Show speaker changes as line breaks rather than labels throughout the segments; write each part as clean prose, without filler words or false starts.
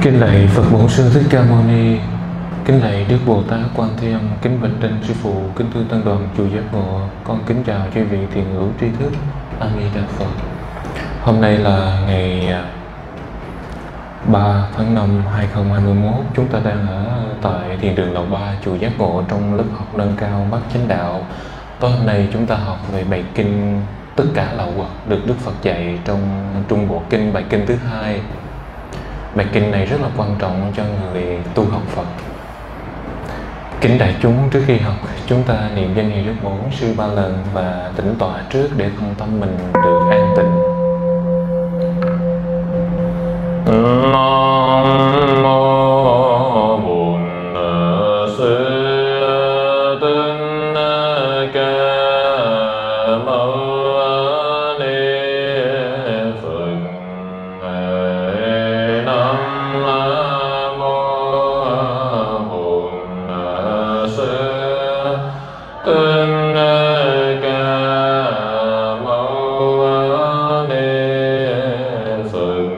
Kính lạy Phật Bổn Sư Thích Ca Mâu Ni, kính lạy Đức Bồ Tát Quan Thế Âm, kính bạch trên Sư Phụ, kính thưa tăng đoàn chùa Giác Ngộ. Con kính chào chư vị thiền hữu tri thức. A Di Đà Phật. Hôm nay là ngày 3 tháng 5 2021. Chúng ta đang ở tại thiền đường Lầu 3 chùa Giác Ngộ trong lớp học nâng cao bát chánh đạo. Tối hôm nay chúng ta học về bài kinh Tất cả lậu hoặc được Đức Phật dạy trong Trung Bộ Kinh, bài kinh thứ 2. Bài kinh này rất là quan trọng cho người tu học Phật. Kính đại chúng, trước khi học chúng ta niệm danh hiệu Đức Bổn Sư 3 lần và tĩnh tọa trước để thân tâm mình được an tịnh. Nam mô Bổn Sư Thích Ca Mâu Ni Phật. Nam mô Bổn Sư Thích Ca Mâu Ni Phật.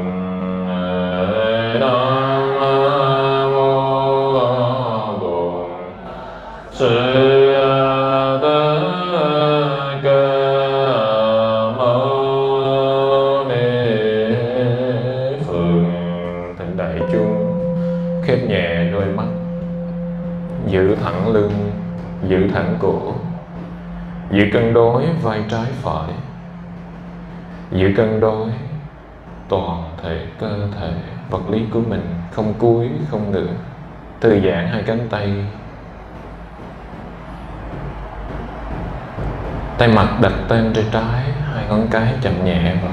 Thỉnh đại chúng khép nhẹ đôi mắt, giữ thẳng lưng, giữ thẳng cổ, giữ cân đối vai trái phải, giữ cân đối toàn thể cơ thể vật lý của mình, không cúi không ngửa. Thư giãn hai cánh tay, tay mặt đặt tên trên trái, hai ngón cái chạm nhẹ vào.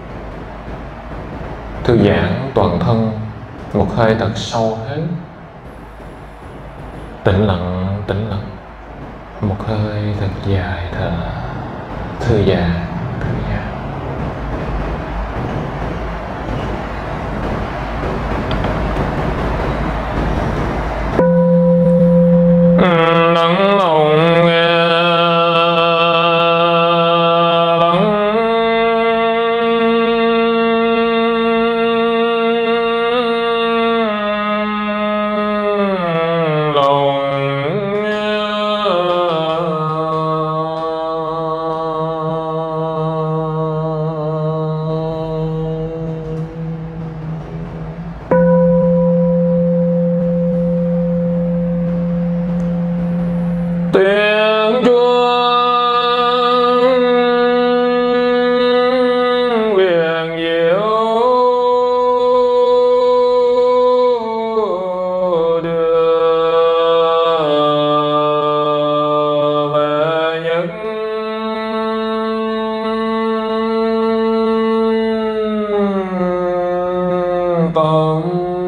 Thư giãn toàn thân, một hơi thật sâu hết. Tĩnh lặng, tĩnh lặng. Một hơi thật dài thở. Thư giãn, thư giãn. Lắng lòng nghe, tiếng chuông huyền diệu đưa về nhất tâm.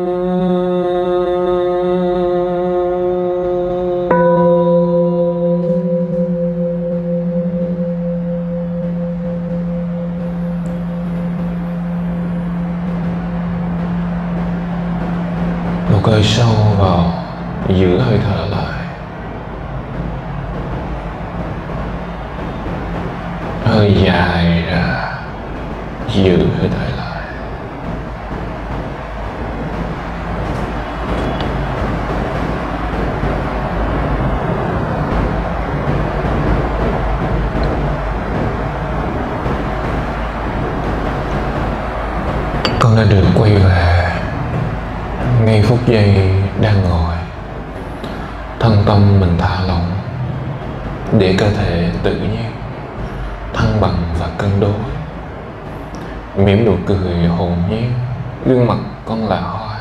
Một hơi sâu vào, giữ hơi thở lại. Hơi dài ra, giữ hơi thở lại. Con đã được quay về ngay phút giây đang ngồi. Thân tâm mình thả lỏng để cơ thể tự nhiên, thăng bằng và cân đối. Mỉm nụ cười hồn nhiên, gương mặt con là hoa.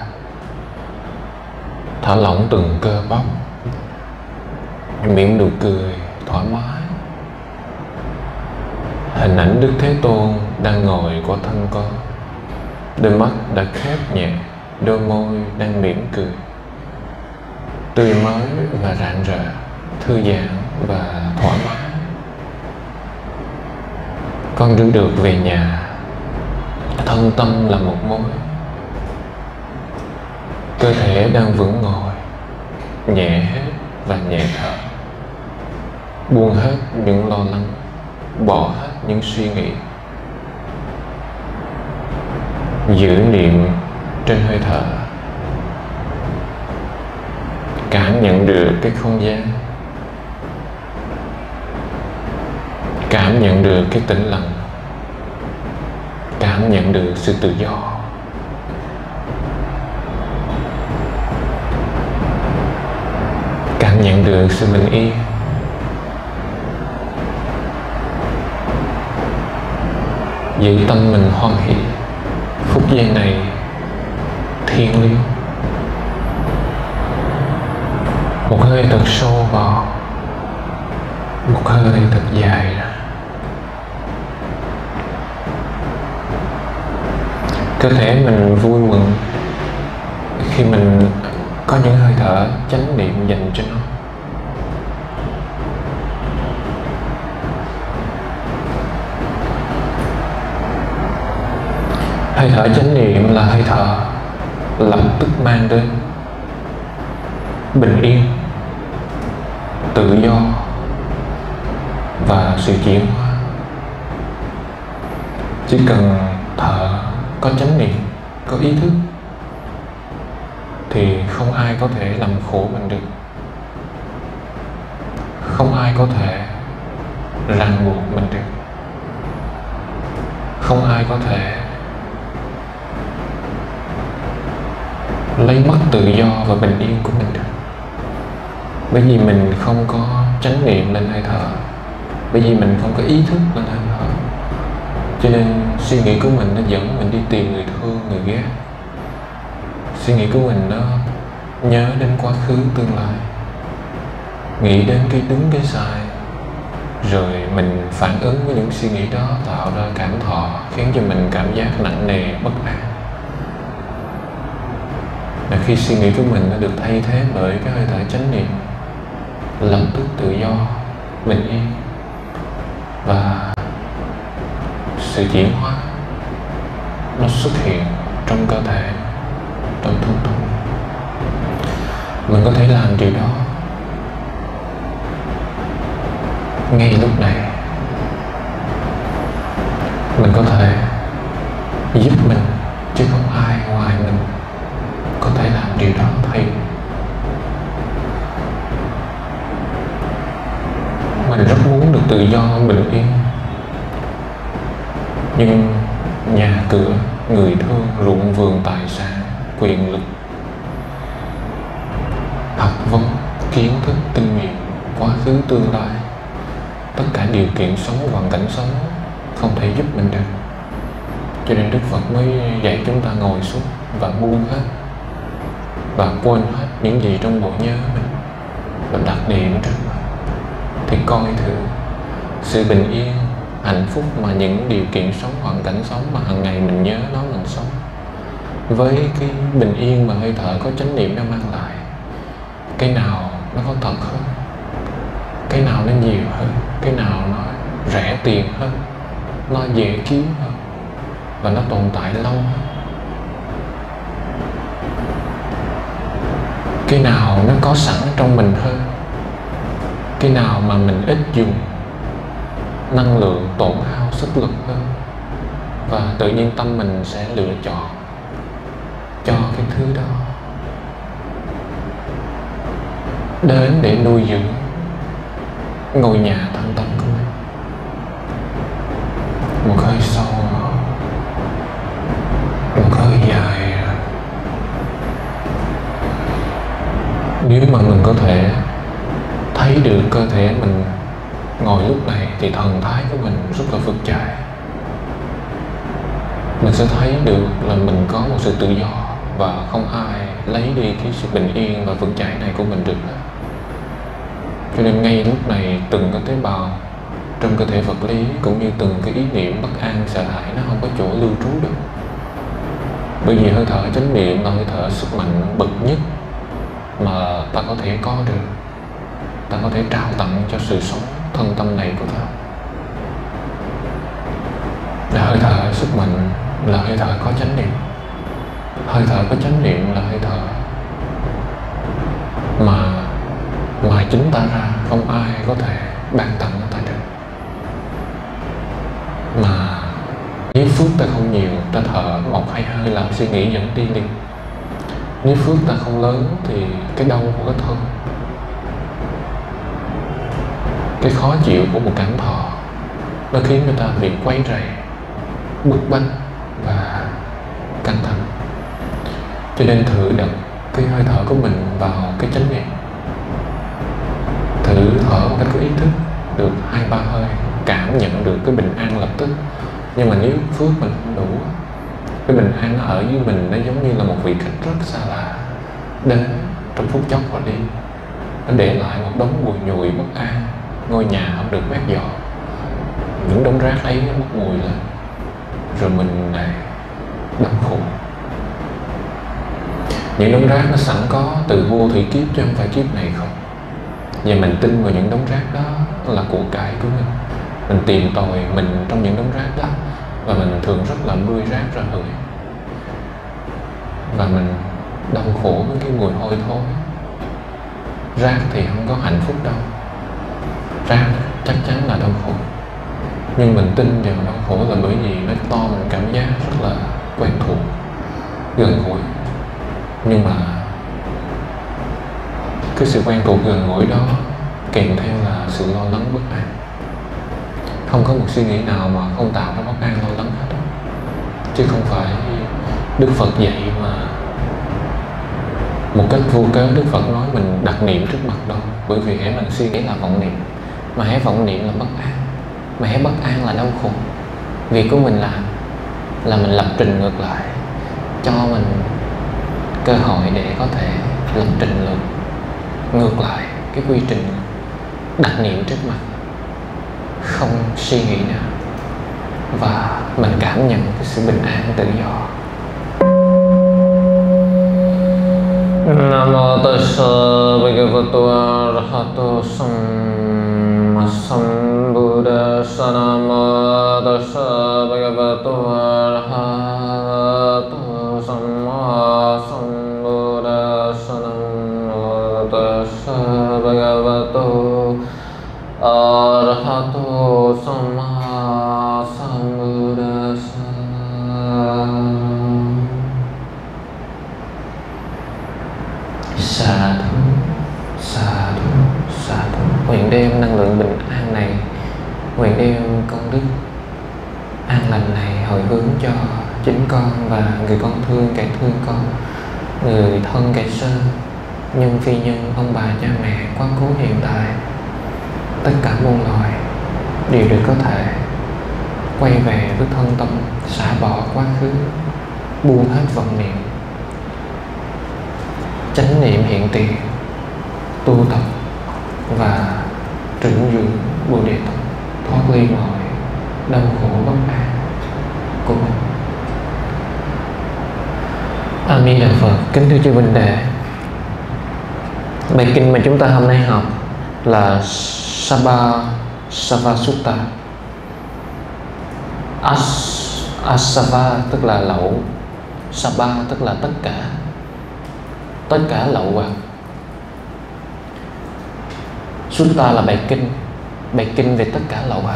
Thả lỏng từng cơ bắp, mỉm nụ cười thoải mái. Hình ảnh Đức Thế Tôn đang ngồi của thân con. Đôi mắt đã khép nhẹ, đôi môi đang mỉm cười, tươi mới và rạng rỡ, thư giãn và thoải mái. Con đã được về nhà, thân tâm là một mối. Cơ thể đang vững ngồi, nhẹ hết và nhẹ thở. Buông hết những lo lắng, bỏ hết những suy nghĩ. Giữ niệm trên hơi thở cảm nhận được cái không gian, cảm nhận được cái tĩnh lặng, cảm nhận được sự tự do. Cảm nhận được sự bình yên. Giữ tâm mình hoan hỷ. Phút giây này thiêng liêng. Một hơi thật sâu vào, một hơi thật dài ra. Cơ thể mình vui mừng khi mình có những hơi thở chánh niệm dành cho nó. Hơi thở chánh niệm là hơi thở lập tức mang đến bình yên, tự do và sự chuyển hóa. Chỉ cần thở có chánh niệm, có ý thức thì không ai có thể làm khổ mình được. Không ai có thể ràng buộc mình được. Không ai có thể lấy mất tự do và bình yên của mình được. Bởi vì mình không có chánh niệm lên hơi thở, bởi vì mình không có ý thức lên hơi thở, cho nên suy nghĩ của mình nó dẫn mình đi tìm người thương, người ghét. Suy nghĩ của mình nó nhớ đến quá khứ, tương lai, nghĩ đến cái đúng cái sai, rồi mình phản ứng với những suy nghĩ đó, tạo ra cảm thọ khiến cho mình cảm giác nặng nề, bất an. Và khi suy nghĩ của mình nó được thay thế bởi cái hơi thở chánh niệm, lập tức tự do, bình yên và sự chuyển hóa nó xuất hiện trong cơ thể, trong thân tâm. Mình có thể làm điều đó ngay lúc này. Mình có thể giúp mình, chứ không ai ngoài mình có thể làm điều đó thay. Mình rất muốn được tự do, bình yên, nhưng nhà cửa, người thương, ruộng vườn, tài sản, quyền lực, học vấn, kiến thức, kinh nghiệm, quá khứ, tương lai, tất cả điều kiện sống, hoàn cảnh sống không thể giúp mình được. Cho nên Đức Phật mới dạy chúng ta ngồi xuống và buông hết, và quên hết những gì trong bộ nhớ mình, và đặt niệm trước mặt. Thì coi thử sự bình yên, hạnh phúc mà những điều kiện sống, hoàn cảnh sống mà hàng ngày mình nhớ nó, mình sống, với cái bình yên mà hơi thở có chánh niệm nó mang lại, cái nào nó có thật hơn, cái nào nó nhiều hơn, cái nào nó rẻ tiền hơn, nó dễ kiếm hơn và nó tồn tại lâu hơn. Cái nào nó có sẵn trong mình hơn, cái nào mà mình ít dùng năng lượng, tổn hao sức lực hơn, và tự nhiên tâm mình sẽ lựa chọn cho cái thứ đó đến để nuôi dưỡng ngôi nhà thân tâm của mình. Một hơi sâu, một hơi dài. Nếu mà mình có thể thấy được cơ thể mình ngồi lúc này thì thần thái của mình rất là vững chãi. Mình sẽ thấy được là mình có một sự tự do và không ai lấy đi cái sự bình yên và vững chãi này của mình được. Cho nên ngay lúc này từng cái tế bào trong cơ thể vật lý cũng như từng cái ý niệm bất an, sợ hãi nó không có chỗ lưu trú được. Bởi vì hơi thở chánh niệm là hơi thở sức mạnh bậc nhất mà ta có thể có được. Ta có thể trao tặng cho sự sống thân tâm này của ta. Hơi thở sức mạnh là hơi thở có chánh niệm. Hơi thở có chánh niệm là hơi thở mà ngoài chính ta ra không ai có thể ban tặng cho ta được. Mà nếu phước ta không nhiều, ta thở một hai hơi làm suy nghĩ dẫn đi liền, Nếu phước ta không lớn thì cái đau của cái thân, cái khó chịu của một cảm thọ, nó khiến người ta bị quấy rầy, bức bách và căng thẳng. Cho nên thử đặt cái hơi thở của mình vào cái chánh niệm, thử thở một cách có ý thức được 2-3 hơi, cảm nhận được cái bình an lập tức. Nhưng mà nếu phước mình không đủ, cái bình an nó ở dưới mình, nó giống như là một vị khách rất xa lạ đến trong phút chốc rồi đi, nó để lại một đống bụi nhùi bất an, ngôi nhà không được quét dọn, những đống rác ấy nó bốc mùi lên, rồi mình này đau khổ. Những đống rác nó sẵn có từ vô thủy kiếp chứ không phải kiếp này không. Và mình tin vào những đống rác đó là của cải của mình. Mình tìm tòi mình trong những đống rác đó, và mình thường rất là bươi rác ra hửi, và mình đau khổ với cái mùi hôi thối. Rác thì không có hạnh phúc đâu, rác chắc chắn là đau khổ. Nhưng mình tin vào đau khổ là bởi vì nó to mình cảm giác rất là quen thuộc, gần gũi. Nhưng mà cái sự quen thuộc gần gũi đó kèm theo là sự lo lắng bất an. Không có một suy nghĩ nào mà không tạo ra bất an lo lắng hết. Chứ không phải Đức Phật dạy mà một cách vô cớ Đức Phật nói mình đặt niệm trước mặt đâu. Bởi vì hễ mình suy nghĩ là vọng niệm, mà hễ vọng niệm là bất an, mà hễ bất an là đau khổ. Việc của mình là mình lập trình ngược lại, cho mình cơ hội để có thể lập trình ngược lại cái quy trình đặt niệm trước mặt, không suy nghĩ nữa, và mình cảm nhận cái sự bình an tự do. Namo tassa bhagavato arahato samma sambuddhassa. Namo tassa bhagavato arahato samma sambuddhassa. Namo tassa bhagavato arahato samma sambuddhassa. Sa thú, sa thú, sa thú. Nguyện đem năng lượng bình an này, nguyện đem công đức an lành này hồi hướng cho chính con và người con thương, kẻ thương con, người thân kẻ sơn, nhân phi nhân, ông bà cha mẹ, quá cố hiện tại, tất cả muôn loài đều được có thể quay về với thân tâm, xả bỏ quá khứ, buông hết vọng niệm, chánh niệm hiện tiền, tu tập và trưởng dưỡng Bồ Đề Tâm, thoát ly mọi đau khổ bất an của mình. A Di Đà Phật. Kính thưa chư huynh đệ, bài kinh mà chúng ta hôm nay học là Sava Sutta. Asava tức là lậu, Saba tức là tất cả lậu hoặc. Sutta là bài kinh về tất cả lậu hoặc.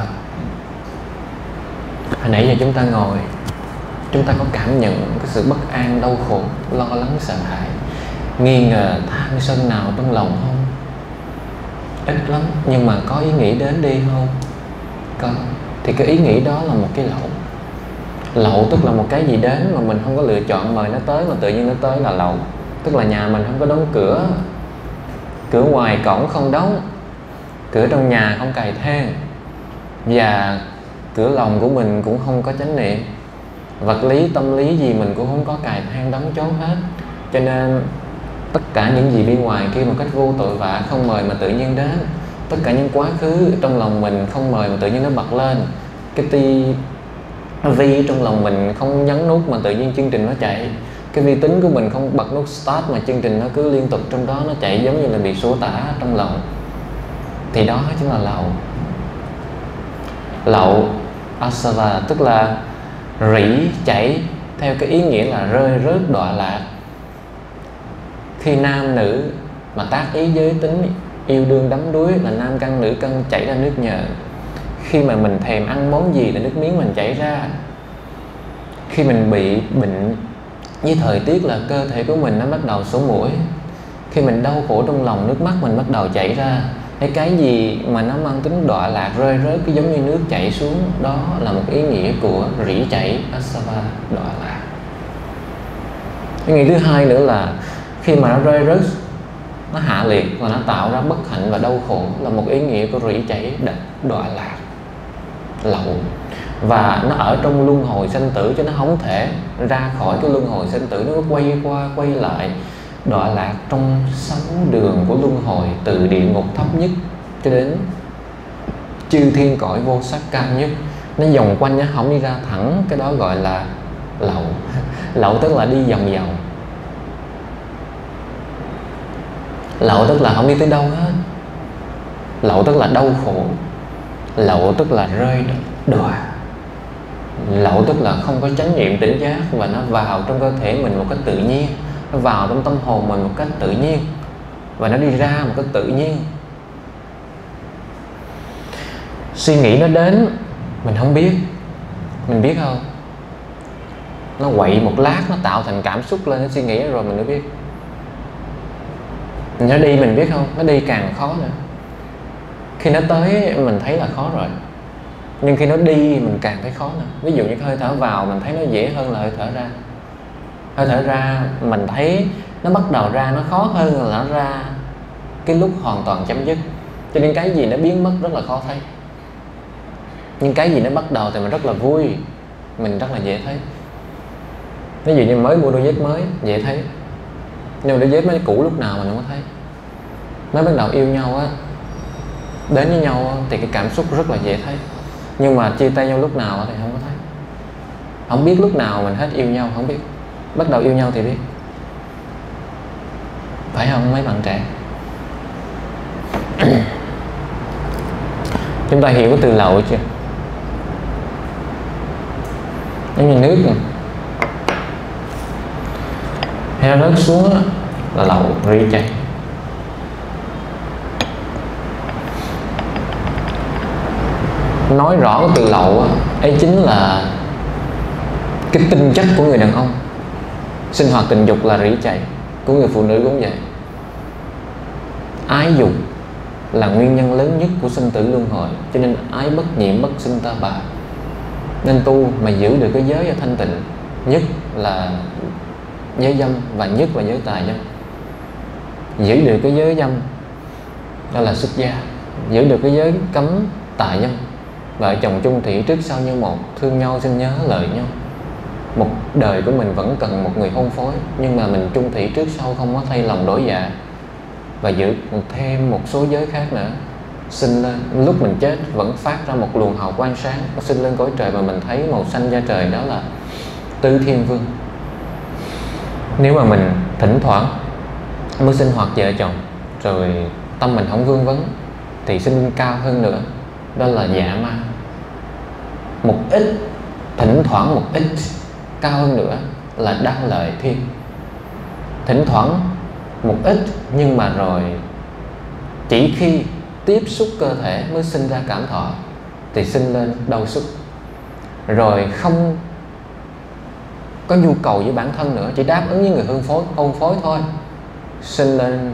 Hồi nãy giờ chúng ta ngồi, chúng ta có cảm nhận cái sự bất an, đau khổ, lo lắng, sợ hãi, nghi ngờ, tham sân nào trong lòng không? Ít lắm, nhưng mà có ý nghĩ đến đi không? Có. Thì cái ý nghĩ đó là một cái lậu. Lậu tức là một cái gì đến mà mình không có lựa chọn mời nó tới, mà tự nhiên nó tới là lậu. Tức là nhà mình không có đóng cửa, cửa ngoài cổng không đóng, cửa trong nhà không cài then, và cửa lòng của mình cũng không có chánh niệm. Vật lý, tâm lý gì mình cũng không có cài then đóng chốt hết. Cho nên tất cả những gì bên ngoài kia một cách vô tội vạ, không mời mà tự nhiên đến. Tất cả những quá khứ trong lòng mình không mời mà tự nhiên nó bật lên. Cái vi trong lòng mình không nhấn nút mà tự nhiên chương trình nó chạy. Cái vi tính của mình không bật nút start mà chương trình nó cứ liên tục trong đó, nó chạy giống như là bị số tả trong lòng. Thì đó chính là lậu. Lậu asava tức là rỉ chảy, theo cái ý nghĩa là rơi rớt đọa lạc. Khi nam nữ mà tác ý giới tính yêu đương đắm đuối là nam căn nữ căn chảy ra nước nhờ. Khi mà mình thèm ăn món gì là nước miếng mình chảy ra. Khi mình bị bệnh với thời tiết là cơ thể của mình nó bắt đầu sổ mũi. Khi mình đau khổ trong lòng, nước mắt mình bắt đầu chảy ra. Cái gì mà nó mang tính đọa lạc, rơi rớt cái giống như nước chảy xuống, đó là một ý nghĩa của rỉ chảy, asava, đọa lạc. Ý nghĩa thứ hai nữa là khi mà nó rơi rớt, nó hạ liệt và nó tạo ra bất hạnh và đau khổ, là một ý nghĩa của rỉ chảy, đọa lạc, lậu. Và nó ở trong luân hồi sanh tử, cho nó không thể ra khỏi cái luân hồi sanh tử. Nó có quay qua quay lại, đọa lạc trong 6 đường của luân hồi, từ địa ngục thấp nhất cho đến chư thiên cõi vô sắc cao nhất. Nó vòng quanh, nó không đi ra thẳng. Cái đó gọi là lậu. Lậu tức là đi vòng vòng. Lậu tức là không đi tới đâu hết. Lậu tức là đau khổ. Lậu tức là rơi đọa. Lậu tức là không có chánh niệm tỉnh giác, và nó vào trong cơ thể mình một cách tự nhiên, nó vào trong tâm hồn mình một cách tự nhiên, và nó đi ra một cách tự nhiên. Suy nghĩ nó đến, mình không biết. Mình biết không? Nó quậy một lát, nó tạo thành cảm xúc lên, nó suy nghĩ rồi mình mới biết. Nó đi mình biết không? Nó đi càng khó nữa. Khi nó tới mình thấy là khó rồi, nhưng khi nó đi mình càng thấy khó nữa. Ví dụ như hơi thở vào mình thấy nó dễ hơn là hơi thở ra. Hơi thở ra mình thấy nó bắt đầu ra, nó khó hơn là nó ra cái lúc hoàn toàn chấm dứt. Cho nên cái gì nó biến mất rất là khó thấy, nhưng cái gì nó bắt đầu thì mình rất là vui, mình rất là dễ thấy. Ví dụ như mới mua đôi dép mới, dễ thấy. Nhưng mà đôi dép mới cũ lúc nào mình không có thấy. Mới bắt đầu yêu nhau á, đến với nhau thì cái cảm xúc rất là dễ thấy. Nhưng mà chia tay nhau lúc nào thì không có thấy. Không biết lúc nào mình hết yêu nhau, không biết. Bắt đầu yêu nhau thì biết. Phải không mấy bạn trẻ? Chúng ta hiểu cái từ lậu chưa? Giống như nước này, hay nó rớt xuống là lậu, rỉ chảy. Nói rõ cái từ lậu ấy chính là cái tinh chất của người đàn ông. Sinh hoạt tình dục là rỉ chảy, của người phụ nữ cũng vậy. Ái dục là nguyên nhân lớn nhất của sinh tử luân hồi, cho nên ái bất nhiễm bất sinh ta bà. Nên tu mà giữ được cái giới thanh tịnh, nhất là giới dâm và nhất là giới tà dâm. Giữ được cái giới dâm đó là xuất gia, giữ được cái giới cấm tà dâm. Vợ chồng chung thủy trước sau như một, thương nhau xin nhớ lợi nhau. Một đời của mình vẫn cần một người hôn phối, nhưng mà mình chung thủy trước sau, không có thay lòng đổi dạ, và giữ thêm một số giới khác nữa. Sinh lên, lúc mình chết vẫn phát ra một luồng hào quang sáng, sinh lên cõi trời, và mình thấy màu xanh da trời, đó là tứ thiên vương. Nếu mà mình thỉnh thoảng mới sinh hoạt vợ chồng, rồi tâm mình không vương vấn, thì sinh cao hơn nữa, đó là dạ ma. Một ít, thỉnh thoảng một ít cao hơn nữa là đăng lợi thiên. Thỉnh thoảng một ít, nhưng mà rồi chỉ khi tiếp xúc cơ thể mới sinh ra cảm thọ, thì sinh lên đau xúc. Rồi không có nhu cầu với bản thân nữa, chỉ đáp ứng với người hôn phối thôi, sinh lên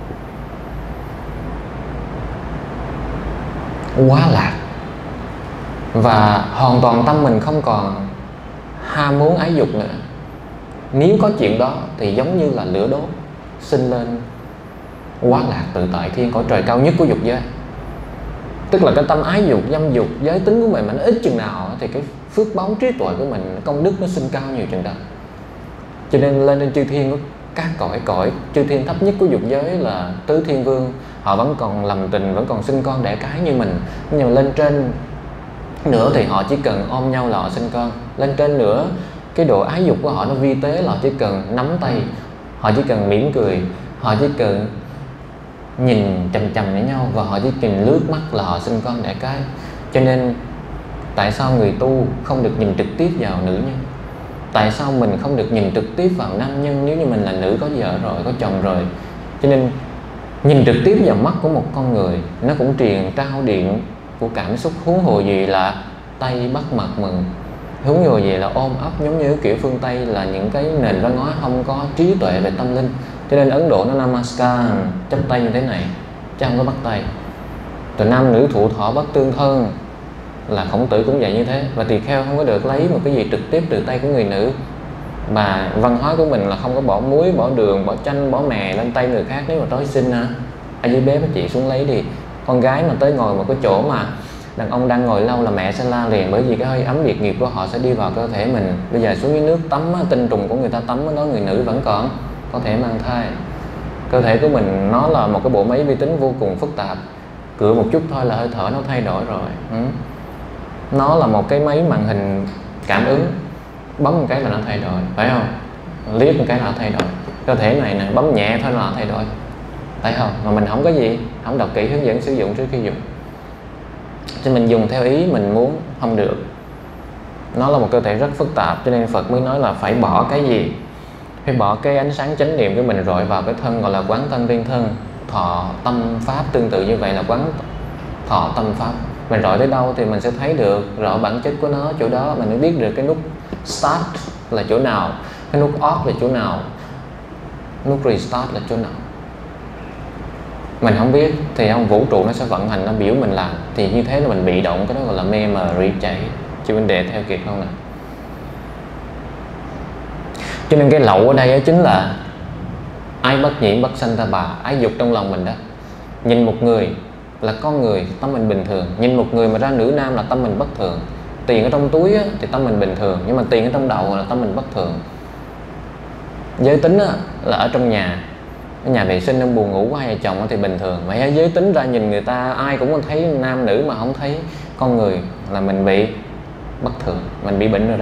quá lạc. Và hoàn toàn tâm mình không còn ham muốn ái dục nữa. Nếu có chuyện đó thì giống như là lửa đốt, sinh lên quá lạc tự tại thiên, cõi trời cao nhất của dục giới. Tức là cái tâm ái dục, dâm dục, giới tính của mình mà nó ít chừng nào thì cái phước báo trí tuệ của mình, công đức nó sinh cao nhiều chừng đó. Cho nên lên trên chư thiên của các cõi chư thiên thấp nhất của dục giới là tứ thiên vương, họ vẫn còn lầm tình, vẫn còn sinh con đẻ cái như mình. Nhưng mà lên trên nữa thì họ chỉ cần ôm nhau là họ sinh con. Lên trên nữa, cái độ ái dục của họ nó vi tế là họ chỉ cần nắm tay, họ chỉ cần mỉm cười, họ chỉ cần nhìn chằm chằm với nhau, và họ chỉ cần lướt mắt là họ sinh con đẻ cái. Cho nên tại sao người tu không được nhìn trực tiếp vào nữ nhân? Tại sao mình không được nhìn trực tiếp vào nam nhân nếu như mình là nữ, có vợ rồi, có chồng rồi? Cho nên nhìn trực tiếp vào mắt của một con người, nó cũng truyền trao điện của cảm xúc, huống hồ gì là tay bắt mặt mừng. Hướng vô về là ôm ấp, giống như kiểu phương Tây là những cái nền văn hóa không có trí tuệ về tâm linh, cho nên Ấn Độ nó namaskar chắp tay như thế này chứ không có bắt tay. Rồi nam nữ thụ thọ bất tương thân là Khổng Tử cũng dạy như thế. Và tỳ kheo không có được lấy một cái gì trực tiếp từ tay của người nữ, mà văn hóa của mình là không có bỏ muối, bỏ đường, bỏ chanh, bỏ mè lên tay người khác. Nếu mà tới xin ở dưới bếp chị xuống lấy đi. Con gái mà tới ngồi một cái chỗ mà đàn ông đang ngồi lâu là mẹ sẽ la liền, bởi vì cái hơi ấm biệt nghiệp của họ sẽ đi vào cơ thể mình. Bây giờ xuống dưới nước tắm tinh trùng của người ta tắm đó, người nữ vẫn còn có thể mang thai. Cơ thể của mình nó là một cái bộ máy vi tính vô cùng phức tạp, cựa một chút thôi là hơi thở nó thay đổi rồi. Nó là một cái máy màn hình cảm ứng, bấm một cái là nó thay đổi, phải không? Liếc một cái là nó thay đổi. Cơ thể này nè, bấm nhẹ thôi là nó thay đổi, phải không? Mà mình không có gì, không đọc kỹ hướng dẫn sử dụng trước khi dùng, cho mình dùng theo ý mình muốn không được. Nó là một cơ thể rất phức tạp, cho nên Phật mới nói là phải bỏ cái gì? Phải bỏ cái ánh sáng chánh niệm của mình rọi vào cái thân gọi là quán thân viên thân, thọ tâm pháp. Tương tự như vậy là quán thọ tâm pháp. Mình rọi tới đâu thì mình sẽ thấy được rõ bản chất của nó chỗ đó. Mình mới biết được cái nút start là chỗ nào, cái nút off là chỗ nào, nút restart là chỗ nào. Mình không biết thì ông vũ trụ nó sẽ vận hành, nó biểu mình làm. Thì như thế là mình bị động, cái đó gọi là mê mờ rỉ chảy. Chị Minh Đệ theo kịp không nè? Cho nên cái lậu ở đây chính là ái bất nhiễm bất sanh ta bà, ái dục trong lòng mình đó. Nhìn một người là con người, tâm mình bình thường. Nhìn một người mà ra nữ nam là tâm mình bất thường. Tiền ở trong túi thì tâm mình bình thường, nhưng mà tiền ở trong đầu là tâm mình bất thường. Giới tính là ở trong nhà, ở nhà vệ sinh, ông buồn ngủ của hai vợ chồng thì bình thường. Mà giới tính ra nhìn người ta ai cũng thấy nam nữ mà không thấy con người là mình bị bất thường, mình bị bệnh rồi đó,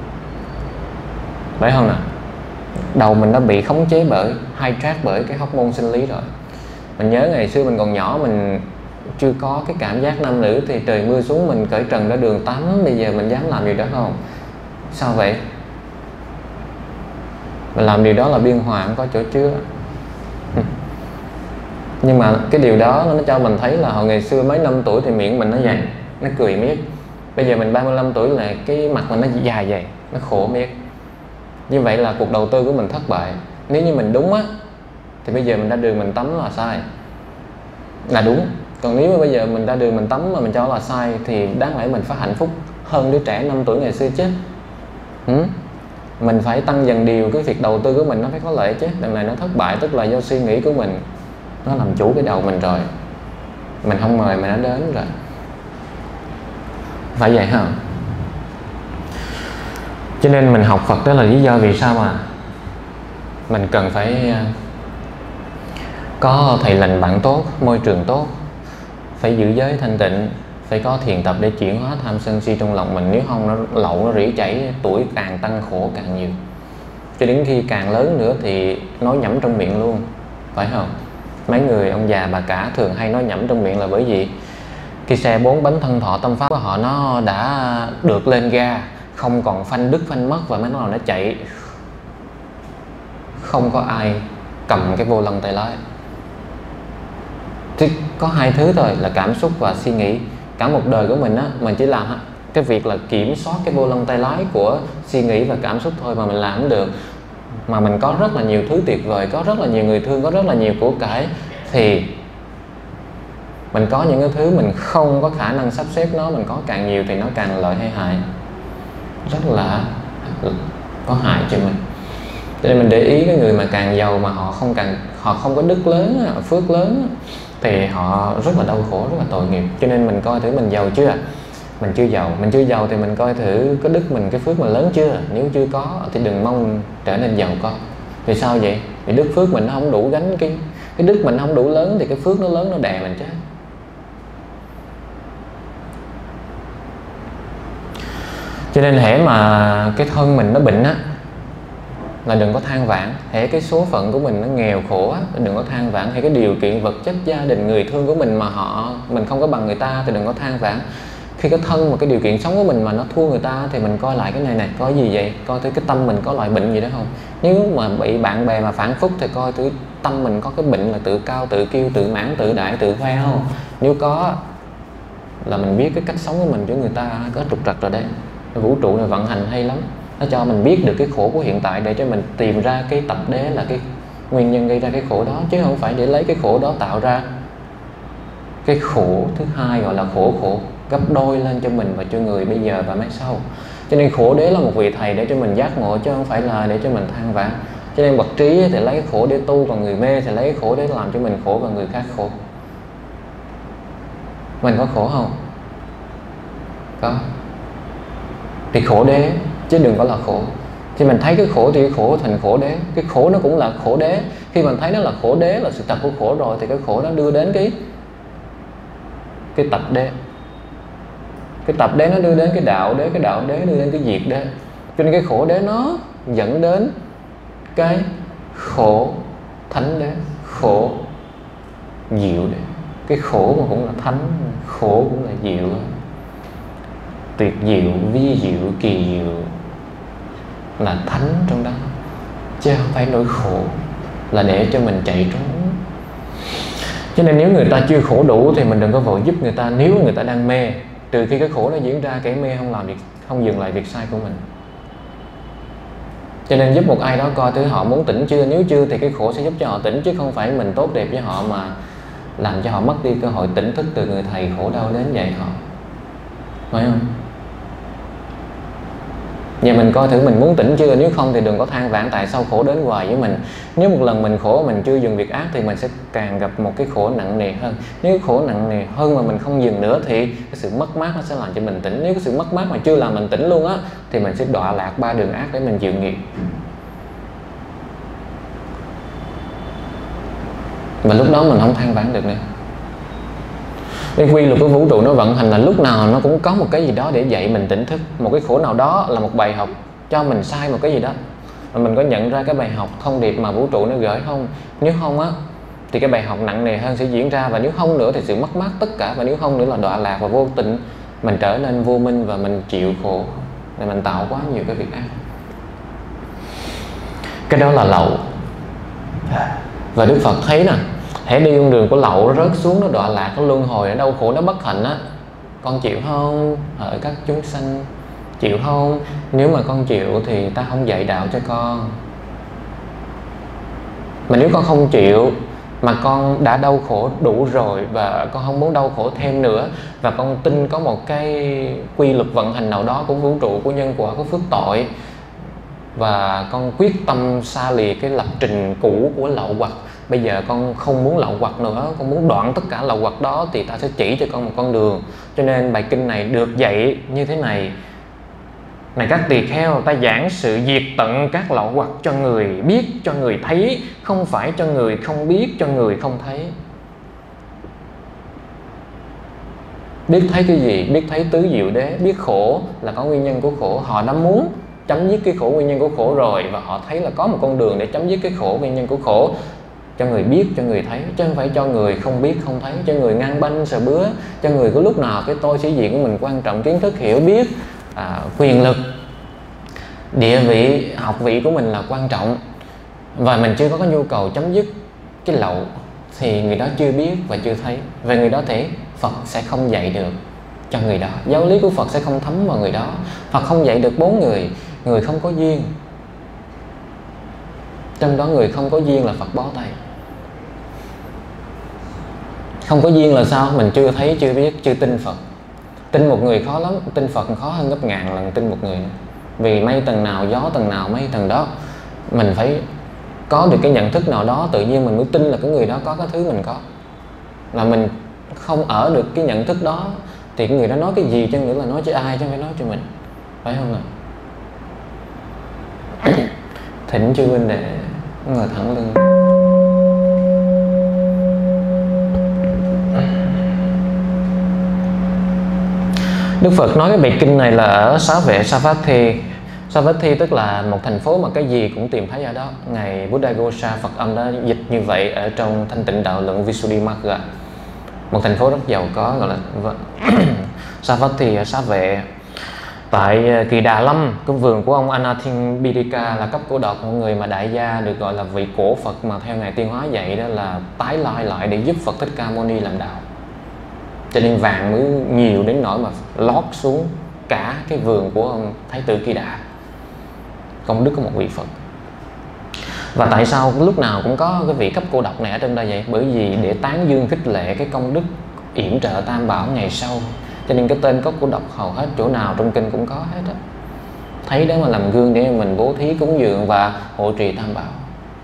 phải không nào? Đầu mình đã bị khống chế bởi, hijack bởi cái hormone sinh lý rồi. Mình nhớ ngày xưa mình còn nhỏ, mình chưa có cái cảm giác nam nữ thì trời mưa xuống mình cởi trần ra đường tắm. Bây giờ mình dám làm điều đó không? Sao vậy? Mình làm điều đó là biên hòa, không có chỗ chứa. Nhưng mà cái điều đó nó cho mình thấy là hồi ngày xưa mấy năm tuổi thì miệng mình nó dày, nó cười miết. Bây giờ mình 35 tuổi là cái mặt mình nó dài vậy, nó khổ miết. Như vậy là cuộc đầu tư của mình thất bại. Nếu như mình đúng thì bây giờ mình ra đường mình tắm là sai, là đúng. Còn nếu mà bây giờ mình ra đường mình tắm mà mình cho là sai thì đáng lẽ mình phải hạnh phúc hơn đứa trẻ 5 tuổi ngày xưa chứ. Mình phải tăng dần điều cái việc đầu tư của mình, nó phải có lợi chứ. Đằng này nó thất bại tức là do suy nghĩ của mình nó làm chủ cái đầu mình rồi. Mình không mời mà nó đến rồi, phải vậy không? Cho nên mình học Phật đó là lý do vì sao mà mình cần phải có thầy lành bạn tốt, môi trường tốt, phải giữ giới thanh tịnh, phải có thiền tập để chuyển hóa tham sân si trong lòng mình. Nếu không nó lậu, nó rỉ chảy, tuổi càng tăng khổ càng nhiều. Cho đến khi càng lớn nữa thì nói nhẩm trong miệng luôn, phải không? Mấy người ông già bà cả thường hay nói nhẩm trong miệng là bởi vì cái xe 4 bánh thân thọ tâm pháp của họ nó đã được lên ga, không còn phanh đứt phanh mất, và mấy nó chạy, không có ai cầm cái vô lăng tay lái. Thì có hai thứ thôi là cảm xúc và suy nghĩ. Cả một đời của mình mình chỉ làm cái việc là kiểm soát cái vô lăng tay lái của suy nghĩ và cảm xúc thôi mà mình làm không được. Mà mình có rất là nhiều thứ tuyệt vời, có rất là nhiều người thương, có rất là nhiều của cải, thì mình có những cái thứ mình không có khả năng sắp xếp nó, mình có càng nhiều thì nó càng lợi hay hại, rất là có hại cho mình. Cho nên mình để ý cái người mà càng giàu mà họ không có đức lớn, phước lớn thì họ rất là đau khổ, rất là tội nghiệp. Cho nên mình coi thử mình giàu chưa? Mình chưa giàu thì mình coi thử có đức mình, cái phước mình lớn chưa? Nếu chưa có thì đừng mong trở nên giàu có. Vì sao vậy? Vì đức phước mình nó không đủ gánh cái đức mình không đủ lớn thì cái phước nó lớn nó đè mình chết. Cho nên hễ mà cái thân mình nó bệnh là đừng có than vãn. Hễ cái số phận của mình nó nghèo khổ đừng có than vãn. Hễ cái điều kiện vật chất gia đình người thương của mình mà mình không có bằng người ta thì đừng có than vãn. Khi cái thân mà cái điều kiện sống của mình mà nó thua người ta thì mình coi lại cái này coi gì vậy, coi thử cái tâm mình có loại bệnh gì đó không. Nếu mà bị bạn bè mà phản phúc thì coi thử tâm mình có cái bệnh là tự cao, tự kiêu, tự mãn, tự đại, tự khoe không. Nếu có là mình biết cái cách sống của mình với người ta có trục trặc rồi đấy.
Vũ trụ này vận hành hay lắm, nó cho mình biết được cái khổ của hiện tại để cho mình tìm ra cái tập đế là cái nguyên nhân gây ra cái khổ đó, chứ không phải để lấy cái khổ đó tạo ra cái khổ thứ hai gọi là khổ gấp đôi lên cho mình và cho người bây giờ và mai sau. Cho nên khổ đế là một vị thầy để cho mình giác ngộ, chứ không phải là để cho mình than vãn. Cho nên bậc trí thì lấy cái khổ để tu, còn người mê thì lấy cái khổ để làm cho mình khổ và người khác khổ. Mình có khổ không? Có. Thì khổ đế chứ đừng có là khổ. Khi mình thấy cái khổ thì cái khổ thành khổ đế. Cái khổ nó cũng là khổ đế. Khi mình thấy nó là khổ đế, là sự thật của khổ rồi, thì cái khổ đó đưa đến cái tập đế. Cái tập đế nó đưa đến cái đạo đế, cái đạo đế đưa đến cái diệt đế. Cho nên cái khổ đế nó dẫn đến cái khổ thánh đế, khổ diệu đế. Cái khổ mà cũng là thánh, khổ cũng là diệu, tuyệt diệu, vi diệu, kỳ diệu, là thánh trong đó, chứ không phải nỗi khổ là để cho mình chạy trốn. Cho nên nếu người ta chưa khổ đủ thì mình đừng có vội giúp người ta. Nếu người ta đang mê, trừ khi cái khổ nó diễn ra, kẻ mê không dừng lại việc sai của mình. Cho nên giúp một ai đó coi thử họ muốn tỉnh chưa. Nếu chưa thì cái khổ sẽ giúp cho họ tỉnh, chứ không phải mình tốt đẹp với họ mà làm cho họ mất đi cơ hội tỉnh thức từ người thầy khổ đau đến dạy họ. Phải không? Giờ mình coi thử mình muốn tỉnh chưa. Nếu không thì đừng có than vãn tại sao khổ đến hoài với mình. Nếu một lần mình khổ mình chưa dừng việc ác thì mình sẽ càng gặp một cái khổ nặng nề hơn. Nếu khổ nặng nề hơn mà mình không dừng nữa thì cái sự mất mát nó sẽ làm cho mình tỉnh. Nếu cái sự mất mát mà chưa làm mình tỉnh luôn á thì mình sẽ đọa lạc 3 đường ác để mình chịu nghiệp. Và lúc đó mình không than vãn được nữa. Cái quy luật của vũ trụ nó vận hành là lúc nào nó cũng có một cái gì đó để dạy mình tỉnh thức. Một cái khổ nào đó là một bài học cho mình sai một cái gì đó, và mình có nhận ra cái bài học thông điệp mà vũ trụ nó gửi không. Nếu không á thì cái bài học nặng nề hơn sẽ diễn ra, và nếu không nữa thì sự mất mát tất cả, và nếu không nữa là đọa lạc và vô tình mình trở nên vô minh và mình chịu khổ, để mình tạo quá nhiều cái việc ác. Cái đó là lậu. Và Đức Phật thấy nè, hãy đi con đường của lậu, nó rớt xuống, nó đọa lạc, nó luân hồi, nó đau khổ, nó bất hạnh á. Con chịu không? Ở các chúng sanh chịu không? Nếu mà con chịu thì ta không dạy đạo cho con. Mà nếu con không chịu mà con đã đau khổ đủ rồi và con không muốn đau khổ thêm nữa, và con tin có một cái quy luật vận hành nào đó của vũ trụ, của nhân quả, của phước tội, và con quyết tâm xa lìa cái lập trình cũ của lậu hoặc, bây giờ con không muốn lậu hoặc nữa, con muốn đoạn tất cả lậu hoặc đó, thì ta sẽ chỉ cho con một con đường. Cho nên bài kinh này được dạy như thế này: này các tỳ kheo, ta giảng sự diệt tận các lậu hoặc cho người biết, cho người thấy, không phải cho người không biết, cho người không thấy. Biết thấy cái gì? Biết thấy tứ diệu đế, biết khổ là có nguyên nhân của khổ. Họ đã muốn chấm dứt cái khổ, nguyên nhân của khổ rồi, và họ thấy là có một con đường để chấm dứt cái khổ, nguyên nhân của khổ. Cho người biết, cho người thấy, chứ không phải cho người không biết, không thấy, cho người ngang banh sờ bứa, cho người có lúc nào cái tôi sĩ diện của mình quan trọng, kiến thức, hiểu biết, quyền lực, địa vị, học vị của mình là quan trọng, và mình chưa có cái nhu cầu chấm dứt cái lậu, thì người đó chưa biết và chưa thấy. Về người đó thì Phật sẽ không dạy được cho người đó, giáo lý của Phật sẽ không thấm vào người đó. Phật không dạy được 4 người: người không có duyên, trong đó người không có duyên là Phật bó tay. Không có duyên là sao? Mình chưa thấy, chưa biết, chưa tin Phật. Tin một người khó lắm, tin Phật khó hơn gấp ngàn lần tin một người nữa. Vì mây tầng nào, gió tầng nào, mây tầng đó. Mình phải có được cái nhận thức nào đó, tự nhiên mình mới tin là cái người đó có cái thứ mình có. Là mình không ở được cái nhận thức đó thì cái người đó nói cái gì chứ nữa là nói cho ai, chứ không phải nói cho mình. Phải không ạ? Thỉnh chư huynh đệ ngồi thẳng lưng. Đức Phật nói cái bài kinh này là ở Xá Vệ Savatthi. Savatthi tức là một thành phố mà cái gì cũng tìm thấy ở đó. Ngài Buddhaghosa Phật âm đã dịch như vậy ở trong Thanh Tịnh Đạo Luận Visuddhimagga. Một thành phố rất giàu có gọi là Savatthi ở Xá Vệ. Tại Kỳ Đà Lâm, cái vườn của ông Anathapindika là cấp cổ độc, một người mà đại gia được gọi là vị cổ Phật mà theo Ngài Tiên Hóa dạy đó là tái lai lại để giúp Phật Thích Ca Mâu Ni làm đạo. Cho nên vàng mới nhiều đến nỗi mà lót xuống cả cái vườn của ông Thái tử Kỳ Đà. Công đức của một vị Phật. Và tại sao lúc nào cũng có cái vị cấp cô độc này ở trên đây vậy? Bởi vì để tán dương khích lệ cái công đức yểm trợ Tam Bảo ngày sau. Cho nên cái tên cốc cô độc hầu hết chỗ nào trong kinh cũng có hết á. Thấy đó mà làm gương để mình bố thí cúng dường và hộ trì Tam Bảo.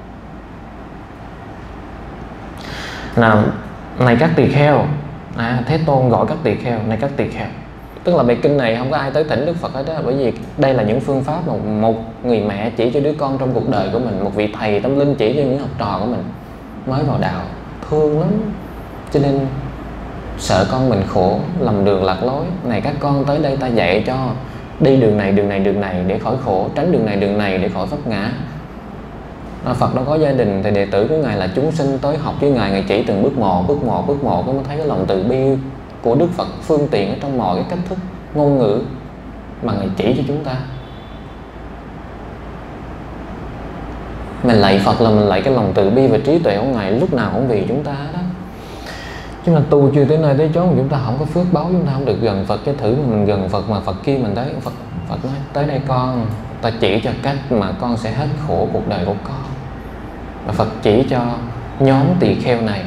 Nào, này các tỳ kheo, Thế Tôn gọi các tỳ kheo, này các tỳ kheo. Tức là bài kinh này không có ai tới thỉnh Đức Phật hết đó. Bởi vì đây là những phương pháp mà một người mẹ chỉ cho đứa con trong cuộc đời của mình, một vị thầy tâm linh chỉ cho những học trò của mình mới vào đạo, thương lắm. Cho nên sợ con mình khổ, lầm đường lạc lối. Này các con tới đây ta dạy cho đi đường này để khỏi khổ, tránh đường này để khỏi vấp ngã. Phật đâu có gia đình thì đệ tử của Ngài là chúng sinh tới học với Ngài chỉ từng bước một mới thấy cái lòng từ bi của Đức Phật phương tiện ở trong mọi cái cách thức ngôn ngữ mà Ngài chỉ cho chúng ta. Mình lạy Phật là mình lạy cái lòng từ bi và trí tuệ của Ngài lúc nào cũng vì chúng ta đó. Chúng ta tu chưa tới nơi tới chốn, chúng ta không có phước báu, chúng ta không được gần Phật. Cái thử mình gần Phật mà Phật kia mình tới, Phật nói tới đây con, ta chỉ cho cách mà con sẽ hết khổ cuộc đời của con. Và Phật chỉ cho nhóm tỳ kheo này.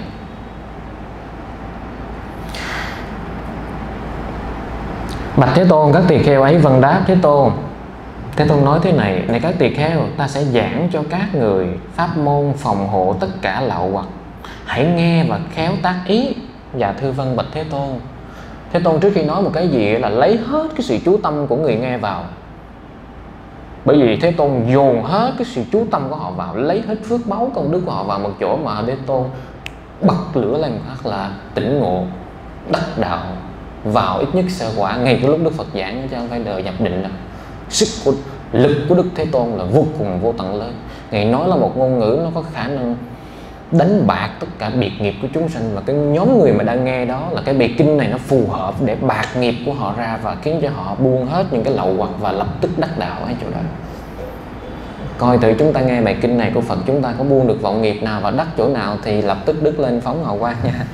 Bạch Thế Tôn, các tỳ kheo ấy vâng đáp Thế Tôn. Thế Tôn nói thế này: này các tỳ kheo, ta sẽ giảng cho các người pháp môn phòng hộ tất cả lậu hoặc. Hãy nghe và khéo tác ý. Dạ thưa vâng bạch Thế Tôn. Thế Tôn trước khi nói một cái gì là lấy hết cái sự chú tâm của người nghe vào. Bởi vì Thế Tôn dồn hết cái sự chú tâm của họ vào, lấy hết phước báu công đức của họ vào một chỗ mà Thế Tôn bật lửa lên phát là tỉnh ngộ, đắc đạo, vào ít nhất sơ quả ngay cái lúc Đức Phật giảng, chứ không phải đợi nhập định đâu. Lực của Đức Thế Tôn là vô cùng vô tận lớn. Ngài nói là một ngôn ngữ nó có khả năng đánh bạc tất cả biệt nghiệp của chúng sanh. Và cái nhóm người mà đang nghe đó là cái bài kinh này nó phù hợp để bạc nghiệp của họ ra và khiến cho họ buông hết những cái lậu hoặc và lập tức đắc đạo ở chỗ đó. Coi thử chúng ta nghe bài kinh này của Phật, chúng ta có buông được vọng nghiệp nào và đắc chỗ nào thì lập tức đứt lên phóng hào quang nha.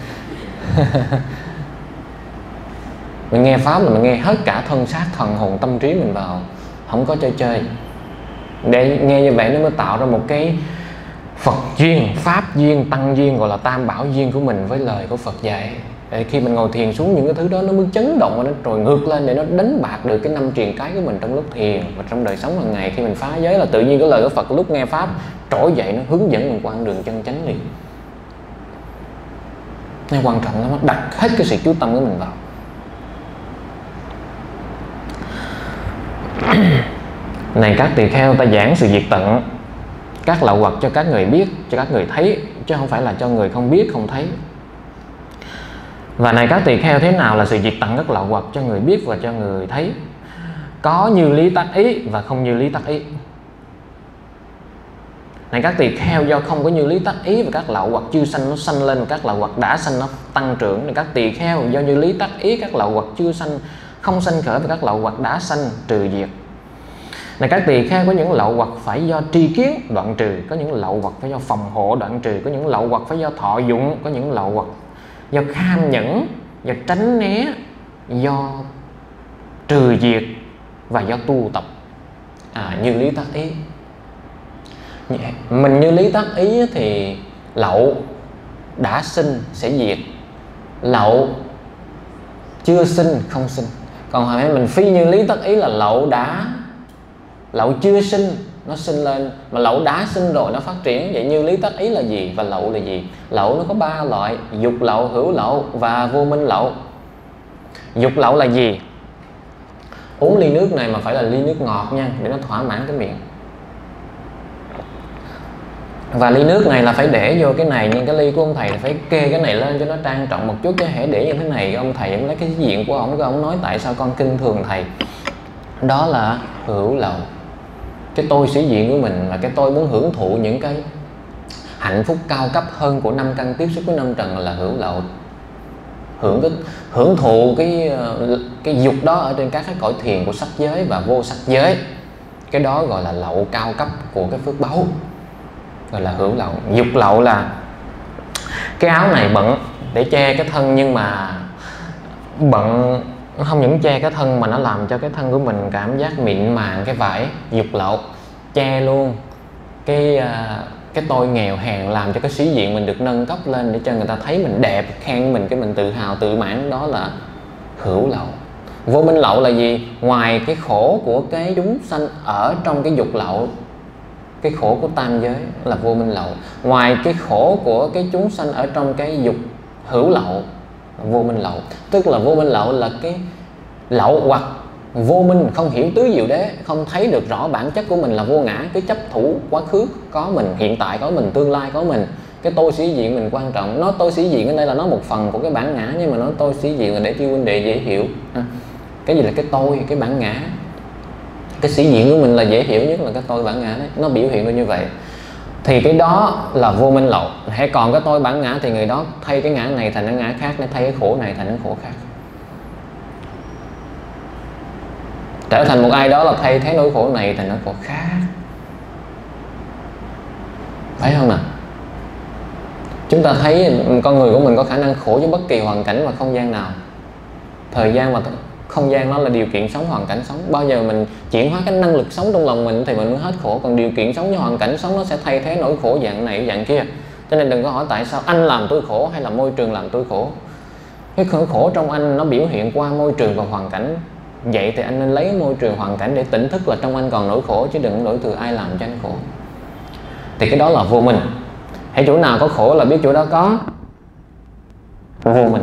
Mình nghe pháp là mình nghe hết cả thân xác thần hồn tâm trí mình vào, không có chơi chơi. Để nghe như vậy nó mới tạo ra một cái Phật duyên, Pháp duyên, Tăng duyên, gọi là Tam Bảo duyên của mình với lời của Phật dạy. Để khi mình ngồi thiền xuống những cái thứ đó nó mới chấn động và nó trồi ngược lên để nó đánh bạc được cái năm triền cái của mình trong lúc thiền. Và trong đời sống hàng ngày khi mình phá giới là tự nhiên cái lời của Phật lúc nghe Pháp trỗi dậy, nó hướng dẫn mình qua con đường chân chánh liền. Nên quan trọng lắm, nó đặt hết cái sự chú tâm của mình vào. Này các tỳ kheo, ta giảng sự diệt tận các lậu hoặc cho các người biết, cho các người thấy, chứ không phải là cho người không biết không thấy. Và này các tỳ kheo, thế nào là sự diệt tận các lậu hoặc cho người biết và cho người thấy? Có như lý tác ý và không như lý tác ý. Này các tỳ kheo, do không có như lý tác ý và các lậu hoặc chưa sanh nó sanh lên, và các lậu hoặc đã sanh nó tăng trưởng. Này các tỳ kheo, do như lý tác ý các lậu hoặc chưa sanh không sanh khởi và các lậu hoặc đã sanh trừ diệt. Này các tỳ kheo, có những lậu hoặc phải do tri kiến đoạn trừ, có những lậu hoặc phải do phòng hộ đoạn trừ, có những lậu hoặc phải do thọ dụng, có những lậu hoặc do kham nhẫn, do tránh né, do trừ diệt và do tu tập. Như lý tác ý. Mình như lý tác ý thì lậu đã sinh sẽ diệt, lậu chưa sinh không sinh. Còn hồi nãy mình phi như lý tác ý là lậu chưa sinh nó sinh lên, mà lậu đã sinh rồi nó phát triển. Vậy như lý tác ý là gì và lậu là gì? Lậu nó có 3 loại: dục lậu, hữu lậu và vô minh lậu. Dục lậu là gì? Uống ly nước này mà phải là ly nước ngọt nha, để nó thỏa mãn cái miệng. Và ly nước này là phải để vô cái này, nhưng cái ly của ông thầy là phải kê cái này lên cho nó trang trọng một chút, chứ hãy để như thế này ông thầy lấy cái diện của ông nói tại sao con kinh thường thầy. Đó là hữu lậu. Cái tôi sĩ diện của mình là cái tôi muốn hưởng thụ những cái hạnh phúc cao cấp hơn của 5 căn tiếp xúc với 5 trần là hữu lậu. Hưởng thụ cái dục đó ở trên các cái cõi thiền của sắc giới và vô sắc giới. Cái đó gọi là lậu cao cấp của cái phước báu, gọi là hữu lậu. Dục lậu là cái áo này bận để che cái thân, nhưng mà bận Nó không những che cái thân mà nó làm cho cái thân của mình cảm giác mịn màng cái vải dục lậu, che luôn cái tôi nghèo hèn, làm cho cái sĩ diện mình được nâng cấp lên để cho người ta thấy mình đẹp, khen mình, cái mình tự hào tự mãn. Đó là hữu lậu. Vô minh lậu là gì? Ngoài cái khổ của cái chúng sanh ở trong cái dục lậu, cái khổ của tam giới là vô minh lậu. Ngoài cái khổ của cái chúng sanh ở trong cái dục hữu lậu, vô minh lậu. Tức là vô minh lậu là cái lậu hoặc vô minh, không hiểu tứ diệu đế, không thấy được rõ bản chất của mình là vô ngã, cái chấp thủ quá khứ có mình, hiện tại có mình, tương lai có mình. Cái tôi sĩ diện mình quan trọng. Nói tôi sĩ diện ở đây là nó một phần của cái bản ngã, nhưng mà nói tôi sĩ diện là để cho huynh đệ dễ hiểu. Cái gì là cái tôi, cái bản ngã? Cái sĩ diện của mình là dễ hiểu nhất là cái tôi bản ngã đấy, nó biểu hiện ra như vậy. Thì cái đó là vô minh lậu. Hãy còn cái tôi bản ngã thì người đó thay cái ngã này thành cái ngã khác, để thay cái khổ này thành cái khổ khác. Trở thành một ai đó là thay thế nỗi khổ này thành nỗi khổ khác. Phải không nào? Chúng ta thấy con người của mình có khả năng khổ với bất kỳ hoàn cảnh và không gian nào. Thời gian và không gian nó là điều kiện sống, hoàn cảnh sống. Bao giờ mình chuyển hóa cái năng lực sống trong lòng mình thì mình mới hết khổ. Còn điều kiện sống với hoàn cảnh sống nó sẽ thay thế nỗi khổ dạng này dạng kia. Cho nên đừng có hỏi tại sao anh làm tôi khổ hay là môi trường làm tôi khổ. Cái nỗi khổ trong anh nó biểu hiện qua môi trường và hoàn cảnh. Vậy thì anh nên lấy môi trường hoàn cảnh để tỉnh thức là trong anh còn nỗi khổ, chứ đừng đổ thừa ai làm cho anh khổ. Thì cái đó là vô minh. Hãy chỗ nào có khổ là biết chỗ đó có vô minh.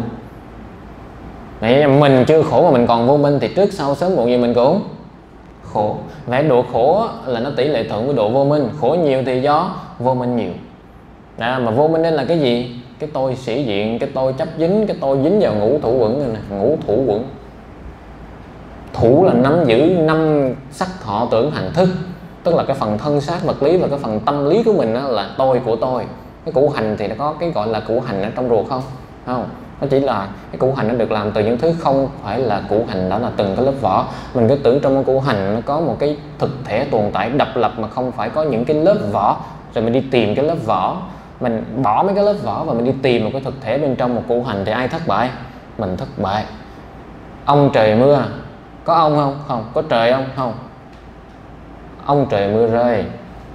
Vậy mình chưa khổ mà mình còn vô minh thì trước sau sớm muộn gì mình cũng khổ. Vậy độ khổ là nó tỷ lệ thuận với độ vô minh. Khổ nhiều thì do vô minh nhiều. Mà vô minh đây là cái gì? Cái tôi sĩ diện, cái tôi chấp dính, cái tôi dính vào ngũ thủ quẩn này nè. Ngũ thủ quẩn, thủ là nắm giữ 5 sắc thọ tưởng hành thức, tức là cái phần thân xác vật lý và cái phần tâm lý của mình đó là tôi của tôi. Cái củ hành thì nó có cái gọi là củ hành ở trong ruột không? Không, nó chỉ là cái củ hành nó được làm từ những thứ không phải là củ hành, đó là từng cái lớp vỏ. Mình cứ tưởng trong cái củ hành nó có một cái thực thể tồn tại độc lập mà không phải có những cái lớp vỏ, rồi mình đi tìm cái lớp vỏ, mình bỏ mấy cái lớp vỏ và mình đi tìm một cái thực thể bên trong một củ hành thì ai thất bại? Mình thất bại. Ông trời mưa, có ông không? Không. Có trời không? Không. Ông trời mưa rơi,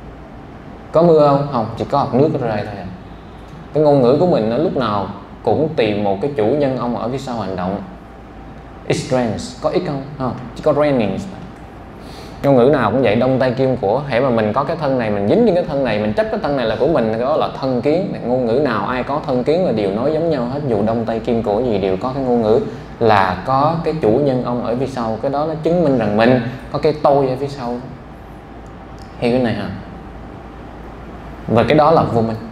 có mưa không? Không. Chỉ có hạt nước rơi thôi. Cái ngôn ngữ của mình nó lúc nào cũng tìm một cái chủ nhân ông ở phía sau hành động. It rains, có ít không? Không. Chỉ có raining. Ngôn ngữ nào cũng vậy, đông tây kim của. Hễ mà mình có cái thân này, mình dính trên cái thân này, mình chấp cái thân này là của mình, đó là thân kiến. Ngôn ngữ nào ai có thân kiến là đều nói giống nhau hết. Dù đông tây kim cổ gì đều có cái ngôn ngữ là có cái chủ nhân ông ở phía sau. Cái đó nó chứng minh rằng mình có cái tôi ở phía sau. Hiểu cái này hả? Và cái đó là vô minh.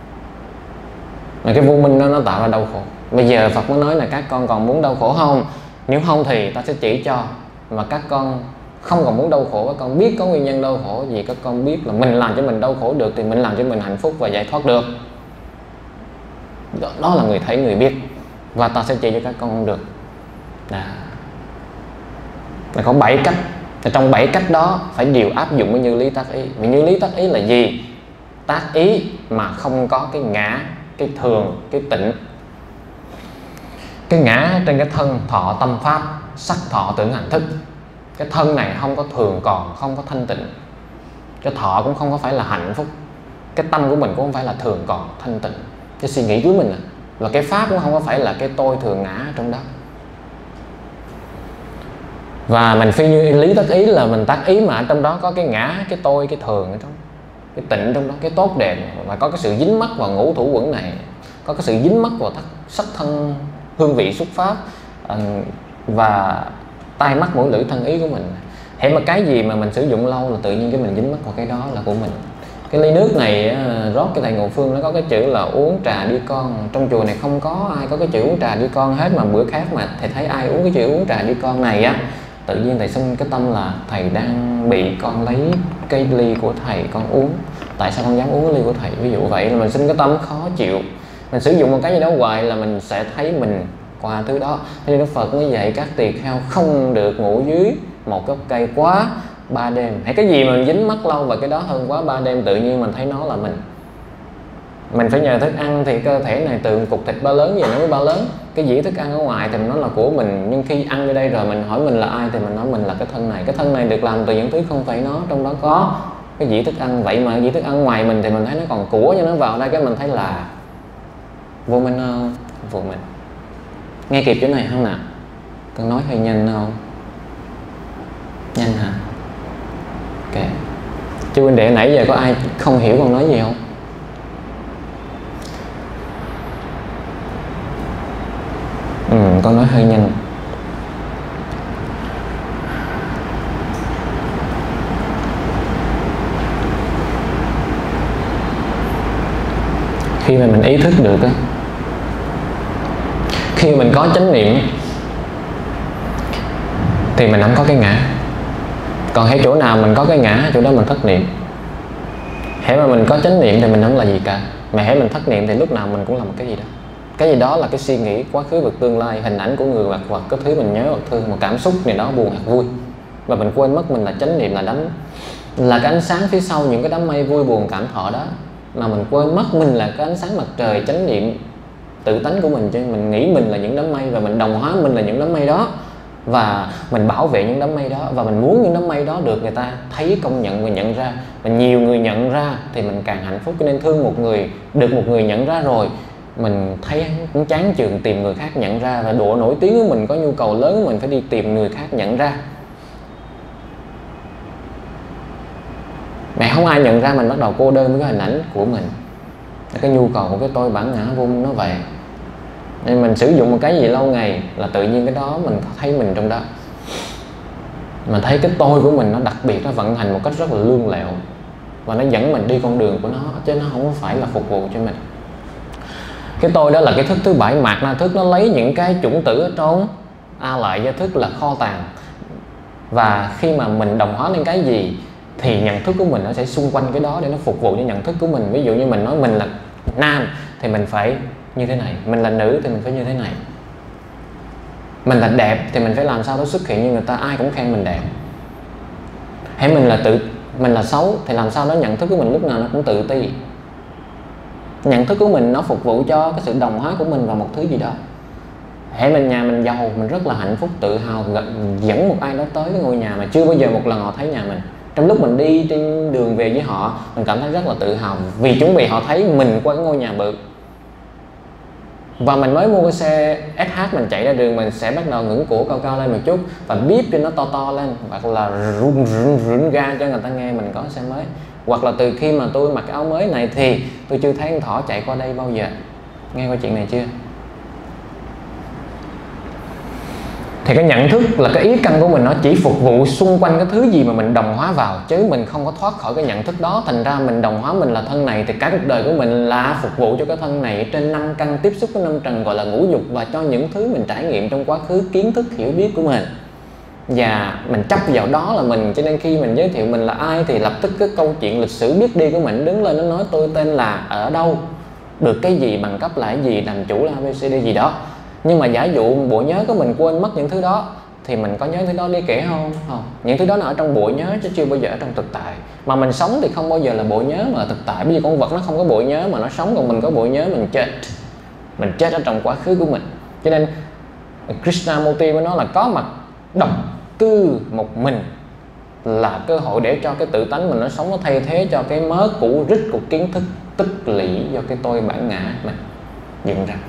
Mà cái vô minh nó tạo ra đau khổ. Bây giờ Phật mới nói là các con còn muốn đau khổ không? Nếu không thì ta sẽ chỉ cho. Mà các con không còn muốn đau khổ, các con biết có nguyên nhân đau khổ gì, các con biết là mình làm cho mình đau khổ được thì mình làm cho mình hạnh phúc và giải thoát được. Đó là người thấy người biết. Và ta sẽ chỉ cho các con không được. Là có 7 cách. Trong 7 cách đó phải đều áp dụng với như lý tác ý. Vì như lý tác ý là gì? Tác ý mà không có cái ngã, cái thường, cái tịnh. Cái ngã trên cái thân thọ tâm pháp, sắc thọ tưởng hành thức. Cái thân này không có thường còn, không có thanh tịnh. Cái thọ cũng không có phải là hạnh phúc. Cái tâm của mình cũng không phải là thường còn, thanh tịnh. Cái suy nghĩ của mình và cái pháp cũng không có phải là cái tôi thường ngã ở trong đó. Và mình phi như lý tác ý là mình tác ý mà ở trong đó có cái ngã, cái tôi, cái thường ở trong, cái tịnh trong đó, cái tốt đẹp. Và có cái sự dính mắc vào ngũ thủ quẩn này, có cái sự dính mắc vào sắc thân hương vị xuất pháp và tai mắt mũi lưỡi thân ý của mình. Hễ mà cái gì mà mình sử dụng lâu là tự nhiên cái mình dính mắc vào cái đó là của mình. Cái ly nước này rót cái thầy Ngộ Phương nó có cái chữ là uống trà đi con. Trong chùa này không có ai có cái chữ uống trà đi con hết. Mà bữa khác mà thầy thấy ai uống cái chữ uống trà đi con này á, tự nhiên thầy sinh cái tâm là thầy đang bị con lấy cái ly của thầy con uống. Tại sao con dám uống cái ly của thầy? Ví dụ vậy là mình sinh cái tâm khó chịu. Mình sử dụng một cái gì đó hoài là mình sẽ thấy mình qua thứ đó. Thế nên Đức Phật mới dạy các tỳ kheo không được ngủ dưới một gốc cây quá 3 đêm. Hay cái gì mà mình dính mắc lâu và cái đó hơn quá 3 đêm, tự nhiên mình thấy nó là mình. Mình phải nhờ thức ăn thì cơ thể này từ cục thịt ba lớn về nó mới ba lớn. Cái dĩa thức ăn ở ngoài thì nó là của mình, nhưng khi ăn vô đây rồi mình hỏi mình là ai thì mình nói mình là cái thân này. Cái thân này được làm từ những thứ không phải nó, trong đó có cái dĩa thức ăn. Vậy mà dĩa thức ăn ngoài mình thì mình thấy nó còn của, cho nó vào đây cái mình thấy là vô minh. Vô minh. Nghe kịp chỗ này không nào? Con nói hơi nhanh không? Nhanh hả? Ok. Chú huynh đệ nãy giờ có ai không hiểu con nói gì không? Con nói hơi nhanh. Khi mà mình ý thức được á, khi mình có chánh niệm thì mình không có cái ngã. Còn hễ chỗ nào mình có cái ngã, chỗ đó mình thất niệm. Hễ mà mình có chánh niệm thì mình không là gì cả. Mà hễ mình thất niệm thì lúc nào mình cũng là một cái gì đó. Cái gì đó là cái suy nghĩ quá khứ và tương lai, hình ảnh của người hoặc cái thứ mình nhớ hoặc thương, một cảm xúc này đó buồn hoặc vui. Và mình quên mất mình là chánh niệm, là cái ánh sáng phía sau những cái đám mây vui buồn cảm thọ đó. Mà mình quên mất mình là cái ánh sáng mặt trời chánh niệm tự tánh của mình, cho nên mình nghĩ mình là những đám mây và mình đồng hóa mình là những đám mây đó, và mình bảo vệ những đám mây đó, và mình muốn những đám mây đó được người ta thấy, công nhận và nhận ra. Và nhiều người nhận ra thì mình càng hạnh phúc. Cho nên thương một người, được một người nhận ra rồi, mình thấy cũng chán chường tìm người khác nhận ra. Và độ nổi tiếng của mình có nhu cầu lớn, mình phải đi tìm người khác nhận ra. Mẹ không ai nhận ra mình, bắt đầu cô đơn với cái hình ảnh của mình. Cái nhu cầu của cái tôi bản ngã vô nó vậy. Nên mình sử dụng một cái gì lâu ngày là tự nhiên cái đó mình thấy mình trong đó. Mình thấy cái tôi của mình nó đặc biệt, nó vận hành một cách rất là lương lẹo, và nó dẫn mình đi con đường của nó, chứ nó không phải là phục vụ cho mình. Cái tôi đó là cái thức thứ bảy, mạt na thức. Nó lấy những cái chủng tử ở trong a lại gia thức là kho tàng. Và khi mà mình đồng hóa lên cái gì thì nhận thức của mình nó sẽ xung quanh cái đó để nó phục vụ cho nhận thức của mình. Ví dụ như mình nói mình là nam thì mình phải như thế này, mình là nữ thì mình phải như thế này, mình là đẹp thì mình phải làm sao đó xuất hiện như người ta, ai cũng khen mình đẹp. Hay mình là xấu thì làm sao đó nhận thức của mình lúc nào nó cũng tự ti. Nhận thức của mình nó phục vụ cho cái sự đồng hóa của mình vào một thứ gì đó. Hễ mình nhà mình giàu, mình rất là hạnh phúc, tự hào dẫn một ai đó tới cái ngôi nhà mà chưa bao giờ một lần họ thấy nhà mình. Trong lúc mình đi trên đường về với họ, mình cảm thấy rất là tự hào vì chuẩn bị họ thấy mình qua cái ngôi nhà bự. Và mình mới mua cái xe SH, mình chạy ra đường mình sẽ bắt đầu ngẩng cổ cao cao lên một chút và bíp cho nó to to lên, hoặc là run ga cho người ta nghe mình có xe mới. Hoặc là từ khi mà tôi mặc cái áo mới này thì tôi chưa thấy con thỏ chạy qua đây bao giờ. Nghe qua chuyện này chưa? Thì cái nhận thức là cái ý căn của mình, nó chỉ phục vụ xung quanh cái thứ gì mà mình đồng hóa vào, chứ mình không có thoát khỏi cái nhận thức đó. Thành ra mình đồng hóa mình là thân này thì cả cuộc đời của mình là phục vụ cho cái thân này, trên 5 căn tiếp xúc với 5 trần gọi là ngũ dục, và cho những thứ mình trải nghiệm trong quá khứ, kiến thức hiểu biết của mình. Và mình chấp vào đó là mình, cho nên khi mình giới thiệu mình là ai thì lập tức cái câu chuyện lịch sử biết đi của mình đứng lên, nó nói tôi tên là ở đâu, được cái gì, bằng cấp là cái gì, làm chủ là ABCD gì đó. Nhưng mà giả dụ bộ nhớ của mình quên mất những thứ đó thì mình có nhớ thứ đó đi kể không? Không. Những thứ đó là ở trong bộ nhớ chứ chưa bao giờ ở trong thực tại. Mà mình sống thì không bao giờ là bộ nhớ mà là thực tại. Bây giờ con vật nó không có bộ nhớ mà nó sống, còn mình có bộ nhớ, mình chết. Mình chết ở trong quá khứ của mình. Cho nên Krishnamurti với nó là có mặt độc cư một mình là cơ hội để cho cái tự tánh mình nó sống, nó thay thế cho cái mớ cũ rích của kiến thức tích lũy do cái tôi bản ngã mình dựng ra.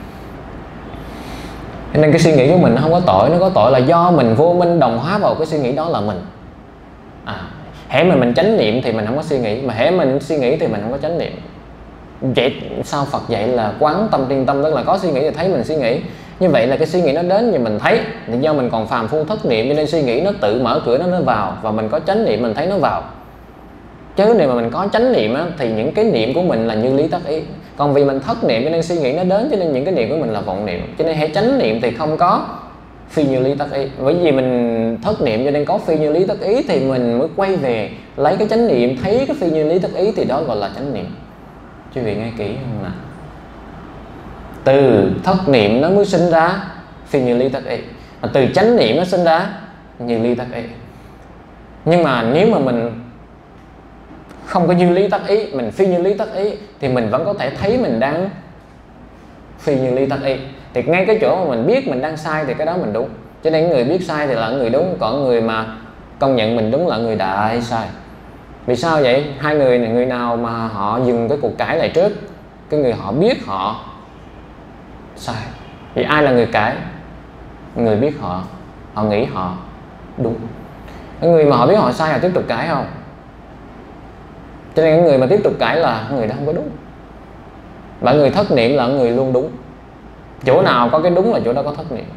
Nên cái suy nghĩ của mình nó không có tội, nó có tội là do mình vô minh đồng hóa vào cái suy nghĩ đó là mình. Hễ mà mình chánh niệm thì mình không có suy nghĩ, mà hễ mình suy nghĩ thì mình không có chánh niệm. Vậy sao Phật dạy là quán tâm thiên tâm, tức là có suy nghĩ thì thấy mình suy nghĩ. Như vậy là cái suy nghĩ nó đến thì mình thấy, thì do mình còn phàm phu thất niệm cho nên suy nghĩ nó tự mở cửa nó vào, và mình có chánh niệm mình thấy nó vào. Chứ nếu mà mình có chánh niệm á, thì những cái niệm của mình là như lý tác ý. Còn vì mình thất niệm cho nên suy nghĩ nó đến, cho nên những cái niệm của mình là vọng niệm. Cho nên hãy chánh niệm thì không có phi như lý tác ý. Bởi vì mình thất niệm cho nên có phi như lý tác ý thì mình mới quay về lấy cái chánh niệm, thấy cái phi như lý tác ý thì đó gọi là chánh niệm. Quý vị nghe kỹ không nào? Từ thất niệm nó mới sinh ra phi như lý tác ý, và từ chánh niệm nó sinh ra như lý tác ý. Nhưng mà nếu mà mình không có như lý tác ý, mình phi như lý tác ý thì mình vẫn có thể thấy mình đang phi như lý tác ý. Thì ngay cái chỗ mà mình biết mình đang sai thì cái đó mình đúng. Cho nên người biết sai thì là người đúng, còn người mà công nhận mình đúng là người đại sai. Vì sao vậy? Hai người này, người nào mà họ dừng cái cuộc cãi lại trước? Cái người họ biết họ sai. Vì ai là người cãi? Người biết họ nghĩ họ đúng. Cái người mà họ biết họ sai là tiếp tục cãi không? Cho nên cái người mà tiếp tục cãi là người đó không có đúng. Và người thất niệm là người luôn đúng. Chỗ nào có cái đúng là chỗ đó có thất niệm.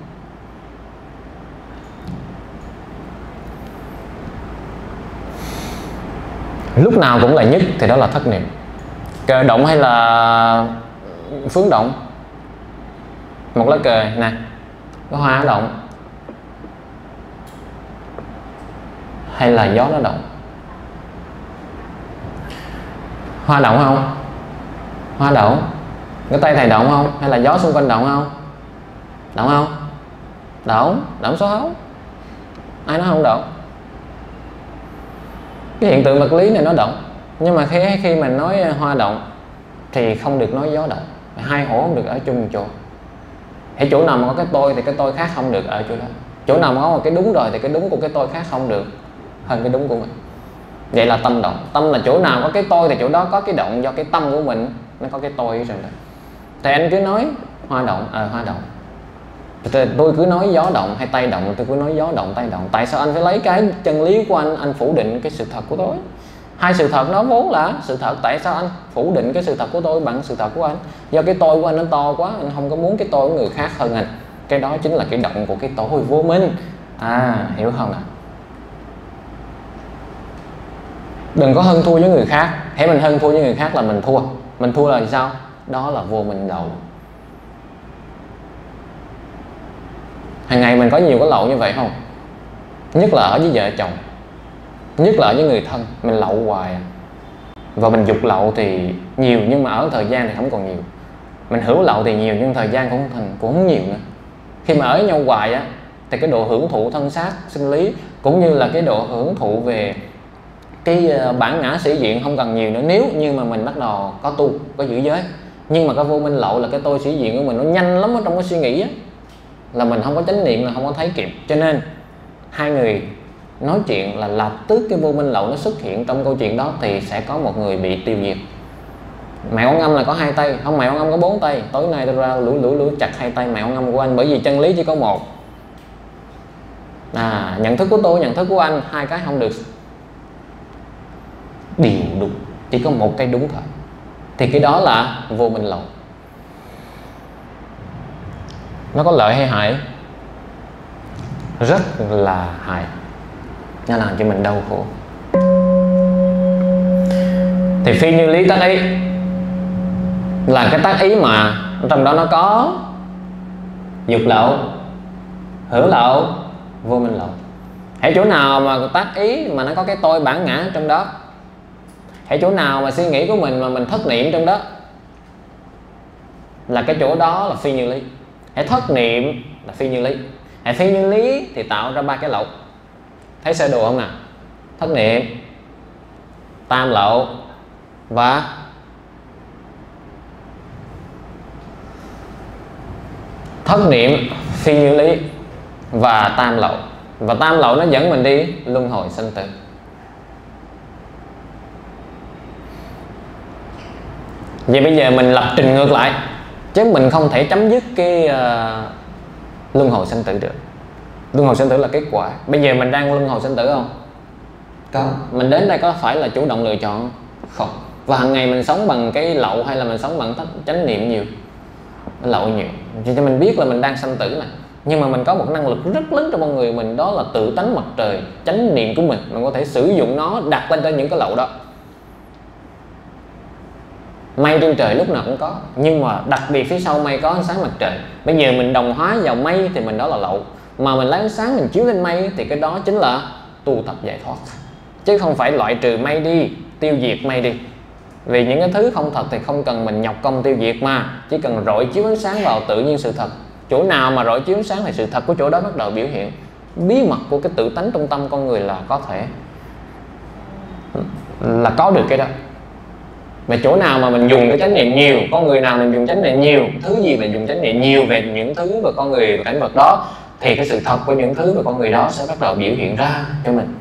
Lúc nào cũng là nhất thì đó là thất niệm. Cờ động hay là phướng động? Một lá cờ nè, có hoa động hay là gió nó động? Hoa động không? Hoa động. Cái tay thầy động không? Hay là gió xung quanh động không? Động không? Động số hấu. Ai nói không động? Cái hiện tượng vật lý này nó động. Nhưng mà khi mình nói hoa động thì không được nói gió động. Hai hổ không được ở chung một chỗ. Thì chỗ nào mà có cái tôi thì cái tôi khác không được ở chỗ đó. Chỗ nào mà có một cái đúng rồi thì cái đúng của cái tôi khác không được hơn cái đúng của mình. Vậy là tâm động. Tâm là chỗ nào có cái tôi thì chỗ đó có cái động, do cái tâm của mình nó có cái tôi ở trong đó. Thì anh cứ nói hoa động, hoa động. Tôi cứ nói gió động hay tay động, tôi cứ nói gió động, tay động. Tại sao anh phải lấy cái chân lý của anh phủ định cái sự thật của tôi? Hai sự thật nó vốn là sự thật. Tại sao anh phủ định cái sự thật của tôi bằng sự thật của anh? Do cái tôi của anh nó to quá, anh không có muốn cái tôi của người khác hơn anh. Cái đó chính là cái động của cái tôi vô minh. Hiểu không nào? Đừng có hơn thua với người khác. Hãy mình hơn thua với người khác là mình thua. Mình thua là sao? Đó là vô minh lậu. Hàng ngày mình có nhiều cái lậu như vậy không? Nhất là ở với vợ chồng, nhất là ở với người thân. Mình lậu hoài. Và mình dục lậu thì nhiều, nhưng mà ở thời gian thì không còn nhiều. Mình hưởng lậu thì nhiều, nhưng thời gian cũng không nhiều nữa. Khi mà ở với nhau hoài á, thì cái độ hưởng thụ thân xác sinh lý cũng như là cái độ hưởng thụ về cái bản ngã sĩ diện không cần nhiều nữa. Nếu như mà mình bắt đầu có tu, có giữ giới. Nhưng mà cái vô minh lậu là cái tôi sĩ diện của mình nó nhanh lắm ở trong cái suy nghĩ á, là mình không có chánh niệm, là không có thấy kịp. Cho nên hai người nói chuyện là lập tức cái vô minh lậu nó xuất hiện trong câu chuyện đó, thì sẽ có một người bị tiêu diệt. Mẹ Quan Âm là có hai tay, không, Mẹ Quan Âm có bốn tay. Tối nay tôi ra lũi chặt hai tay Mẹ Quan Âm của anh, bởi vì chân lý chỉ có một. Nhận thức của tôi, nhận thức của anh, hai cái không được đều đúng, chỉ có một cái đúng thôi. Thì cái đó là vô minh lậu. Nó có lợi hay hại? Rất là hại. Nó làm cho mình đau khổ. Thì phi như lý tác ý là cái tác ý mà trong đó nó có dục lậu, hưởng lậu, vô minh lậu. Hãy chỗ nào mà tác ý mà nó có cái tôi bản ngã trong đó, hãy chỗ nào mà suy nghĩ của mình mà mình thất niệm trong đó, là cái chỗ đó là phi như lý. Hãy thất niệm là phi như lý. Hãy phi như lý thì tạo ra ba cái lậu. Thấy sơ đồ không nào? Thất niệm, tam lậu và thất niệm, phi như lý và tam lậu. Và tam lậu nó dẫn mình đi luân hồi sinh tử. Vậy bây giờ mình lập trình ngược lại, chứ mình không thể chấm dứt cái luân hồi sinh tử được. Luân hồi sinh tử là kết quả. Bây giờ mình đang luân hồi sinh tử không? Có. Mình đến đây có phải là chủ động lựa chọn? Không. Và hàng ngày mình sống bằng cái lậu hay là mình sống bằng chánh niệm nhiều? Lậu nhiều. Cho mình biết là mình đang sanh tử này. Nhưng mà mình có một năng lực rất lớn trong con người mình, đó là tự tánh mặt trời, chánh niệm của mình. Mình có thể sử dụng nó đặt lên trên những cái lậu đó. Mây trên trời lúc nào cũng có, nhưng mà đặc biệt phía sau mây có ánh sáng mặt trời. Bây giờ mình đồng hóa vào mây thì mình đó là lậu. Mà mình lấy ánh sáng mình chiếu lên mây thì cái đó chính là tu tập giải thoát. Chứ không phải loại trừ mây đi, tiêu diệt mây đi. Vì những cái thứ không thật thì không cần mình nhọc công tiêu diệt, mà chỉ cần rọi chiếu ánh sáng vào tự nhiên sự thật. Chỗ nào mà rọi chiếu ánh sáng thì sự thật của chỗ đó bắt đầu biểu hiện. Bí mật của cái tự tánh trong tâm con người là có thể là có được cái đó. Mà chỗ nào mà mình dùng cái chánh niệm nhiều, con người nào mình dùng chánh niệm nhiều, thứ gì mình dùng chánh niệm nhiều về những thứ và con người và cảnh vật đó, thì cái sự thật của những thứ và con người đó sẽ bắt đầu biểu hiện ra cho mình.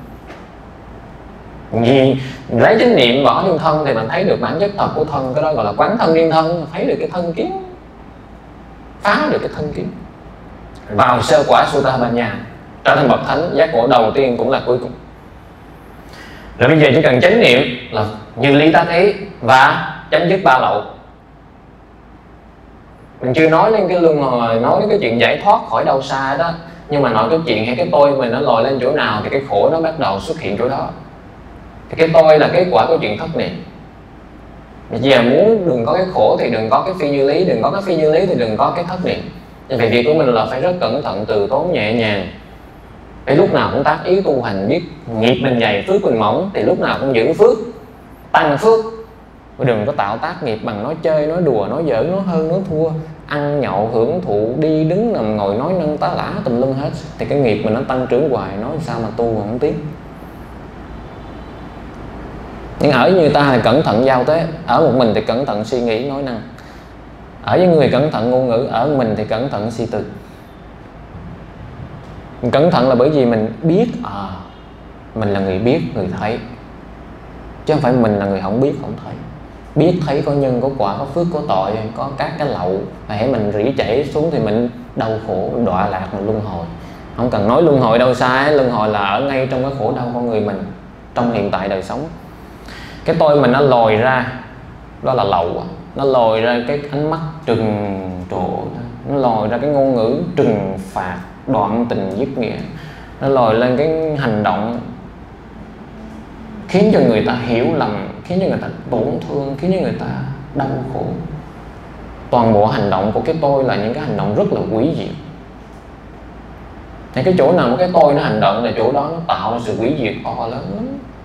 Vì lấy chánh niệm bỏ liên thân thì mình thấy được bản chất thật của thân, cái đó gọi là quán thân liên thân, thấy được cái thân kiến, phá được cái thân kiến, vào sơ quả Sotapanna, trở thành bậc thánh giác ngộ đầu tiên cũng là cuối cùng. Rồi bây giờ chỉ cần chánh niệm là như lý tác ý và chấm dứt ba lậu. Mình chưa nói đến cái luân hồi, nói đến cái chuyện giải thoát khỏi đau xa đó, nhưng mà nói cái chuyện hay cái tôi mình nó lòi lên chỗ nào thì cái khổ nó bắt đầu xuất hiện chỗ đó. Thì cái tôi là kết quả của chuyện thất niệm. Bây giờ muốn đừng có cái khổ thì đừng có cái phi như lý, đừng có cái phi như lý thì đừng có cái thất niệm. Vì việc của mình là phải rất cẩn thận, từ tốn, nhẹ nhàng. Phải lúc nào cũng tác ý tu hành, biết nghiệp mình dày, phước mình mỏng thì lúc nào cũng giữ phước, tăng phước. Đừng có tạo tác nghiệp bằng nói chơi, nói đùa, nói giỡn, nói hơn, nói thua, ăn nhậu, hưởng thụ, đi đứng nằm ngồi nói nâng tá lả tùm lum hết. Thì cái nghiệp mình nó tăng trưởng hoài, nói sao mà tu mà không tiếc. Nhưng ở như ta thì cẩn thận giao tế, ở một mình thì cẩn thận suy nghĩ nói năng, ở với người cẩn thận ngôn ngữ, ở mình thì cẩn thận suy tư. Mình cẩn thận là bởi vì mình biết mình là người biết, người thấy, chứ không phải mình là người không biết, không thấy. Biết thấy có nhân, có quả, có phước, có tội, có các cái lậu. Hễ mình rỉ chảy xuống thì mình đau khổ, đọa lạc, mình luân hồi. Không cần nói luân hồi đâu xa, luân hồi là ở ngay trong cái khổ đau con người mình, trong hiện tại đời sống. Cái tôi mình nó lòi ra, đó là lậu. Nó lòi ra cái ánh mắt trừng trộ, nó lòi ra cái ngôn ngữ trừng phạt, đoạn tình dứt nghĩa, nó lòi lên cái hành động khiến cho người ta hiểu lầm, khiến cho người ta tổn thương, khiến cho người ta đau khổ. Toàn bộ hành động của cái tôi là những cái hành động rất là quý diệt. Thì cái chỗ nào mà cái tôi nó hành động là chỗ đó nó tạo ra sự quý diệt to lớn lắm.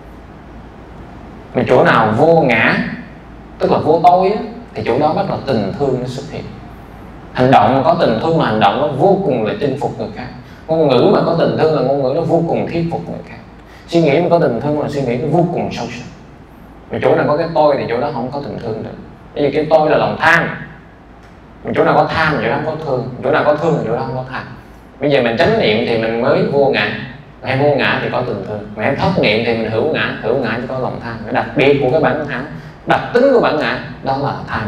Mà chỗ nào vô ngã, tức là vô tôi á, thì chỗ đó bắt đầu tình thương nó xuất hiện. Hành động có tình thương là hành động nó vô cùng là chinh phục người khác. Ngôn ngữ mà có tình thương là ngôn ngữ nó vô cùng thuyết phục người khác. Suy nghĩ mà có tình thương là suy nghĩ nó vô cùng sâu sắc. Mà chỗ nào có cái tôi thì chỗ đó không có tình thương được. Bởi vì cái tôi là lòng tham. Mà chỗ nào có tham thì chỗ đó không có thương, chỗ nào có thương thì chỗ đó không có tham. Bây giờ mình chánh niệm thì mình mới vô ngã, hay vô ngã thì có tình thương. Mà em thất niệm thì mình hữu ngã thì có lòng tham. Cái đặc biệt của cái bản ngã, đặc tính của bản ngã đó là tham.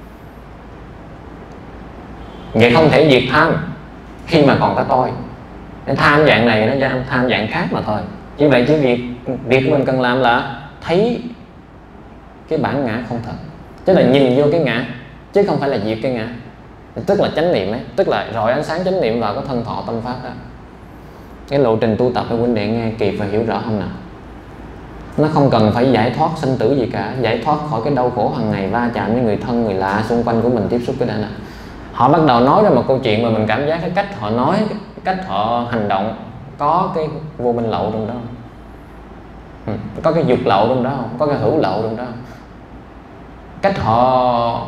Vậy không thể diệt tham khi mà còn có tôi. Cái tham dạng này nó tham dạng khác mà thôi. Như vậy chứ việc mình cần làm là thấy cái bản ngã không thật, tức là nhìn vô cái ngã chứ không phải là diệt cái ngã. Tức là chánh niệm ấy, tức là rọi ánh sáng chánh niệm vào cái thân thọ tâm pháp đó. Cái lộ trình tu tập cho huynh đệ nghe kịp và hiểu rõ không nào? Nó không cần phải giải thoát sinh tử gì cả, giải thoát khỏi cái đau khổ hàng ngày va chạm với người thân, người lạ xung quanh của mình, tiếp xúc cái đó nè. Họ bắt đầu nói ra một câu chuyện mà mình cảm giác cái cách họ nói, cái cách họ hành động có cái vô minh lậu trong đó không? Có cái dục lậu trong đó không? Có cái hữu lậu trong đó không? Cách họ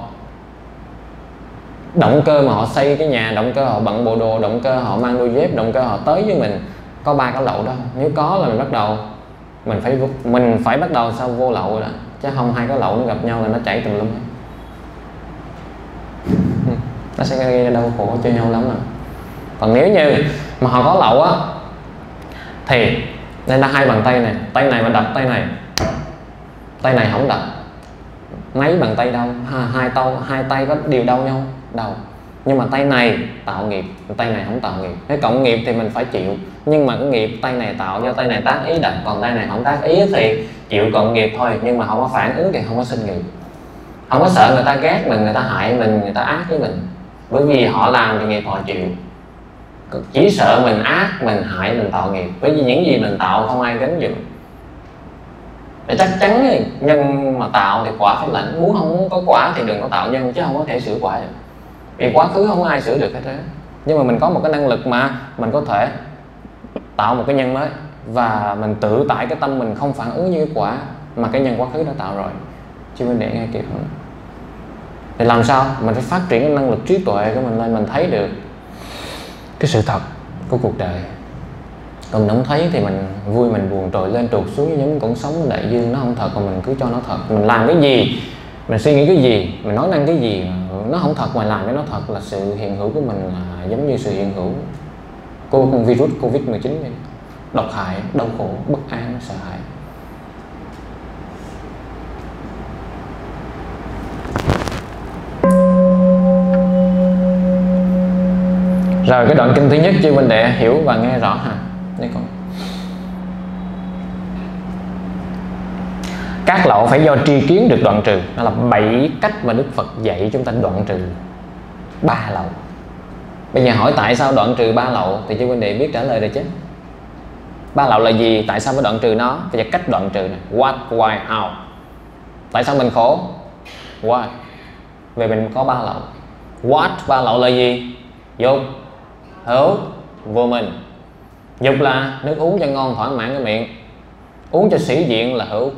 động cơ mà họ xây cái nhà, động cơ họ bận bộ đồ, động cơ họ mang đôi dép, động cơ họ tới với mình, có ba cái lậu đó không? Nếu có là mình bắt đầu mình phải bắt đầu sau vô lậu rồi đó, chứ không hai cái lậu nó gặp nhau là nó chảy tùm lum. Nó sẽ gây ra đau khổ cho nhau lắm rồi. Còn nếu như mà họ có lậu á thì đây là hai bàn tay này, tay này mà đập tay này không đập, mấy bàn tay đau, hai tay có đều đau nhau đầu, nhưng mà tay này tạo nghiệp, tay này không tạo nghiệp. Cái cộng nghiệp thì mình phải chịu, nhưng mà cái nghiệp tay này tạo do tay này tác ý đập, còn tay này không tác ý thì chịu cộng nghiệp thôi, nhưng mà không có phản ứng thì không có sinh nghiệp. Không có sợ người ta ghét mình, người ta hại mình, người ta ác với mình, bởi vì họ làm thì nghiệp họ chịu. Chỉ sợ mình ác, mình hại, mình tạo nghiệp, bởi vì những gì mình tạo không ai gánh giùm. Để chắc chắn nhân mà tạo thì quả phải lãnh, muốn không có quả thì đừng có tạo nhân, chứ không có thể sửa quả được. Vì quá khứ không ai sửa được cái thế. Nhưng mà mình có một cái năng lực mà mình có thể tạo một cái nhân mới, và mình tự tại cái tâm mình không phản ứng như cái quả mà cái nhân quá khứ đã tạo rồi. Chứ mình để nghe kịp không? Thì làm sao? Mình phải phát triển cái năng lực trí tuệ của mình lên, mình thấy được cái sự thật của cuộc đời, Còn mình không thấy thì mình vui, mình buồn, trồi lên trượt xuống giống con sóng đại dương, nó không thật mà mình cứ cho nó thật. Mình làm cái gì, mình suy nghĩ cái gì, mình nói năng cái gì nó không thật mà làm cho nó thật, là sự hiện hữu của mình là giống như sự hiện hữu của con virus Covid-19 này. Độc hại, đau khổ, bất an, sợ hãi. Rồi cái đoạn kinh thứ nhất chư huynh đệ hiểu và nghe rõ ha. Đây con. Các lậu phải do tri kiến được đoạn trừ. Đó là 7 cách mà Đức Phật dạy chúng ta đoạn trừ 3 lậu. Bây giờ hỏi tại sao đoạn trừ 3 lậu thì chư huynh đệ biết trả lời rồi chứ. 3 lậu là gì? Tại sao phải đoạn trừ nó? Bây giờ cách đoạn trừ này. What, why, how. Tại sao mình khổ? Why. Vì mình có 3 lậu. What, 3 lậu là gì? Dục, hữu, vô minh. Dục là nước uống cho ngon thỏa mãn cái miệng, uống cho sĩ diện là hữu,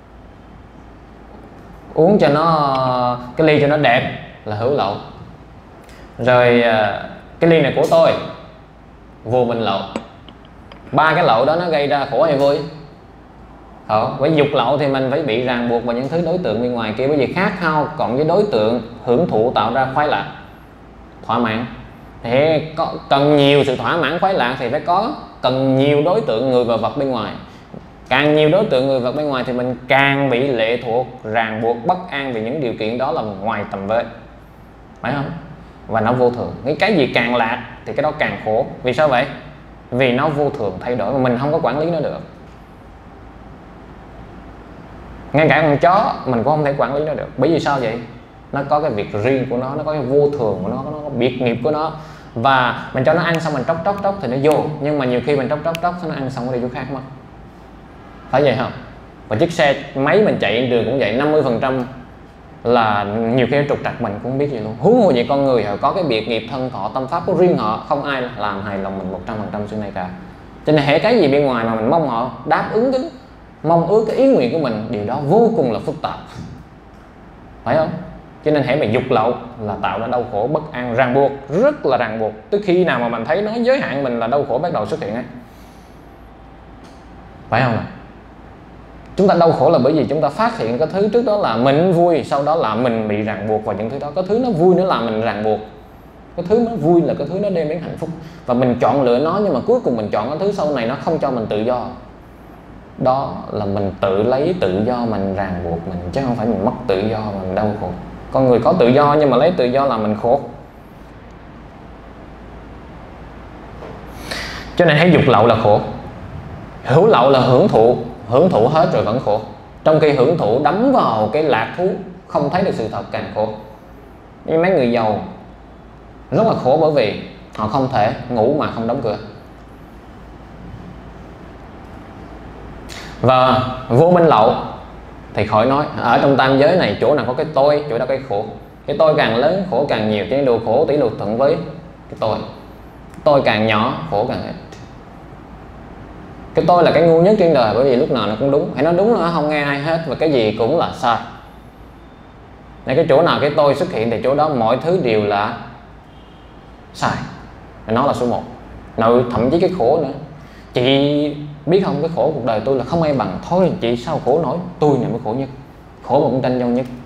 uống cho nó cái ly cho nó đẹp là hữu lậu. Rồi cái ly này của tôi, vô minh lậu. 3 cái lậu đó nó gây ra khổ hay vui? Khổ. Với dục lậu thì mình phải bị ràng buộc vào những thứ đối tượng bên ngoài kia, bởi vì khát khao cộng với đối tượng hưởng thụ tạo ra khoái lạc, thỏa mãn. Thì cần nhiều sự thỏa mãn khoái lạc thì phải cần nhiều đối tượng người và vật bên ngoài. Càng nhiều đối tượng người vật bên ngoài thì mình càng bị lệ thuộc, ràng buộc, bất an vì những điều kiện đó là ngoài tầm với, phải không? Và nó vô thường. Cái gì càng lạc thì cái đó càng khổ. Vì sao vậy? Vì nó vô thường thay đổi mà mình không có quản lý nó được. Ngay cả con chó mình cũng không thể quản lý nó được. Bởi vì sao vậy? Nó có cái việc riêng của nó có cái vô thường của nó có biệt nghiệp của nó. Và mình cho nó ăn xong mình tróc thì nó vô. Nhưng mà nhiều khi mình tróc nó ăn xong nó đi chỗ khác mất. Phải vậy không? Và chiếc xe máy mình chạy trên đường cũng vậy, 50% là nhiều khi trục trặc mình cũng không biết gì luôn. Huống hồ vậy con người họ có cái biệt nghiệp thân thọ tâm pháp của riêng họ, không ai làm hài lòng mình 100% xưa nay cả. Cho nên hễ cái gì bên ngoài mà mình mong họ đáp ứng cái mong ước, cái ý nguyện của mình, điều đó vô cùng là phức tạp, phải không? Cho nên hễ mà dục lậu là tạo ra đau khổ, bất an, ràng buộc, rất là ràng buộc. Tới khi nào mà mình thấy nó giới hạn mình là đau khổ bắt đầu xuất hiện ấy, phải không? Chúng ta đau khổ là bởi vì chúng ta phát hiện cái thứ trước đó là mình vui, sau đó là mình bị ràng buộc vào những thứ đó. Cái thứ nó vui nữa là mình ràng buộc, cái thứ nó vui là cái thứ nó đem đến hạnh phúc và mình chọn lựa nó, nhưng mà cuối cùng mình chọn cái thứ sau này nó không cho mình tự do. Đó là mình tự lấy tự do mình ràng buộc mình, chứ không phải mình mất tự do mình đau khổ. Con người có tự do nhưng mà lấy tự do là mình khổ. Cho nên thấy dục lậu là khổ. Hữu lậu là hưởng thụ hết rồi vẫn khổ. Trong khi hưởng thụ đắm vào cái lạc thú, không thấy được sự thật càng khổ. Như mấy người giàu rất là khổ bởi vì họ không thể ngủ mà không đóng cửa. Và vô minh lậu thì khỏi nói. Ở trong tam giới này chỗ nào có cái tôi, chỗ đó cái khổ. Cái tôi càng lớn khổ càng nhiều, cho nên đồ khổ tỷ lệ thuận với cái tôi. Tôi càng nhỏ khổ càng ít. Cái tôi là cái ngu nhất trên đời, bởi vì lúc nào nó cũng đúng. Hãy nói đúng nó không nghe ai hết, và cái gì cũng là sai. Nên cái chỗ nào cái tôi xuất hiện thì chỗ đó mọi thứ đều là sai. Nó là số 1. Thậm chí cái khổ nữa. Chị biết không, cái khổ cuộc đời tôi là không ai bằng. Thôi chị sao khổ nổi, tôi này mới khổ nhất. Khổ mà cũng tranh nhau nhất.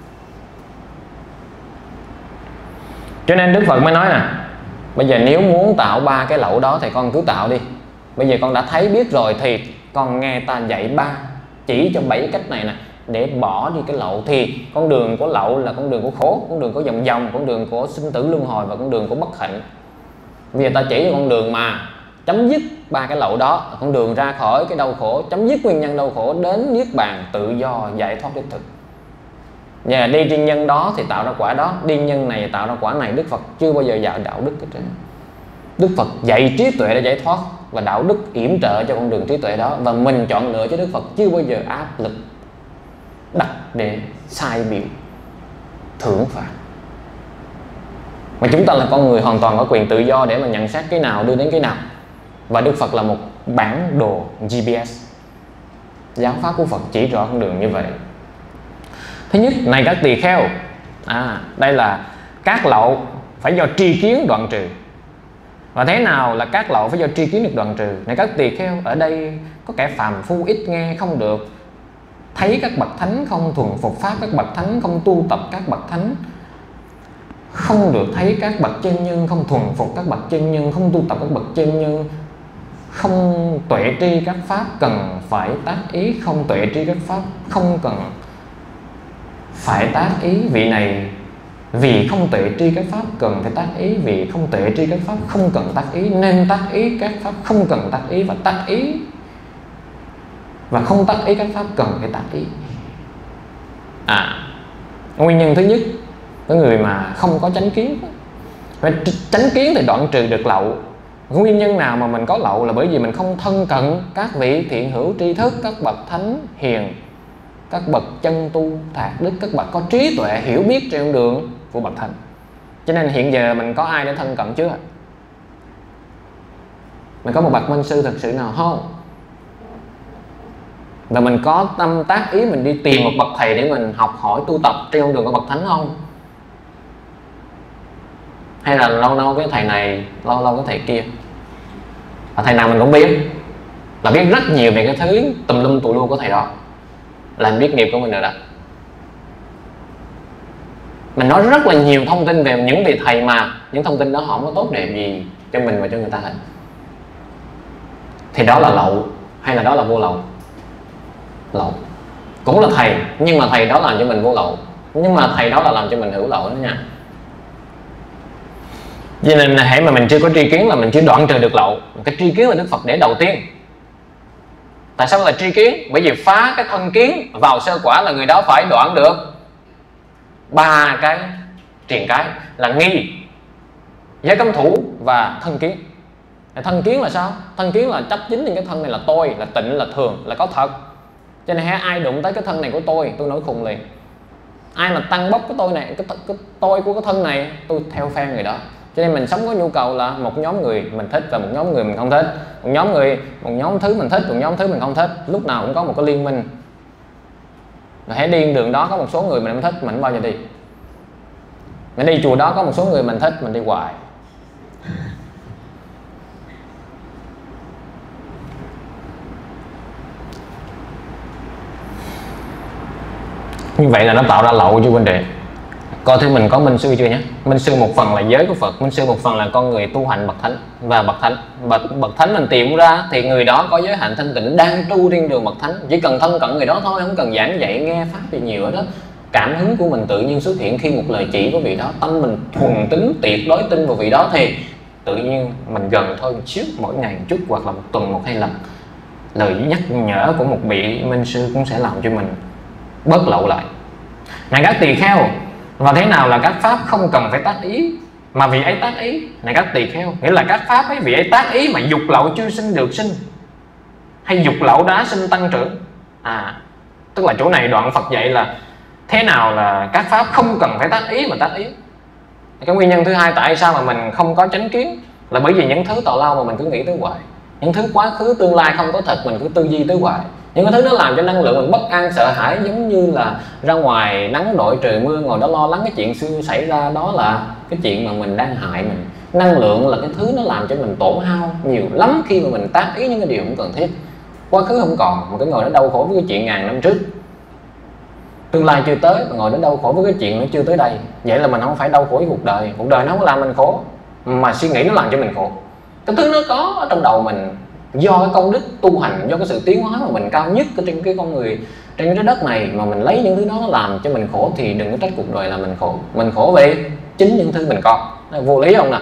Cho nên Đức Phật mới nói nè, bây giờ nếu muốn tạo 3 cái lậu đó thì con cứ tạo đi. Bây giờ con đã thấy biết rồi thì con nghe ta dạy chỉ cho 7 cách này nè, để bỏ đi cái lậu. Thì con đường của lậu là con đường của khổ, con đường của vòng vòng, con đường của sinh tử luân hồi và con đường của bất hạnh. Bây giờ ta chỉ cho con đường mà chấm dứt 3 cái lậu đó, con đường ra khỏi cái đau khổ, chấm dứt nguyên nhân đau khổ đến niết bàn tự do giải thoát đích thực. Và đi trên nhân đó thì tạo ra quả đó, đi nhân này tạo ra quả này. Đức Phật chưa bao giờ dạy đạo đức hết trơn. Đức Phật dạy trí tuệ để giải thoát và đạo đức yểm trợ cho con đường trí tuệ đó, và mình chọn lựa, chứ Đức Phật chưa bao giờ áp lực đặt để sai biểu thưởng phạt. Mà chúng ta là con người hoàn toàn có quyền tự do để mà nhận xét cái nào đưa đến cái nào. Và Đức Phật là một bản đồ GPS. Giáo pháp của Phật chỉ rõ con đường như vậy. Thứ nhất, này các tỳ kheo, đây là các lậu phải do tri kiến đoạn trừ. Và thế nào là các lậu phải do tri kiến được đoạn trừ? Này các tỳ kheo, ở đây có kẻ phàm phu ít nghe không được, thấy các bậc thánh không thuần phục pháp các bậc thánh, không tu tập các bậc thánh, không được thấy các bậc chân nhân, không thuần phục các bậc chân nhân, không tu tập các bậc chân nhân, không tuệ tri các pháp cần phải tác ý, không tuệ tri các pháp không cần phải tác ý. Vị này vì không tuệ tri các pháp cần phải tác ý, vì không tuệ tri các pháp không cần tác ý, nên tác ý các pháp không cần tác ý, và tác ý và không tác ý các pháp cần phải tác ý. Nguyên nhân thứ nhất, cái người mà không có chánh kiến. Chánh kiến thì đoạn trừ được lậu. Nguyên nhân nào mà mình có lậu là bởi vì mình không thân cận các vị thiện hữu tri thức, các bậc thánh hiền, các bậc chân tu thạc đức, các bậc có trí tuệ hiểu biết trên con đường của bậc thánh. Cho nên hiện giờ mình có ai để thân cận chưa? Mình có một bậc minh sư thực sự nào không? Và mình có tâm tác ý mình đi tìm một bậc thầy để mình học hỏi tu tập trên con đường của bậc thánh không? Hay là lâu lâu cái thầy này, lâu lâu cái thầy kia, và thầy nào mình cũng biết, là biết rất nhiều về cái thứ tùm lum tù lu của thầy đó, là mình biết nghiệp của mình rồi đó. Mình nói rất là nhiều thông tin về những vị thầy mà những thông tin đó không có tốt đẹp gì cho mình và cho người ta hết. Thì đó là lậu hay là đó là vô lậu? Lậu. Cũng là thầy, nhưng mà thầy đó làm cho mình vô lậu, nhưng mà thầy đó là làm cho mình hữu lậu đó nha. Cho nên hãy mà mình chưa có tri kiến là mình chưa đoạn trừ được lậu. Cái tri kiến là Đức Phật để đầu tiên. Tại sao là tri kiến? Bởi vì phá cái thân kiến vào sơ quả là người đó phải đoạn được 3 cái triền cái là nghi, giới cấm thủ và thân kiến. Thân kiến là sao? Thân kiến là chấp chính trên cái thân này là tôi, là tịnh, là thường, là có thật. Cho nên ai đụng tới cái thân này của tôi nổi khùng liền. Ai mà tăng bốc cái tôi này, cái tôi của cái thân này, tôi theo phe người đó. Cho nên mình sống có nhu cầu là một nhóm người mình thích và một nhóm người mình không thích, một nhóm thứ mình thích, một nhóm thứ mình không thích. Lúc nào cũng có một cái liên minh. Rồi hãy đi đường đó có một số người mình không thích, mình không bao giờ đi. Mình đi chùa đó có một số người mình thích, mình đi hoài. Như vậy là nó tạo ra lậu cho huynh đệ. Coi thử mình có minh sư chưa nhé. Minh sư một phần là giới của Phật, minh sư một phần là con người tu hành bậc thánh. Và bậc thánh mình tìm ra thì người đó có giới hạnh thanh tịnh, đang tu trên đường bậc thánh. Chỉ cần thân cận người đó thôi, không cần giảng dạy nghe pháp gì nhiều đó. Cảm hứng của mình tự nhiên xuất hiện khi một lời chỉ của vị đó, tâm mình thuần tín tuyệt đối tin vào vị đó thì tự nhiên mình gần thôi một xíu, mỗi ngày một chút, hoặc là một tuần 1-2 lần. Lời nhắc nhở của một vị minh sư cũng sẽ làm cho mình bớt lậu lại. Này các tỳ kheo, và thế nào là các pháp không cần phải tác ý mà vị ấy tác ý? Này các tỳ kheo, nghĩa là các pháp ấy vị ấy tác ý mà dục lậu chưa sinh được sinh, hay dục lậu đã sinh tăng trưởng. Tức là chỗ này đoạn Phật dạy là thế nào là các pháp không cần phải tác ý mà tác ý. Cái nguyên nhân thứ hai tại sao mà mình không có chánh kiến là bởi vì những thứ tào lao mà mình cứ nghĩ tới hoài, những thứ quá khứ tương lai không có thật mình cứ tư duy tới hoài. Những cái thứ nó làm cho năng lượng mình bất an sợ hãi, giống như là ra ngoài nắng đội trời mưa ngồi đó lo lắng cái chuyện xưa xảy ra, đó là cái chuyện mà mình đang hại mình. Năng lượng là cái thứ nó làm cho mình tổn hao nhiều lắm khi mà mình tác ý những cái điều không cần thiết. Quá khứ không còn mà cái ngồi đó đau khổ với cái chuyện ngàn năm trước, tương lai chưa tới mà ngồi đó đau khổ với cái chuyện nó chưa tới đây. Vậy là mình không phải đau khổ với cuộc đời nó không làm mình khổ, mà suy nghĩ nó làm cho mình khổ. Cái thứ nó có ở trong đầu mình do cái công đức tu hành, do cái sự tiến hóa mà mình cao nhất trên cái con người, trên cái đất này, mà mình lấy những thứ đó nó làm cho mình khổ thì đừng có trách cuộc đời là mình khổ. Mình khổ vì chính những thứ mình có. Nó vô lý không nè?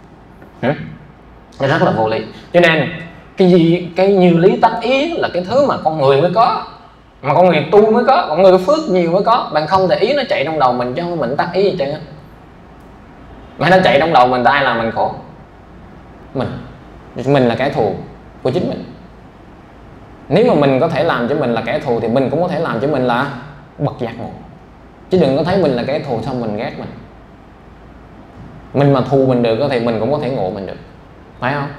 Nó rất là vô lý. Cho nên cái như lý tác ý là cái thứ mà con người mới có, mà con người tu mới có, con người phước nhiều mới có. Bạn không để ý nó chạy trong đầu mình cho mình tác ý gì chứ. Mà nó chạy trong đầu mình ai làm mình khổ? Mình là kẻ thù của chính mình. Nếu mà mình có thể làm cho mình là kẻ thù thì mình cũng có thể làm cho mình là bậc giác ngộ. Chứ đừng có thấy mình là kẻ thù xong mình ghét mình. Mình mà thù mình được thì mình cũng có thể ngộ mình được, phải không?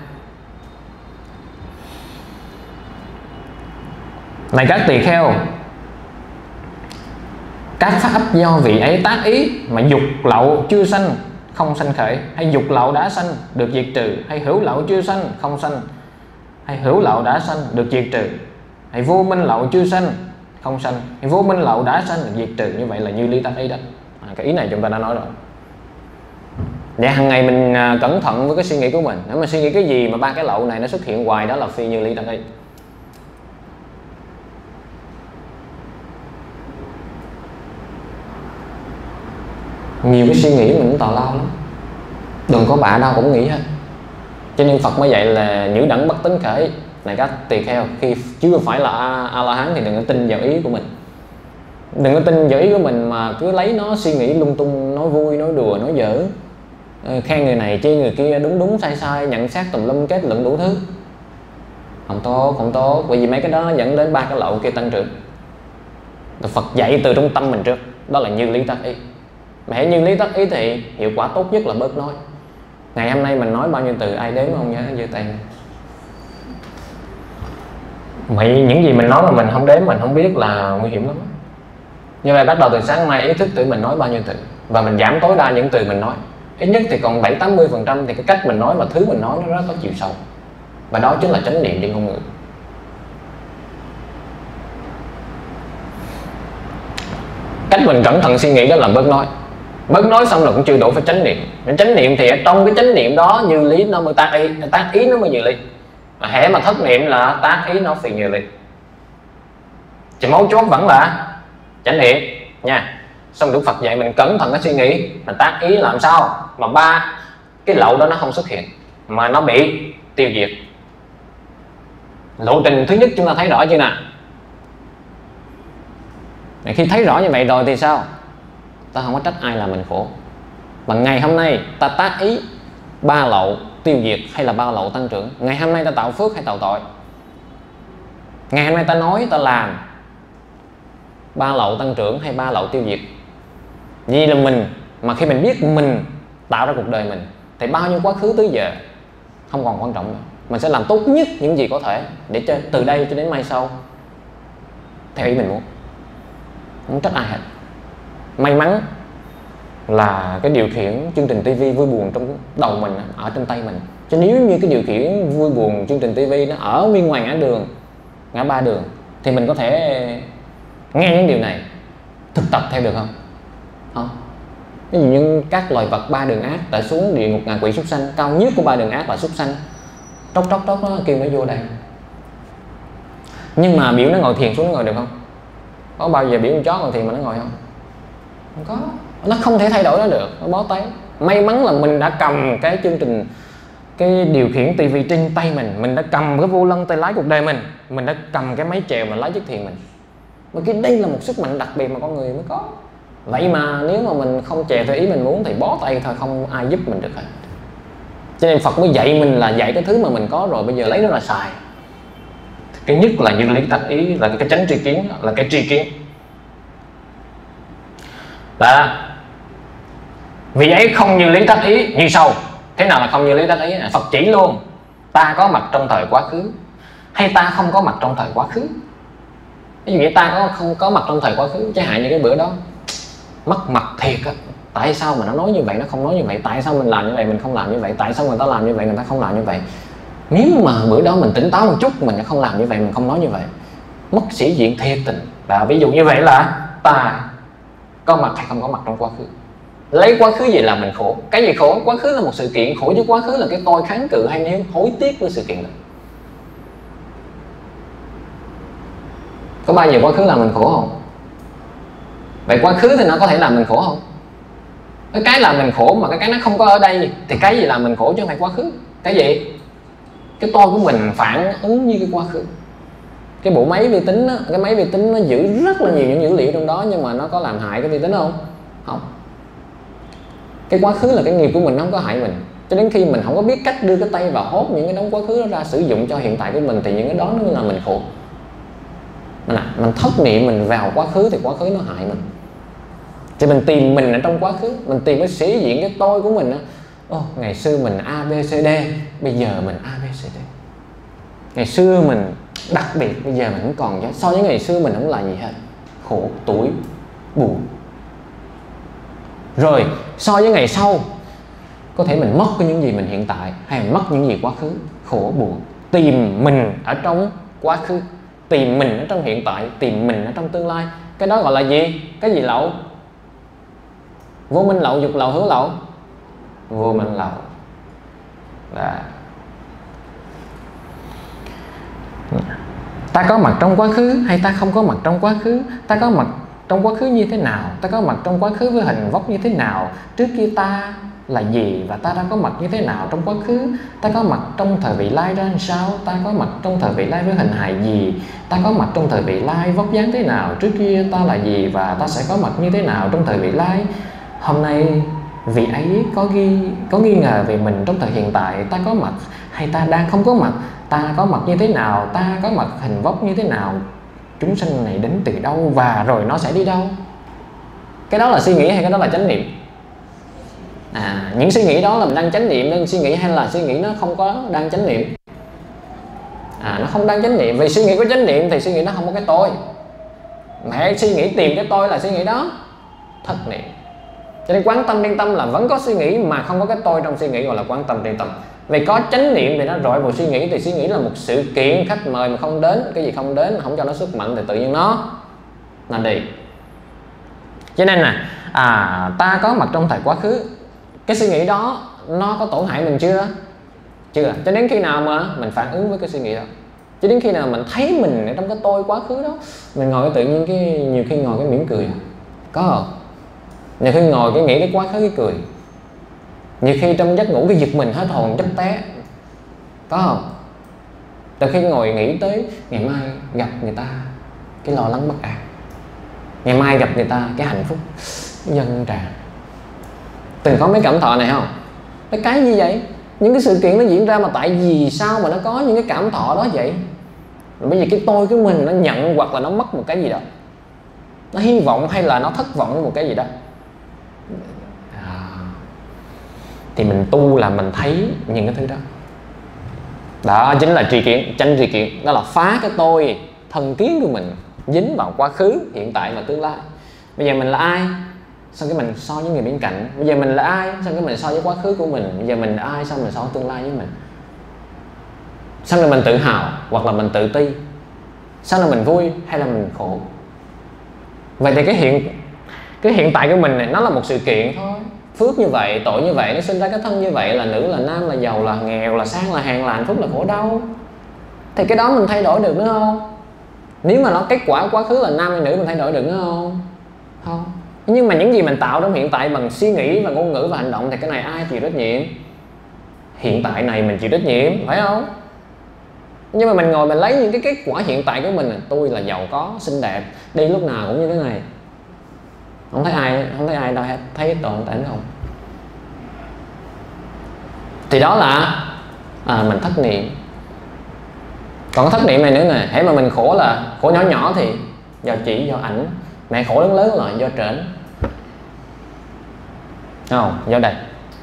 Này các tỳ kheo, các pháp do vị ấy tác ý mà dục lậu chưa sanh không sanh khởi, hay dục lậu đã sanh được diệt trừ, hay hữu lậu chưa sanh không sanh, hay hữu lậu đã sanh được diệt trừ, hay vô minh lậu chưa sanh không sanh, hay vô minh lậu đã sanh được diệt trừ. Như vậy là như lý tác ý đó. Cái ý này chúng ta đã nói rồi. Để hàng ngày mình cẩn thận với cái suy nghĩ của mình. Nếu mà suy nghĩ cái gì mà ba cái lậu này nó xuất hiện hoài, đó là phi như lý tác ý. Nhiều cái suy nghĩ mình tào lao lắm, đừng có bạ đâu cũng nghĩ hết. Cho nên Phật mới dạy là nhữ đẳng bất tín khởi. Này các tỳ kheo, khi chứ không phải là A-la-hán thì đừng có tin vào ý của mình. Đừng có tin vào ý của mình mà cứ lấy nó suy nghĩ lung tung, nói vui, nói đùa, nói giỡn, khen người này chê người kia, đúng đúng sai sai, nhận xét tùm lum kết luận đủ thứ. Không tốt, không tốt. Bởi vì mấy cái đó nó dẫn đến ba cái lậu kia tăng trưởng. Phật dạy từ trong tâm mình trước, đó là như lý tác ý. Mà hãy như lý tác ý thì hiệu quả tốt nhất là bớt nói. Ngày hôm nay mình nói bao nhiêu từ ai đếm không nhớ giơ tay. Những gì mình nói mà mình không đếm, mình không biết là nguy hiểm lắm. Như vậy bắt đầu từ sáng mai ý thức tự mình nói bao nhiêu từ, và mình giảm tối đa những từ mình nói. Ít nhất thì còn 70-80% thì cái cách mình nói và thứ mình nói nó rất có chiều sâu. Và đó chính là chánh niệm trên ngôn ngữ. Cách mình cẩn thận suy nghĩ đó là bớt nói. Bớt nói xong là cũng chưa đủ, phải chánh niệm. Chánh niệm thì ở trong cái chánh niệm đó như lý nó mới tác ý nó mới như lý. Hễ mà thất niệm là tác ý nó phi như lý. Chỉ mấu chốt vẫn là chánh niệm nha. Xong Đức Phật dạy mình cẩn thận cái suy nghĩ, là tác ý làm sao mà ba cái lậu đó nó không xuất hiện, mà nó bị tiêu diệt. Lộ trình thứ nhất chúng ta thấy rõ chưa nào? Khi thấy rõ như vậy rồi thì sao? Ta không có trách ai làm mình khổ. Bằng ngày hôm nay ta tác ý ba lậu tiêu diệt hay là ba lậu tăng trưởng. Ngày hôm nay ta tạo phước hay tạo tội. Ngày hôm nay ta nói ta làm ba lậu tăng trưởng hay ba lậu tiêu diệt. Vì là mình, mà khi mình biết mình tạo ra cuộc đời mình thì bao nhiêu quá khứ tới giờ không còn quan trọng nữa. Mình sẽ làm tốt nhất những gì có thể để cho từ đây cho đến mai sau theo ý mình muốn, không trách ai hết. May mắn là cái điều khiển chương trình TV vui buồn trong đầu mình ở trên tay mình. Chứ nếu như cái điều khiển vui buồn chương trình TV nó ở bên ngoài ngã đường, ngã ba đường, thì mình có thể nghe những điều này thực tập theo được không? Không. Ví dụ như các loài vật ba đường ác đã xuống địa ngục ngạ quỷ súc sanh, cao nhất của ba đường ác là súc sanh, tróc nó kêu nó vô đây. Nhưng mà biểu nó ngồi thiền xuống nó ngồi được không? Có bao giờ biểu con chó ngồi thiền mà nó ngồi không? Không có. Nó không thể thay đổi nó được, nó bó tay. May mắn là mình đã cầm cái chương trình, cái điều khiển TV trên tay mình đã cầm cái vô lăng tay lái cuộc đời mình đã cầm cái máy chèo mà lái chiếc thuyền mình. Mà cái đây là một sức mạnh đặc biệt mà con người mới có. Vậy mà nếu mà mình không chèo theo ý mình muốn thì bó tay thôi, không ai giúp mình được hết. Cho nên Phật mới dạy mình là dạy cái thứ mà mình có rồi, bây giờ lấy nó là xài. Cái nhất là như lý tác ý, là cái chánh tri kiến, là cái tri kiến. Đó. Vì ấy không như lý tác ý như sau. Thế nào là không như lý tác ý? Phật chỉ luôn, ta có mặt trong thời quá khứ hay ta không có mặt trong thời quá khứ. Ví dụ như ta không có mặt trong thời quá khứ, chẳng hạn như cái bữa đó mất mặt thiệt á. Tại sao mà nó nói như vậy, nó không nói như vậy? Tại sao mình làm như vậy, mình không làm như vậy? Tại sao người ta làm như vậy, người ta không làm như vậy? Nếu mà bữa đó mình tỉnh táo một chút, mình không làm như vậy, mình không nói như vậy, mất sĩ diện thiệt tình. Và ví dụ như vậy là ta có mặt hay không có mặt trong quá khứ. Lấy quá khứ gì làm mình khổ. Cái gì khổ? Quá khứ là một sự kiện khổ, chứ quá khứ là cái tôi kháng cự hay nếu hối tiếc với sự kiện đó. Có bao giờ quá khứ làm mình khổ không? Vậy quá khứ thì nó có thể làm mình khổ không? Cái làm mình khổ mà cái nó không có ở đây thì cái gì làm mình khổ chứ không phải quá khứ. Cái gì? Cái tôi của mình phản ứng như cái quá khứ. Cái bộ máy vi tính đó, cái máy vi tính nó giữ rất là nhiều những dữ liệu trong đó, nhưng mà nó có làm hại cái vi tính không? Không. Cái quá khứ là cái nghiệp của mình, nó không có hại mình. Cho đến khi mình không có biết cách đưa cái tay vào hốt những cái đống quá khứ đó ra sử dụng cho hiện tại của mình thì những cái đó nó là mình khổ. Mình thất niệm mình vào quá khứ thì quá khứ nó hại mình. Thì mình tìm mình ở trong quá khứ, mình tìm cái sĩ diện cái tôi của mình đó. Ngày xưa mình ABCD, bây giờ mình ABCD. Ngày xưa mình đặc biệt, bây giờ mình không còn. So với ngày xưa mình không là gì hết. Khổ, tủi, buồn. Rồi so với ngày sau, có thể mình mất cái những gì mình hiện tại, hay mình mất những gì quá khứ, khổ buồn. Tìm mình ở trong quá khứ, tìm mình ở trong hiện tại, tìm mình ở trong tương lai. Cái đó gọi là gì? Cái gì lậu? Vô minh lậu, dục lậu, hữu lậu? Vô minh lậu. Ta có mặt trong quá khứ hay ta không có mặt trong quá khứ? Ta có mặt trong quá khứ như thế nào? Ta có mặt trong quá khứ với hình vóc như thế nào? Trước kia ta là gì và ta đã có mặt như thế nào trong quá khứ? Ta có mặt trong thời vị lai ra làm sao? Ta có mặt trong thời vị lai với hình hài gì? Ta có mặt trong thời vị lai vóc dáng thế nào? Trước kia ta là gì và ta sẽ có mặt như thế nào trong thời vị lai? Hôm nay vị ấy có nghi ngờ về mình trong thời hiện tại. Ta có mặt hay ta đang không có mặt? Ta có mặt như thế nào? Ta có mặt hình vóc như thế nào? Chúng sanh này đến từ đâu và rồi nó sẽ đi đâu? Cái đó là suy nghĩ hay cái đó là chánh niệm? Những suy nghĩ đó là mình đang chánh niệm nên suy nghĩ, hay là suy nghĩ nó không có đang chánh niệm? Nó không đang chánh niệm. Vì suy nghĩ có chánh niệm thì suy nghĩ nó không có cái tôi. Mẹ suy nghĩ tìm cái tôi là suy nghĩ đó thất niệm. Cho nên quán tâm, thiên tâm là vẫn có suy nghĩ mà không có cái tôi trong suy nghĩ, gọi là quán tâm, thiên tâm. Vì có chánh niệm thì nó rọi vào suy nghĩ, thì suy nghĩ là một sự kiện khách mời mà không đến, cái gì không đến không cho nó sức mạnh thì tự nhiên nó đi. Cho nên ta có mặt trong thời quá khứ. Cái suy nghĩ đó nó có tổn hại mình chưa? Chưa. Cho đến khi nào mà mình phản ứng với cái suy nghĩ đó, cho đến khi nào mình thấy mình ở trong cái tôi quá khứ đó, mình ngồi tự nhiên nhiều khi ngồi cái mỉm cười, có không? Nhiều khi ngồi cái nghĩ cái quá khứ cái cười, nhiều khi trong giấc ngủ cái giật mình hết hồn chấp té, có không? Từ khi ngồi nghĩ tới ngày mai gặp người ta cái lo lắng bất an, ngày mai gặp người ta cái hạnh phúc dâng tràn. Từng có mấy cảm thọ này không? Cái gì vậy? Những cái sự kiện nó diễn ra mà tại vì sao mà nó có những cái cảm thọ đó vậy? Bởi vì cái tôi của mình nó nhận hoặc là nó mất một cái gì đó, nó hy vọng hay là nó thất vọng một cái gì đó. Thì mình tu là mình thấy những cái thứ đó. Đó chính là tri kiến, chánh tri kiến. Đó là phá cái tôi thân kiến của mình dính vào quá khứ, hiện tại và tương lai. Bây giờ mình là ai? Xong cái mình so với người bên cạnh. Bây giờ mình là ai? Xong cái mình so với quá khứ của mình. Bây giờ mình là ai? Xong mình so với tương lai với mình. Xong rồi mình tự hào hoặc là mình tự ti. Xong rồi mình vui hay là mình khổ. Vậy thì cái hiện tại của mình này nó là một sự kiện thôi. Phước như vậy, tội như vậy, nó sinh ra cái thân như vậy, là nữ là nam là giàu là nghèo là sang là hèn là hạnh phúc là khổ đau. Thì cái đó mình thay đổi được nữa không? Nếu mà nó kết quả quá khứ là nam hay nữ mình thay đổi được nữa không? Không. Nhưng mà những gì mình tạo trong hiện tại bằng suy nghĩ và ngôn ngữ và hành động thì cái này ai chịu trách nhiệm? Hiện tại này mình chịu trách nhiệm, phải không? Nhưng mà mình ngồi mình lấy những cái kết quả hiện tại của mình, tôi là giàu có, xinh đẹp, đi lúc nào cũng như thế này, không thấy ai đâu thấy tồn tại không? Thì đó là mình thất niệm. Còn cái thất niệm này nữa nè, hễ mà mình khổ là khổ nhỏ nhỏ thì do chỉ do ảnh, mẹ khổ lớn lớn là do trển, không? Do đây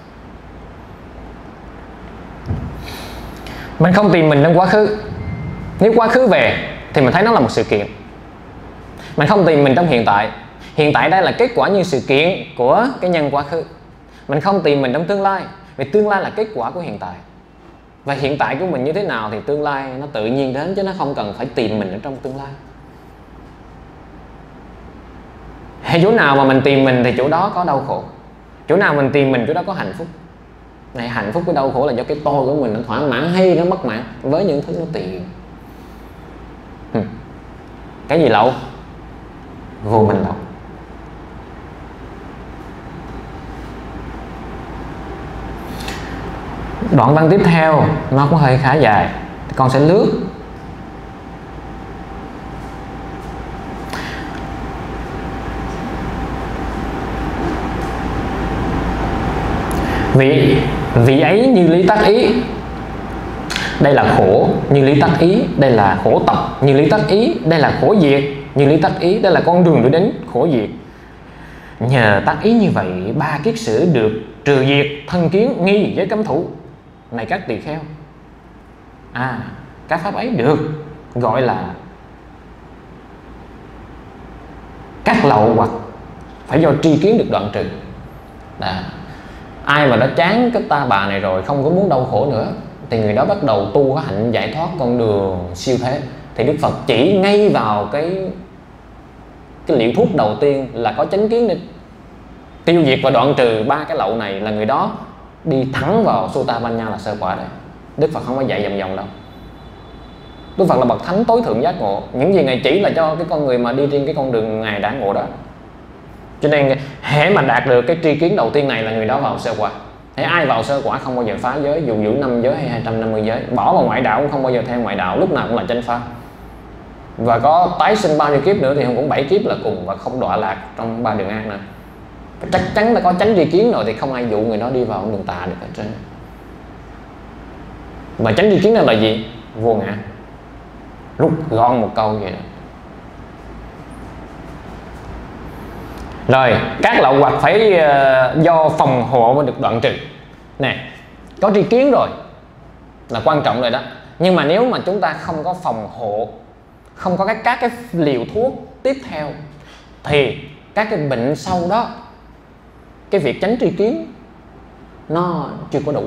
mình không tìm mình trong quá khứ. Nếu quá khứ về thì mình thấy nó là một sự kiện. Mình không tìm mình trong hiện tại. Hiện tại đây là kết quả như sự kiện của cái nhân quá khứ. Mình không tìm mình trong tương lai, vì tương lai là kết quả của hiện tại. Và hiện tại của mình như thế nào thì tương lai nó tự nhiên đến, chứ nó không cần phải tìm mình ở trong tương lai. Hay chỗ nào mà mình tìm mình thì chỗ đó có đau khổ. Chỗ nào mình tìm mình chỗ đó có hạnh phúc. Này, hạnh phúc với đau khổ là do cái tôi của mình nó thỏa mãn hay nó mất mãn với những thứ nó tiền. Cái gì lậu? Vô minh lậu. Đoạn văn tiếp theo nó cũng hơi khá dài, con sẽ lướt. Vị ấy như lý tác ý. Đây là khổ như lý tác ý. Đây là khổ tập như lý tác ý. Đây là khổ diệt như lý tác ý. Đây là con đường để đến khổ diệt. Nhờ tác ý như vậy, ba kiết sử được trừ diệt thân kiến nghi với cấm thủ. Này các tỳ kheo, các pháp ấy được gọi là các lậu hoặc phải do tri kiến được đoạn trừ. Ai mà đã chán cái ta bà này rồi, không có muốn đau khổ nữa, thì người đó bắt đầu tu cái hạnh giải thoát con đường siêu thế. Thì Đức Phật chỉ ngay vào cái liều thuốc đầu tiên là có chánh kiến để tiêu diệt và đoạn trừ ba cái lậu này, là người đó đi thẳng vào Sotapanna là sơ quả đấy. Đức Phật không có dạy vòng vòng đâu. Đức Phật là bậc thánh tối thượng giác ngộ. Những gì Ngài chỉ là cho cái con người mà đi trên cái con đường Ngài đã ngộ đó. Cho nên hễ mà đạt được cái tri kiến đầu tiên này là người đó vào sơ quả. Hễ ai vào sơ quả không bao giờ phá giới, dù giữ 5 giới hay 250 giới. Bỏ vào ngoại đạo cũng không bao giờ theo ngoại đạo, lúc nào cũng là chánh pháp. Và có tái sinh bao nhiêu kiếp nữa thì cũng 7 kiếp là cùng, và không đọa lạc trong 3 đường ác nữa. Chắc chắn là có chánh tri kiến rồi thì không ai dụ người đó đi vào đường tà được hết trơn. Và chánh tri kiến này là gì? Vô ngã. Rút gọn một câu vậy đó. Rồi, các lậu hoặc phải do phòng hộ mới được đoạn trừ. Nè, có tri kiến rồi là quan trọng rồi đó. Nhưng mà nếu mà chúng ta không có phòng hộ, không có các cái liều thuốc tiếp theo, thì các cái bệnh sau đó, cái việc tránh tri kiến nó chưa có đủ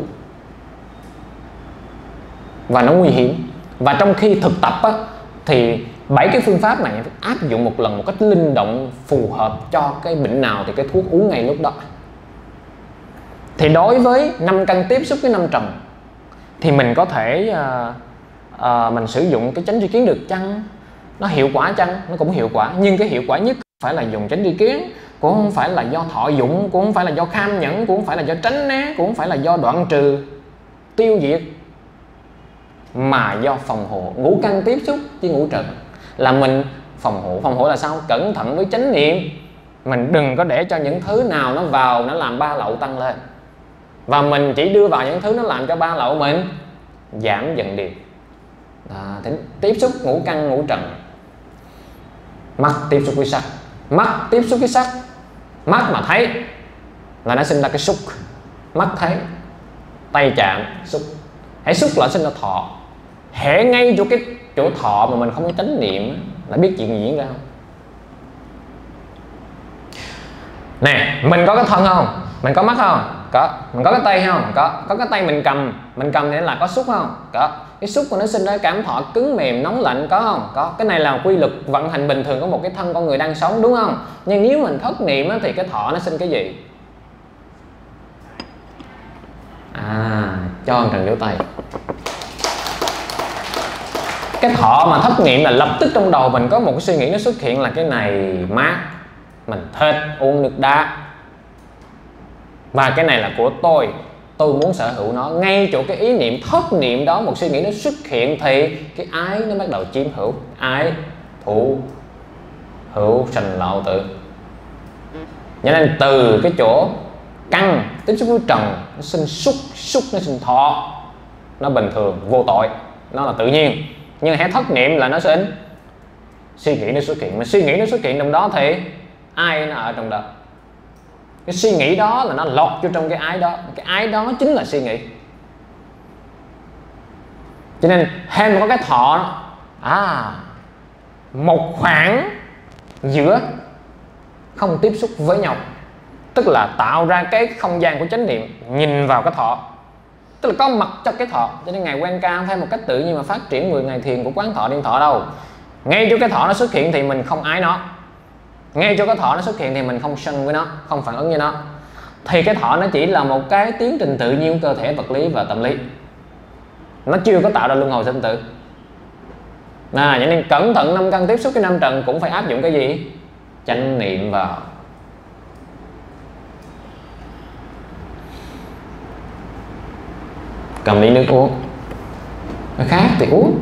và nó nguy hiểm. Và trong khi thực tập á, thì 7 cái phương pháp này áp dụng một lần một cách linh động, phù hợp cho cái bệnh nào thì cái thuốc uống ngay lúc đó. Thì đối với 5 căn tiếp xúc với 5 trần thì mình có thể mình sử dụng cái chánh tri kiến được chăng? Nó hiệu quả chăng? Nó cũng hiệu quả, nhưng cái hiệu quả nhất phải là dùng chánh tri kiến, cũng không phải là do thọ dụng, cũng không phải là do kham nhẫn, cũng không phải là do tránh né, cũng không phải là do đoạn trừ tiêu diệt, mà do phòng hộ. Ngũ căn tiếp xúc với ngũ trần là mình phòng hộ. Phòng hộ là sao? Cẩn thận với chánh niệm. Mình đừng có để cho những thứ nào nó vào nó làm ba lậu tăng lên, và mình chỉ đưa vào những thứ nó làm cho ba lậu mình giảm dần đi. Thì tiếp xúc ngũ căn ngũ trần. Mắt tiếp xúc với sắc, mắt tiếp xúc với sắc, mắt mà thấy là nó sinh ra cái xúc. Mắt thấy, tay chạm, xúc. Hãy xúc là sinh ra thọ. Hễ ngay chỗ thọ mà mình không có chánh niệm là biết chuyện gì diễn ra không? Nè, mình có cái thân không? Mình có mắt không? Có. Mình có cái tay không? Có. Có cái tay mình cầm để là có xúc không? Có. Cái xúc của nó sinh ra cảm thọ cứng mềm nóng lạnh có không? Có. Cái này là quy luật vận hành bình thường của một cái thân con người đang sống, đúng không? Nhưng nếu mình thất niệm thì cái thọ nó sinh cái gì? Cho ông Trần vỗ tay. Cái thọ mà thất niệm là lập tức trong đầu mình có một cái suy nghĩ nó xuất hiện là cái này mát, mình thích uống nước đá, và cái này là của tôi muốn sở hữu nó. Ngay chỗ cái ý niệm thất niệm đó, một suy nghĩ nó xuất hiện thì cái ái nó bắt đầu chiếm hữu. Ái thủ hữu sanh lậu tử. Cho nên từ cái chỗ căn tiếp xúc với trần nó sinh xúc nó sinh thọ, nó bình thường vô tội, nó là tự nhiên. Nhưng hãy thất niệm là nó sinh suy nghĩ nó xuất hiện. Mà suy nghĩ nó xuất hiện trong đó thì ai nó ở trong đó. Cái suy nghĩ đó là nó lọt vô trong cái ái đó. Cái ái đó chính là suy nghĩ. Cho nên hay mà có cái thọ một khoảng giữa không tiếp xúc với nhau, tức là tạo ra cái không gian của chánh niệm nhìn vào cái thọ, tức là có mặt cho cái thọ. Cho nên Ngài Quan Ca không phải một cách tự nhiên mà phát triển 10 ngày thiền của Quán Thọ Niệm Thọ đâu. Ngay chỗ cái thọ nó xuất hiện thì mình không ái nó, ngay chỗ cái thọ nó xuất hiện thì mình không sân với nó, không phản ứng với nó. Thì cái thọ nó chỉ là một cái tiến trình tự nhiên của cơ thể vật lý và tâm lý, nó chưa có tạo ra luân hồi sinh tử. Cho nên cẩn thận 5 căn tiếp xúc với 5 trần cũng phải áp dụng cái gì? Chánh niệm vào. Cầm ly nước uống, nó khác thì uống,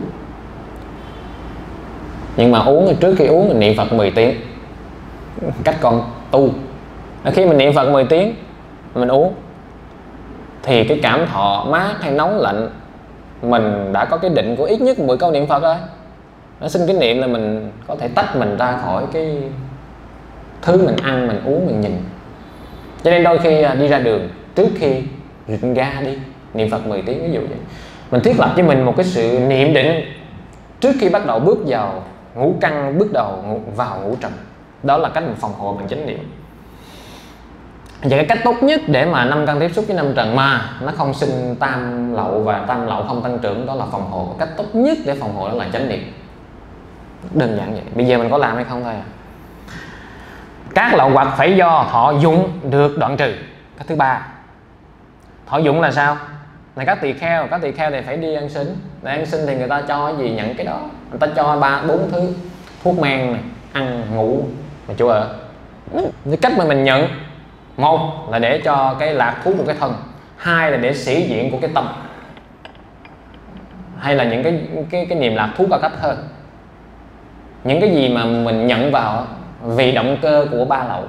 nhưng mà uống trước khi uống mình niệm Phật 10 tiếng. Cách con tu, khi mình niệm Phật 10 tiếng mình uống thì cái cảm thọ mát hay nóng lạnh mình đã có cái định của ít nhất 10 câu niệm Phật rồi. Nó sinh cái niệm là mình có thể tách mình ra khỏi cái thứ mình ăn, mình uống, mình nhìn. Cho nên đôi khi đi ra đường, trước khi rịnh ga đi niệm Phật 10 tiếng ví dụ vậy. Mình thiết lập cho mình một cái sự niệm định trước khi bắt đầu bước vào ngũ căn, bước đầu vào ngũ trần. Đó là cách mình phòng hộ bằng chánh niệm. Vậy cái cách tốt nhất để mà năm căn tiếp xúc với năm trần mà nó không sinh tam lậu và tam lậu không tăng trưởng, đó là phòng hộ. Cách tốt nhất để phòng hộ đó là chánh niệm. Đơn giản vậy. Bây giờ mình có làm hay không thôi à. Các lậu hoặc phải do thọ dụng được đoạn trừ. Cái thứ ba, thọ dụng là sao? Là các tỳ kheo thì phải đi ăn xin. Để ăn xin thì người ta cho cái gì nhận cái đó. Người ta cho 3-4 thứ: thuốc men này, ăn, ngủ và chỗ ở. Cái cách mà mình nhận, một là để cho cái lạc thú của cái thân, hai là để sĩ diện của cái tâm, hay là những cái niềm lạc thú cao cấp hơn. Những cái gì mà mình nhận vào vì động cơ của ba lậu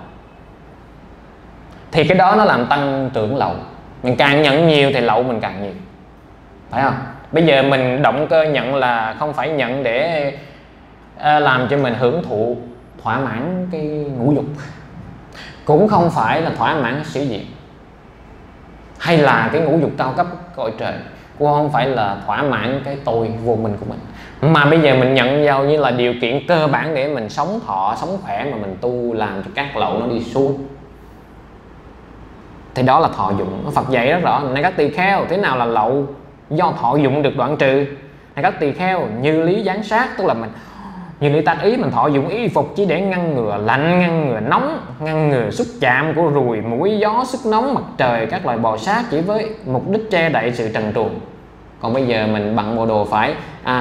thì cái đó nó làm tăng trưởng lậu. Mình càng nhận nhiều thì lậu mình càng nhiều, phải không? Bây giờ mình động cơ nhận là không phải nhận để làm cho mình hưởng thụ thỏa mãn cái ngũ dục, cũng không phải là thỏa mãn sĩ diện hay là cái ngũ dục cao cấp cõi trời, cũng không phải là thỏa mãn cái tôi vô minh của mình, mà bây giờ mình nhận vào như là điều kiện cơ bản để mình sống thọ, sống khỏe, mà mình tu làm cho các lậu nó đi xuống, thì đó là thọ dụng. Phật dạy rất rõ: này các tỳ kheo, thế nào là lậu do thọ dụng được đoạn trừ? Này các tỳ kheo, như lý giám sát, tức là mình như lý tác ý, mình thọ dụng y phục chỉ để ngăn ngừa lạnh, ngăn ngừa nóng, ngăn ngừa xúc chạm của ruồi, muỗi, gió, sức nóng, mặt trời, các loài bò sát, chỉ với mục đích che đậy sự trần truồng. Còn bây giờ mình bận bộ đồ phải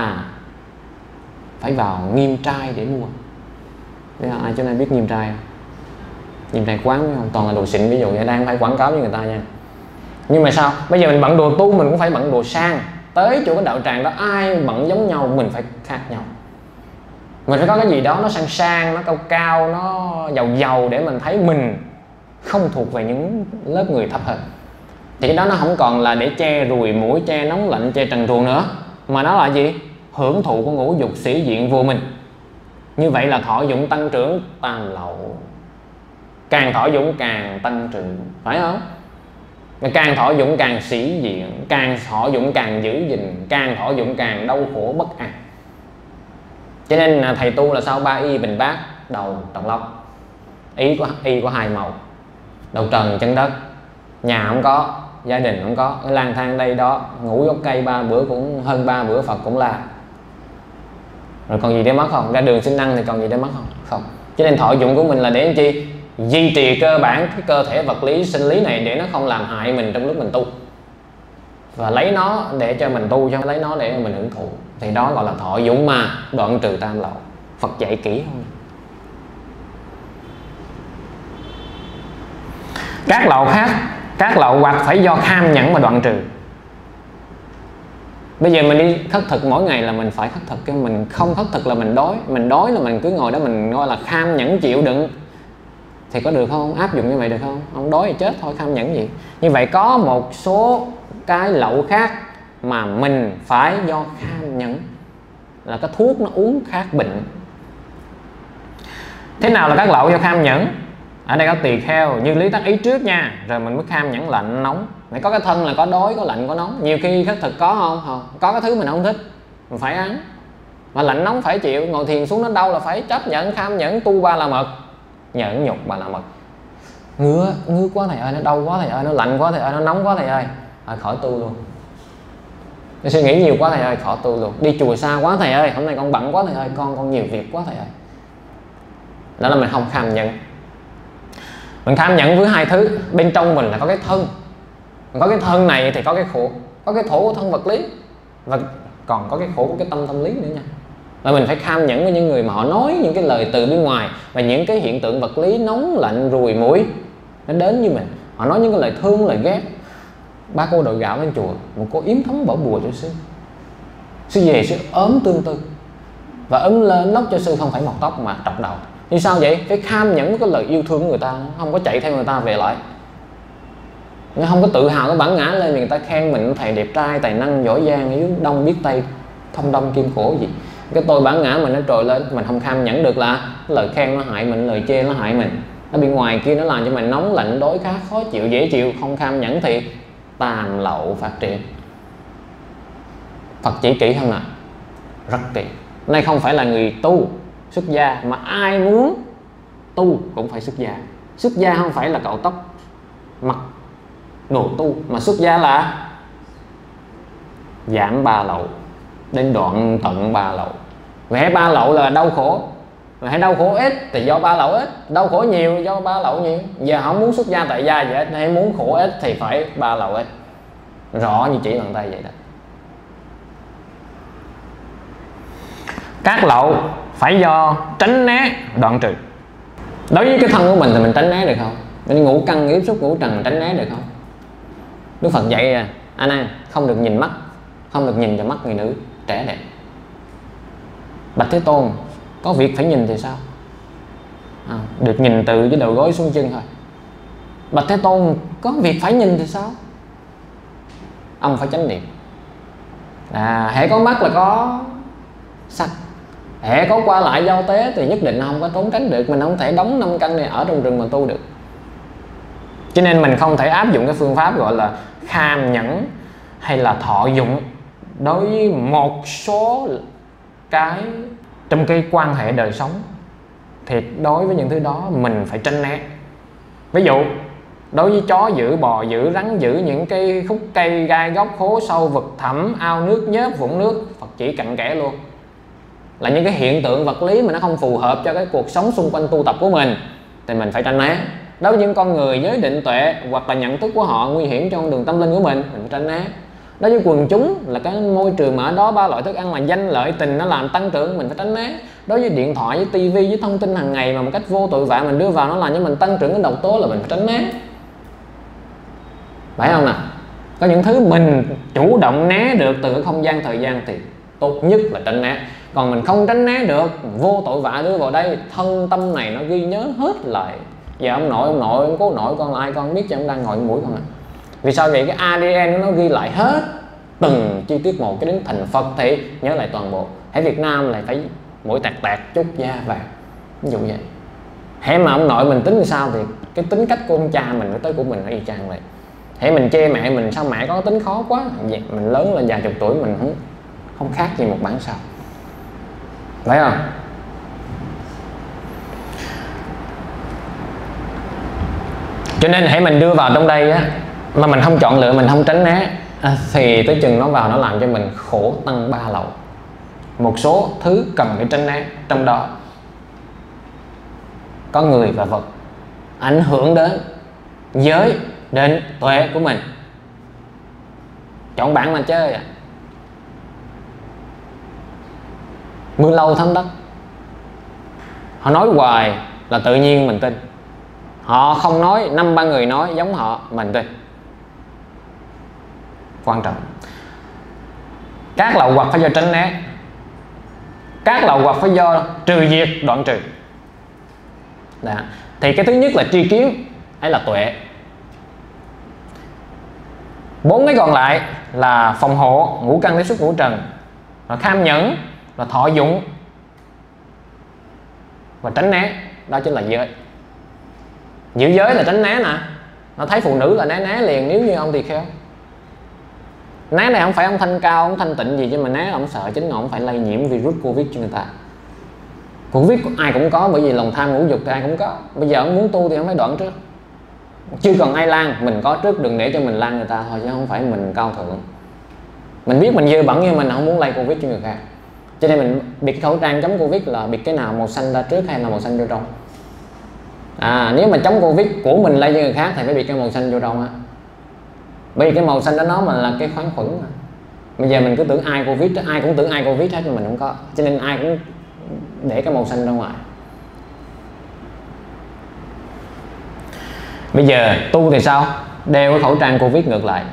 vào Nghiêm Trai để mua. Bây giờ ai chỗ này biết Nghiêm Trai không? Nghiêm Trai quán không? Toàn là đồ xịn, ví dụ như đang phải quảng cáo với người ta nha. Nhưng mà sao? Bây giờ mình bận đồ tu, mình cũng phải bận đồ sang. Tới chỗ cái đạo tràng đó ai bận giống nhau, mình phải khác nhau. Mình phải có cái gì đó nó sang sang, nó cao cao, nó giàu giàu, để mình thấy mình không thuộc về những lớp người thấp hơn. Thì cái đó nó không còn là để che ruồi muỗi, che nóng lạnh, che trần truồng nữa, mà nó là gì? Hưởng thụ của ngũ dục sĩ diện vô mình. Như vậy là thọ dụng tăng trưởng tam lậu. Càng thọ dụng càng tăng trưởng, phải không? Càng thọ dụng càng sĩ diện, càng thọ dụng càng giữ gìn, càng thọ dụng càng đau khổ bất an. Cho nên thầy tu là sao? 3 y bình bát, đầu tròn lóc. Y có 2 màu: đầu trần chân đất. Nhà không có, gia đình không có, lang thang đây đó, ngủ gốc cây 3 bữa cũng hơn 3 bữa Phật cũng là. Rồi còn gì để mất không? Ra đường xin ăn thì còn gì để mất không? Không. Cho nên thọ dụng của mình là để làm chi? Duy trì cơ bản cái cơ thể vật lý sinh lý này để nó không làm hại mình trong lúc mình tu, và lấy nó để cho mình tu, chứ không lấy nó để mình hưởng thụ. Thì đó gọi là thọ dụng mà đoạn trừ tam lậu. Phật dạy kỹ không? Các lậu khác, các lậu hoặc phải do kham nhẫn mà đoạn trừ. Bây giờ mình đi khất thực mỗi ngày là mình phải khất thực, mình không khất thực là mình đói. Mình đói là mình cứ ngồi đó mình gọi là kham nhẫn chịu đựng. Thì có được không? Áp dụng như vậy được không? Không đói thì chết thôi, kham nhẫn gì. Như vậy có một số cái lậu khác mà mình phải do kham nhẫn, là cái thuốc nó uống khác bệnh. Thế nào là các lậu do kham nhẫn? Ở đây có tỳ kheo như lý tác ý trước nha, rồi mình mới kham nhẫn lạnh nóng. Phải có cái thân là có đói, có lạnh, có nóng. Nhiều khi khất thực có không? Có cái thứ mình không thích, mình phải ăn. Mà lạnh nóng phải chịu, ngồi thiền xuống nó đau là phải chấp nhận, kham nhẫn tu 3 la mật, nhẫn nhục 3 la mật. Ngứa quá thầy ơi, nó đau quá thầy ơi, nó lạnh quá thầy ơi, nó nóng quá thầy ơi, khỏi tu luôn. Tôi suy nghĩ nhiều quá thầy ơi, khỏi tu luôn. Đi chùa xa quá thầy ơi, hôm nay con bận quá thầy ơi, con nhiều việc quá thầy ơi. Đó là mình không kham nhẫn. Mình kham nhẫn với 2 thứ. Bên trong mình là có cái thân, có cái thân này thì có cái khổ, có cái khổ của thân vật lý, và còn có cái khổ của cái tâm lý nữa nha. Và mình phải kham nhẫn với những người mà họ nói những cái lời từ bên ngoài, và những cái hiện tượng vật lý nóng lạnh ruồi muỗi nó đến với mình. Họ nói những cái lời thương, lời ghét. 3 cô đội gạo lên chùa, một cô yếm thấm bỏ bùa cho sư. Sư về sư ốm tương tư, và ấm lên lóc cho sư không phải mọc tóc mà trọc đầu. Như sao vậy? Phải kham nhẫn với cái lời yêu thương của người ta, không có chạy theo người ta về lại. Không có tự hào, cái bản ngã lên thì người ta khen mình thầy đẹp trai, tài năng, giỏi giang, yếu đông biết tây, thông đông kim khổ gì. Cái tôi bản ngã mình nó trồi lên, mình không kham nhẫn được là lời khen nó hại mình, lời chê nó hại mình. Ở bên ngoài kia nó làm cho mình nóng lạnh, đói khát, khó chịu, dễ chịu. Không kham nhẫn thì tam lậu phát triển. Phật chỉ kỹ hơn nè, rất kỹ. Đây không phải là người tu xuất gia, mà ai muốn tu cũng phải xuất gia. Xuất gia không phải là cạo tóc, mặc đồ tu, mà xuất gia là giảm 3 lậu, đến đoạn tận 3 lậu. Vậy 3 lậu là đau khổ, rồi hãy đau khổ ít thì do 3 lậu ít, đau khổ nhiều do 3 lậu nhiều. Giờ không muốn xuất gia tại gia vậy ít, hay muốn khổ ít thì phải 3 lậu ít. Rõ như chỉ bàn tay vậy đó. Các lậu phải do tránh né đoạn trừ. Đối với cái thân của mình thì mình tránh né được không? Mình ngũ căn tiếp xúc ngũ trần tránh né được không? Đức Phật dạy A Nan không được nhìn mắt, không được nhìn vào mắt người nữ trẻ đẹp. Bạch Thế Tôn có việc phải nhìn thì sao? Được nhìn từ cái đầu gối xuống chân thôi. Bạch Thế Tôn có việc phải nhìn thì sao? Ông phải chánh niệm. Hễ có mắt là có sắc, hễ có qua lại giao tế thì nhất định không có trốn tránh được. Mình không thể đóng 5 căn này ở trong rừng mà tu được. Cho nên mình không thể áp dụng cái phương pháp gọi là kham nhẫn hay là thọ dụng đối với một số cái trong cái quan hệ đời sống. Thì đối với những thứ đó mình phải tránh né. Ví dụ đối với chó dữ, bò dữ, rắn dữ, những cái khúc cây gai góc, hố sâu, vực thẳm, ao nước, nhớp, vũng nước, Phật chỉ cặn kẽ luôn, là những cái hiện tượng vật lý mà nó không phù hợp cho cái cuộc sống xung quanh tu tập của mình thì mình phải tránh né. Đối với những con người giới định tuệ hoặc là nhận thức của họ nguy hiểm cho con đường tâm linh của mình phải tránh né. Đối với quần chúng là cái môi trường mà ở đó 3 loại thức ăn là danh lợi tình nó làm tăng trưởng, mình phải tránh né. Đối với điện thoại, với tivi, với thông tin hàng ngày mà một cách vô tội vạ mình đưa vào, nó làm cho mình tăng trưởng cái độc tố là mình phải tránh né. Phải không nào? Có những thứ mình chủ động né được từ cái không gian thời gian thì tốt nhất là tránh né. Còn mình không tránh né được, vô tội vạ đưa vào đây, thân tâm này nó ghi nhớ hết lại. Giờ ông nội, ông cố nội con là ai con biết cho ông đang ngồi mũi con à. Vì sao vậy? Cái ADN nó ghi lại hết từng chi tiết một, cái đến thành Phật thì nhớ lại toàn bộ. Ở Việt Nam lại phải mỗi tạc chút da vàng, ví dụ vậy. Hễ mà ông nội mình tính sao thì cái tính cách của ông cha mình tới của mình nó y chang vậy. Hễ mình chê mẹ mình sao mẹ có tính khó quá, vậy mình lớn lên vài chục tuổi mình không khác gì một bản sao, phải không? Cho nên hãy mình đưa vào trong đây á, mà mình không chọn lựa, mình không tránh né thì tới chừng nó vào nó làm cho mình khổ tăng 3 lậu. Một số thứ cần phải tránh né, trong đó có người và vật ảnh hưởng đến giới định tuệ của mình. Chọn bạn mà chơi à. Mưa lâu thấm đất, họ nói hoài là tự nhiên mình tin. Họ không nói, 5-3 người nói giống họ mình tin. Quan trọng các lậu hoặc phải do tránh né, các lậu hoặc phải do trừ diệt đoạn trừ. Đó. Thì cái thứ nhất là tri kiến hay là tuệ. 4 cái còn lại là phòng hộ, ngũ căn tiếp xúc ngũ trần, là kham nhẫn, là thọ dụng và tránh né, đó chính là giới. Giữ giới là tránh né nè. Nó thấy phụ nữ là né liền nếu như ông tỳ kheo. Né này không phải ông thanh cao, ông thanh tịnh gì chứ mà né ông sợ chính ông phải lây nhiễm virus Covid cho người ta. Covid ai cũng có, bởi vì lòng tham ngũ dục thì ai cũng có. Bây giờ ông muốn tu thì ông phải đoạn trước. Chưa cần ai lan, mình có trước, đừng để cho mình lan người ta thôi, chứ không phải mình cao thượng. Mình biết mình dơ bẩn nhưng mình không muốn lây Covid cho người khác. Cho nên mình bịt khẩu trang chống Covid là bịt cái nào màu xanh ra trước hay là màu xanh vô trong. Nếu mà chống Covid của mình lây cho người khác thì phải bịt cái màu xanh vô trong á. Bởi vì cái màu xanh đó nó mà là cái khoáng khuẩn mà. Bây giờ mình cứ tưởng ai Covid, ai cũng tưởng ai Covid hết mà mình không có. Cho nên ai cũng để cái màu xanh ra ngoài. Bây giờ tu thì sao? Đeo cái khẩu trang Covid ngược lại.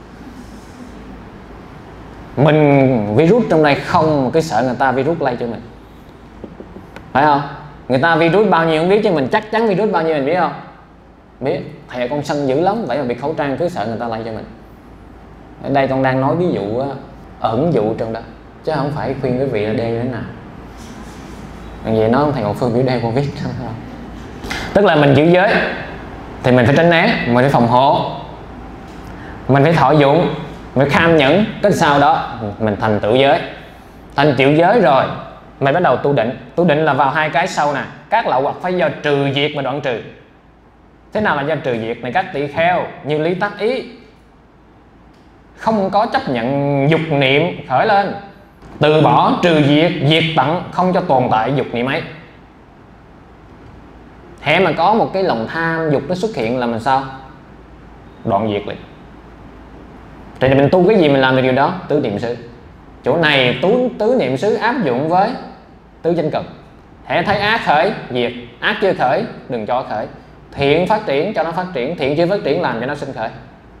Mình virus trong đây không, cái sợ người ta virus lây cho mình, phải không? Người ta virus bao nhiêu không biết, chứ mình chắc chắn virus bao nhiêu mình biết không? Biết. Thầy con sân dữ lắm, vậy mà bị khẩu trang cứ sợ người ta lây cho mình. Ở đây con đang nói ví dụ ẩn dụ trong đó, chứ không phải khuyên quý vị là đeo như thế nào. Vậy nói thầy Ngọc Phương biểu đeo Covid. Tức là mình giữ giới thì mình phải tránh né, mình phải phòng hộ, mình phải thọ dụng, mình phải kham nhẫn. Cái sau đó mình thành tựu giới. Thành tựu giới rồi mày bắt đầu tu định. Tu định là vào 2 cái sau nè. Các lậu hoặc phải do trừ diệt mà đoạn trừ. Thế nào là do trừ diệt này các tỳ kheo? Như lý tác ý, không có chấp nhận dục niệm khởi lên, từ bỏ trừ diệt, diệt tận, không cho tồn tại dục niệm ấy. Hễ mà có một cái lòng tham dục nó xuất hiện là mình sao? Đoạn diệt liền. Thì mình tu cái gì mình làm được điều đó? Tứ niệm xứ. Chỗ này tứ niệm xứ áp dụng với tứ chánh cực. Hễ thấy ác khởi, diệt. Ác chưa khởi, đừng cho khởi. Thiện phát triển, cho nó phát triển. Thiện chưa phát triển, làm cho nó sinh khởi.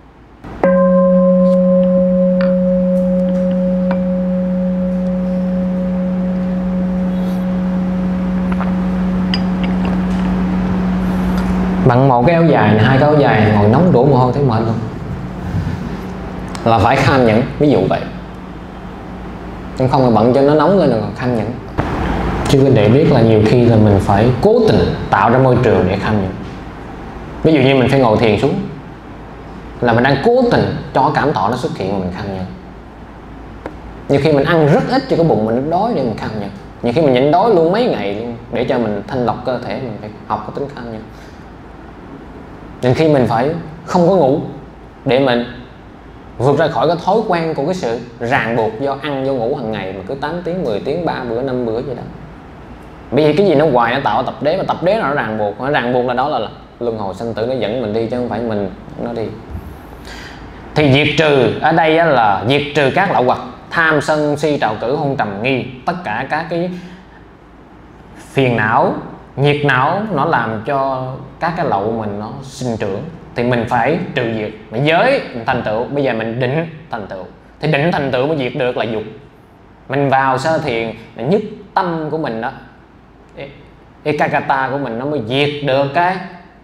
Bằng một cái áo dài này, hai cái áo dài ngồi nóng đổ mồ hôi thấy mệt luôn, là phải kham nhẫn. Ví dụ vậy, nhưng không là bận cho nó nóng lên là còn kham nhẫn. Chứ để biết là nhiều khi là mình phải cố tình tạo ra môi trường để kham nhẫn. Ví dụ như mình phải ngồi thiền xuống, là mình đang cố tình cho cảm thọ nó xuất hiện mà mình kham nhẫn. Nhiều khi mình ăn rất ít cho cái bụng mình đói để mình kham nhẫn. Nhiều khi mình nhịn đói luôn mấy ngày luôn để cho mình thanh lọc cơ thể, mình phải học cái tính kham nhẫn. Nên khi mình phải không có ngủ để mình vượt ra khỏi cái thói quen của cái sự ràng buộc do ăn do ngủ hàng ngày mà cứ 8 tiếng, 10 tiếng, 3 bữa, 5 bữa vậy đó. Bởi vì cái gì nó hoài nó tạo tập đế, mà tập đế nó ràng buộc. Nó ràng buộc là đó là luân hồi sanh tử, nó dẫn mình đi chứ không phải mình nó đi. Thì diệt trừ ở đây là diệt trừ các lậu hoặc, tham sân si trào cử hôn trầm nghi, tất cả các cái phiền não, nhiệt não nó làm cho các cái lậu mình nó sinh trưởng, thì mình phải trừ diệt. Mà giới mình thành tựu, bây giờ mình định thành tựu, thì định thành tựu mới diệt được là dục. Mình vào sơ thiền là nhất tâm của mình đó, ekagata của mình nó mới diệt được cái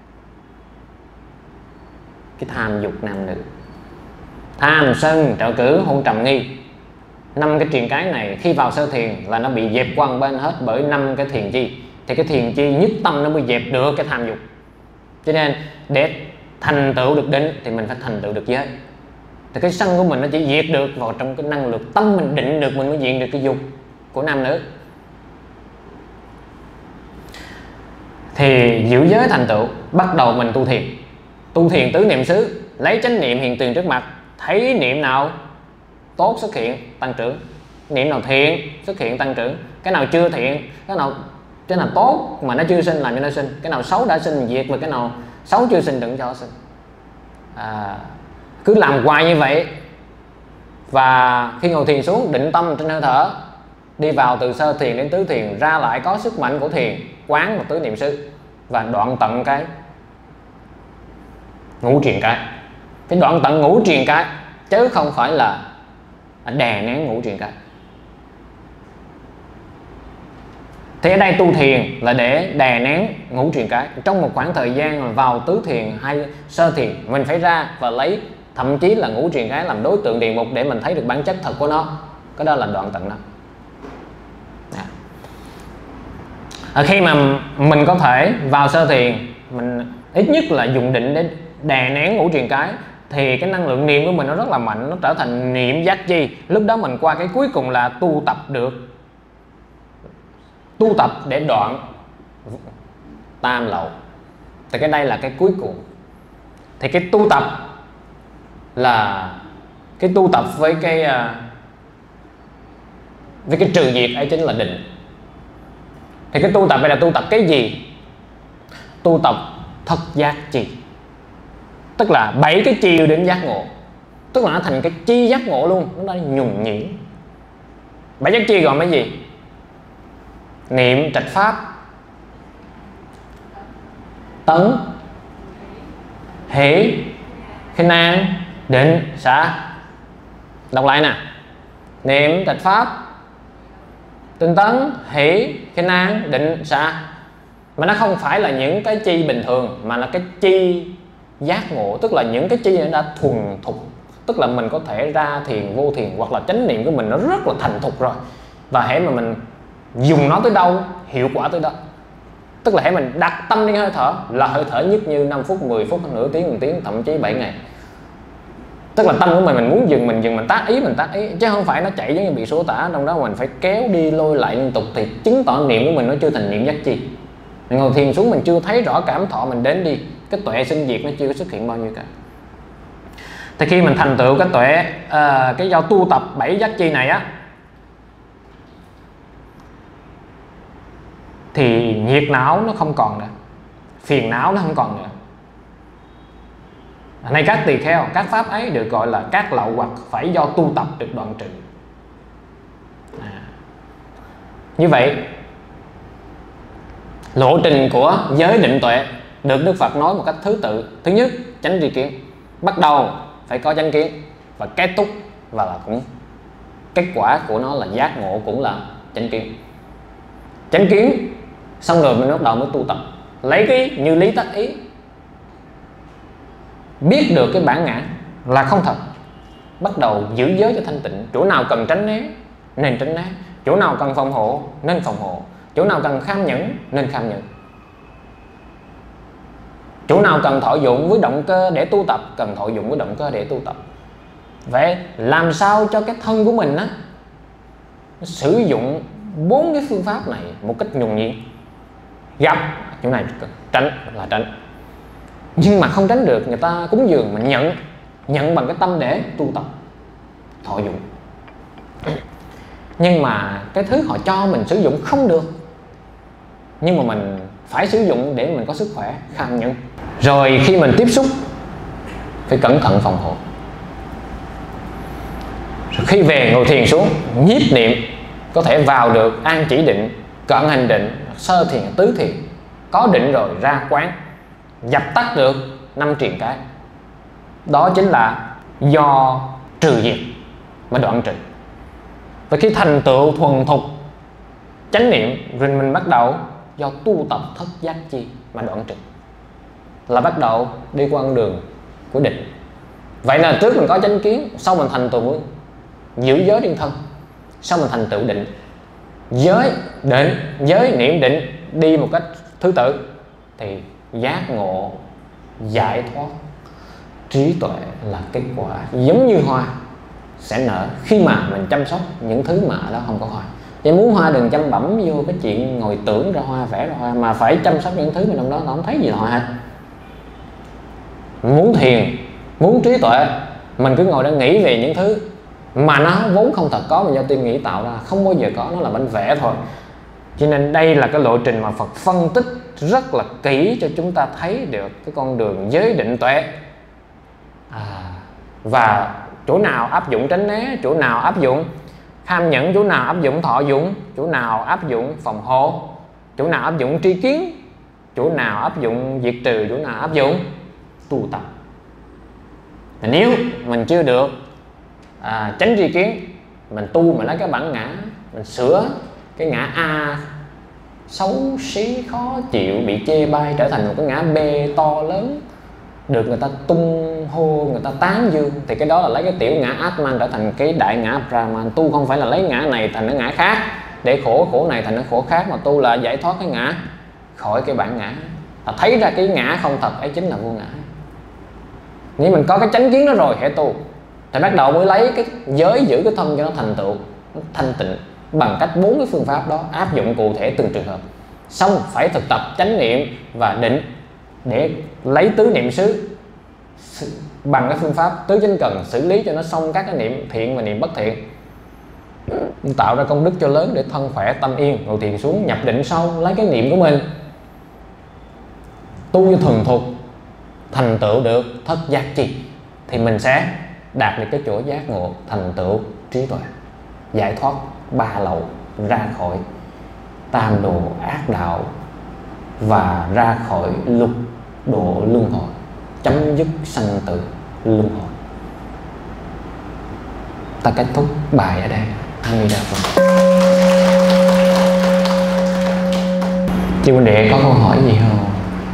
tham dục nam nữ, tham sân trợ cử hôn trầm nghi. 5 cái triền cái này khi vào sơ thiền là nó bị dẹp qua một bên hết bởi 5 cái thiền chi. Thì cái thiền chi nhất tâm nó mới dẹp được cái tham dục. Cho nên để thành tựu được định thì mình phải thành tựu được giới. Thì cái sân của mình nó chỉ diệt được vào trong cái năng lực tâm mình định được, mình mới diệt được cái dục của nam nữ. Thì giữ giới thành tựu, bắt đầu mình tu thiền. Tu thiền tứ niệm xứ, lấy chánh niệm hiện tiền trước mặt, thấy niệm nào tốt xuất hiện tăng trưởng, niệm nào thiện xuất hiện tăng trưởng, cái nào chưa thiện, cái nào tốt mà nó chưa sinh làm cho nó sinh, cái nào xấu đã sinh diệt, và cái nào xấu chưa sinh đừng cho sinh. Cứ làm hoài như vậy. Và khi ngồi thiền xuống, định tâm trên hơi thở, đi vào từ sơ thiền đến tứ thiền, ra lại có sức mạnh của thiền, quán một tứ niệm xứ và đoạn tận cái ngũ triền cái. Phải đoạn tận ngũ triền cái chứ không phải là đè nén ngũ triền cái. Thì ở đây tu thiền là để đè nén ngũ triền cái. Trong một khoảng thời gian vào tứ thiền hay sơ thiền, mình phải ra và lấy thậm chí là ngũ triền cái làm đối tượng địa mục để mình thấy được bản chất thật của nó. Cái đó là đoạn tận đó. Khi mà mình có thể vào sơ thiền, mình ít nhất là dùng định để đè nén ngũ triền cái, thì cái năng lượng niệm của mình nó rất là mạnh, nó trở thành niệm giác chi. Lúc đó mình qua cái cuối cùng là tu tập để đoạn tam lậu. Thì cái đây là cái cuối cùng. Thì cái tu tập là cái tu tập với cái trừ diệt ấy chính là định. Thì cái tu tập này là tu tập cái gì? Tu tập thất giác chi, tức là 7 cái chi đến giác ngộ, tức là nó thành cái chi giác ngộ luôn, nó đã nhuần nhuyễn. 7 giác chi gồm cái gì? Niệm, trạch pháp, tấn, hỷ, khinh an, định, xả. Đọc lại nè: niệm, trạch pháp, tinh tấn, hỷ, khinh an, định, xả. Mà nó không phải là những cái chi bình thường, mà là cái chi giác ngộ, tức là những cái chi nó đã thuần thục, tức là mình có thể ra thiền, vô thiền, hoặc là chánh niệm của mình nó rất là thành thục rồi, và hễ mà mình dùng nó tới đâu hiệu quả tới đó. Tức là hễ mình đặt tâm lên hơi thở là hơi thở nhất như 5 phút, 10 phút, nửa tiếng, 1 tiếng, thậm chí 7 ngày. Tức là tâm của mình muốn dừng mình tác ý, chứ không phải nó chạy giống như bị số tả, trong đó mình phải kéo đi lôi lại liên tục, thì chứng tỏ niệm của mình nó chưa thành niệm giác chi. Mình ngồi thiền xuống mình chưa thấy rõ cảm thọ mình đến đi, cái tuệ sinh diệt nó chưa có xuất hiện bao nhiêu cả. Thì khi mình thành tựu cái tuệ, cái do tu tập 7 giác chi này á, thì nhiệt não nó không còn nữa, phiền não nó không còn nữa. Này các tỳ kheo, các pháp ấy được gọi là các lậu hoặc phải do tu tập được đoạn trừ. Như vậy lộ trình của giới định tuệ được Đức Phật nói một cách thứ tự. Thứ nhất, chánh tri kiến, bắt đầu phải có chánh kiến, và kết thúc và là cũng kết quả của nó là giác ngộ, cũng là chánh kiến. Chánh kiến xong rồi mình bắt đầu mới tu tập, lấy cái như lý tác ý, biết được cái bản ngã là không thật, bắt đầu giữ giới cho thanh tịnh. Chỗ nào cần tránh né nên tránh né, chỗ nào cần phòng hộ nên phòng hộ, chỗ nào cần kham nhẫn nên kham nhẫn, chỗ nào cần thọ dụng với động cơ để tu tập cần thọ dụng với động cơ để tu tập. Vậy làm sao cho cái thân của mình á sử dụng 4 cái phương pháp này một cách nhuần nhuyễn. Gặp chỗ này tránh là tránh, nhưng mà không tránh được, người ta cúng dường mà nhận bằng cái tâm để tu tập thọ dụng. Nhưng mà cái thứ họ cho mình sử dụng không được, nhưng mà mình phải sử dụng để mình có sức khỏe, kham nhẫn. Rồi khi mình tiếp xúc phải cẩn thận phòng hộ. Rồi khi về ngồi thiền xuống, nhiếp niệm có thể vào được an chỉ định, cận hành định, sơ thiền, tứ thiền. Có định rồi ra quán, dập tắt được 5 triền cái. Đó chính là do trừ diệt và đoạn trừ. Và khi thành tựu thuần thục chánh niệm rồi mình bắt đầu do tu tập thất giác chi mà đoạn trừ, là bắt đầu đi qua con đường của định. Vậy là trước mình có chánh kiến, sau mình thành tựu giữ giới riêng thân, sau mình thành tựu định. Giới định, giới niệm định đi một cách thứ tự thì giác ngộ, giải thoát, trí tuệ là kết quả giống như hoa sẽ nở khi mà mình chăm sóc những thứ mà đó không có hoa. Vậy muốn hoa đừng chăm bẩm vô cái chuyện ngồi tưởng ra hoa, vẽ ra hoa, mà phải chăm sóc những thứ mà trong đó nó không thấy gì là hoa hết. Muốn thiền, muốn trí tuệ, mình cứ ngồi đó nghĩ về những thứ mà nó vốn không thật có, mà do tiên nghĩ tạo ra, không bao giờ có, nó là bánh vẽ thôi. Cho nên đây là cái lộ trình mà Phật phân tích rất là kỹ cho chúng ta thấy được cái con đường giới định tuệ. Và chỗ nào áp dụng tránh né, chỗ nào áp dụng kham nhẫn, chỗ nào áp dụng thọ dụng, chỗ nào áp dụng phòng hộ, chỗ nào áp dụng tri kiến, chỗ nào áp dụng diệt trừ, chỗ nào áp dụng tu tập. Nếu mình chưa được tránh tri kiến, mình tu mà lấy cái bản ngã, mình sửa cái ngã A xấu xí khó chịu, bị chê bai trở thành một cái ngã B to lớn, được người ta tung hô, người ta tán dương, thì cái đó là lấy cái tiểu ngã Atman trở thành cái đại ngã Brahman. Tu không phải là lấy ngã này thành cái ngã khác để khổ này thành cái khổ khác, mà tu là giải thoát cái ngã khỏi cái bản ngã, là thấy ra cái ngã không thật ấy chính là vô ngã. Nếu mình có cái chánh kiến đó rồi hãy tu, thì bắt đầu mới lấy cái giới giữ cái thân cho nó thành tựu, nó thanh tịnh bằng cách 4 cái phương pháp đó, áp dụng cụ thể từng trường hợp. Xong phải thực tập chánh niệm và định để lấy tứ niệm xứ bằng cái phương pháp tứ chánh cần, xử lý cho nó xong các cái niệm thiện và niệm bất thiện, tạo ra công đức cho lớn để thân khỏe tâm yên. Ngồi thiền xuống nhập định sâu, lấy cái niệm của mình tu cho thuần thục, thành tựu được thất giác chi, thì mình sẽ đạt được cái chỗ giác ngộ, thành tựu trí tuệ, giải thoát 3 lậu, ra khỏi tam đồ ác đạo và ra khỏi lục độ luân hồi, chấm dứt sanh tử luân hồi. Ta kết thúc bài ở đây. Amida Phật. Chị huynh đệ có câu hỏi gì không?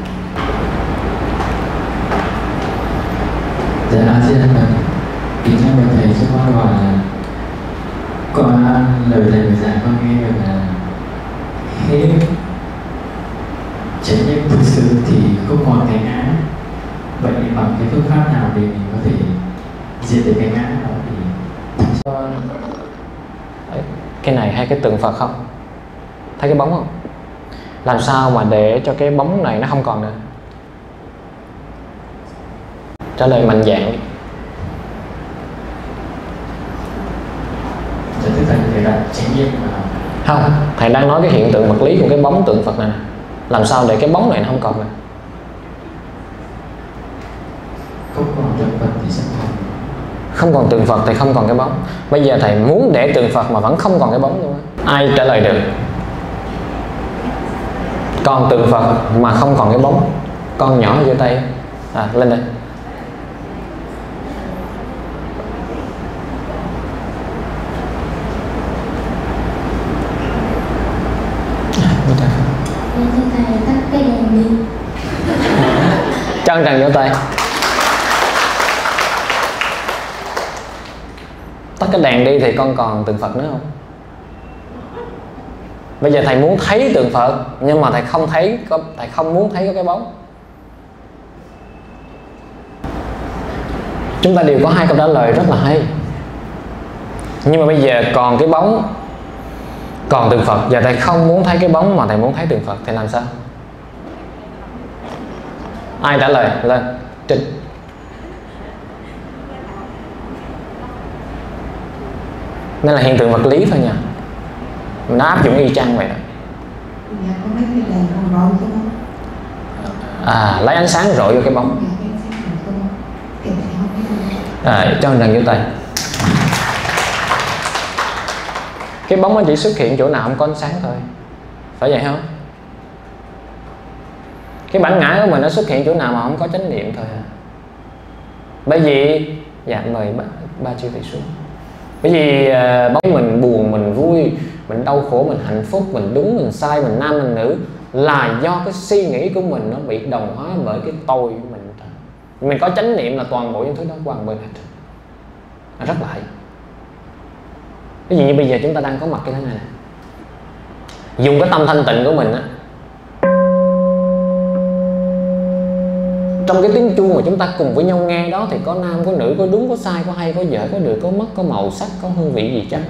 Dạ xin anh Phật, kính chào thầy cho con hỏi là qua lời thầy giảng con nghe được là hết chánh niệm thực sự thì không còn cái ngã. Vậy thì bằng cái phương pháp nào để mình có thể diệt được cái ngã đó thì
cái này hay cái tượng Phật không? Thấy cái bóng không? Làm sao mà để cho cái bóng này nó không còn nữa? Trả lời mạnh dạn đi.
Dạ thưa thầy, thầy đã trải nghiệm mà.
Không, thầy đang nói cái hiện tượng vật lý của cái bóng tượng Phật này nè. Làm sao để cái bóng này nó không còn nè?
Không còn tượng Phật thì sẽ còn.
Không còn tượng Phật thì không còn cái bóng. Bây giờ thầy muốn để tượng Phật mà vẫn không còn cái bóng luôn á. Ai trả lời được? Còn tượng Phật mà không còn cái bóng. Con nhỏ giơ tay. Lên đây.
Thầy tắt cái đèn đi.
Chân trần vỗ tay. Tắt cái đèn đi thì con còn tượng Phật nữa không? Bây giờ thầy muốn thấy tượng Phật, nhưng mà thầy không thấy, thầy không muốn thấy có cái bóng. Chúng ta đều có hai câu trả lời rất là hay. Nhưng mà bây giờ còn cái bóng, còn tượng Phật. Giờ thầy không muốn thấy cái bóng mà thầy muốn thấy tượng Phật thì làm sao? Ai trả lời? Lên. Trinh. Nên là hiện tượng vật lý thôi nha. Nó áp dụng y chang vậy đó.
Dạ, có mấy cái đèn còn rọi cái bóng.
Lấy ánh sáng rọi vô cái bóng.
Dạ, cái ánh sáng rọi cái bóng. Thì thầy không biết.
Cho lần vô tay. Cái bóng nó chỉ xuất hiện chỗ nào không có ánh sáng thôi. Phải vậy không? Cái bản ngã của mình nó xuất hiện chỗ nào mà không có chánh niệm thôi à. Bởi vì dạ mời ba chư vị xuống. Bởi vì bóng mình buồn, mình vui, mình đau khổ, mình hạnh phúc, mình đúng, mình sai, mình nam, mình nữ là do cái suy nghĩ của mình nó bị đồng hóa bởi cái tôi của mình. Mình có chánh niệm là toàn bộ những thứ đó qua một bên hết. Rất là hay. Ví dụ như bây giờ chúng ta đang có mặt cái thế này nè. Dùng cái tâm thanh tịnh của mình á, trong cái tiếng chuông mà chúng ta cùng với nhau nghe đó thì có nam, có nữ, có đúng, có sai, có hay, có dở, có được, có mất, có màu sắc, có hương vị gì chăng?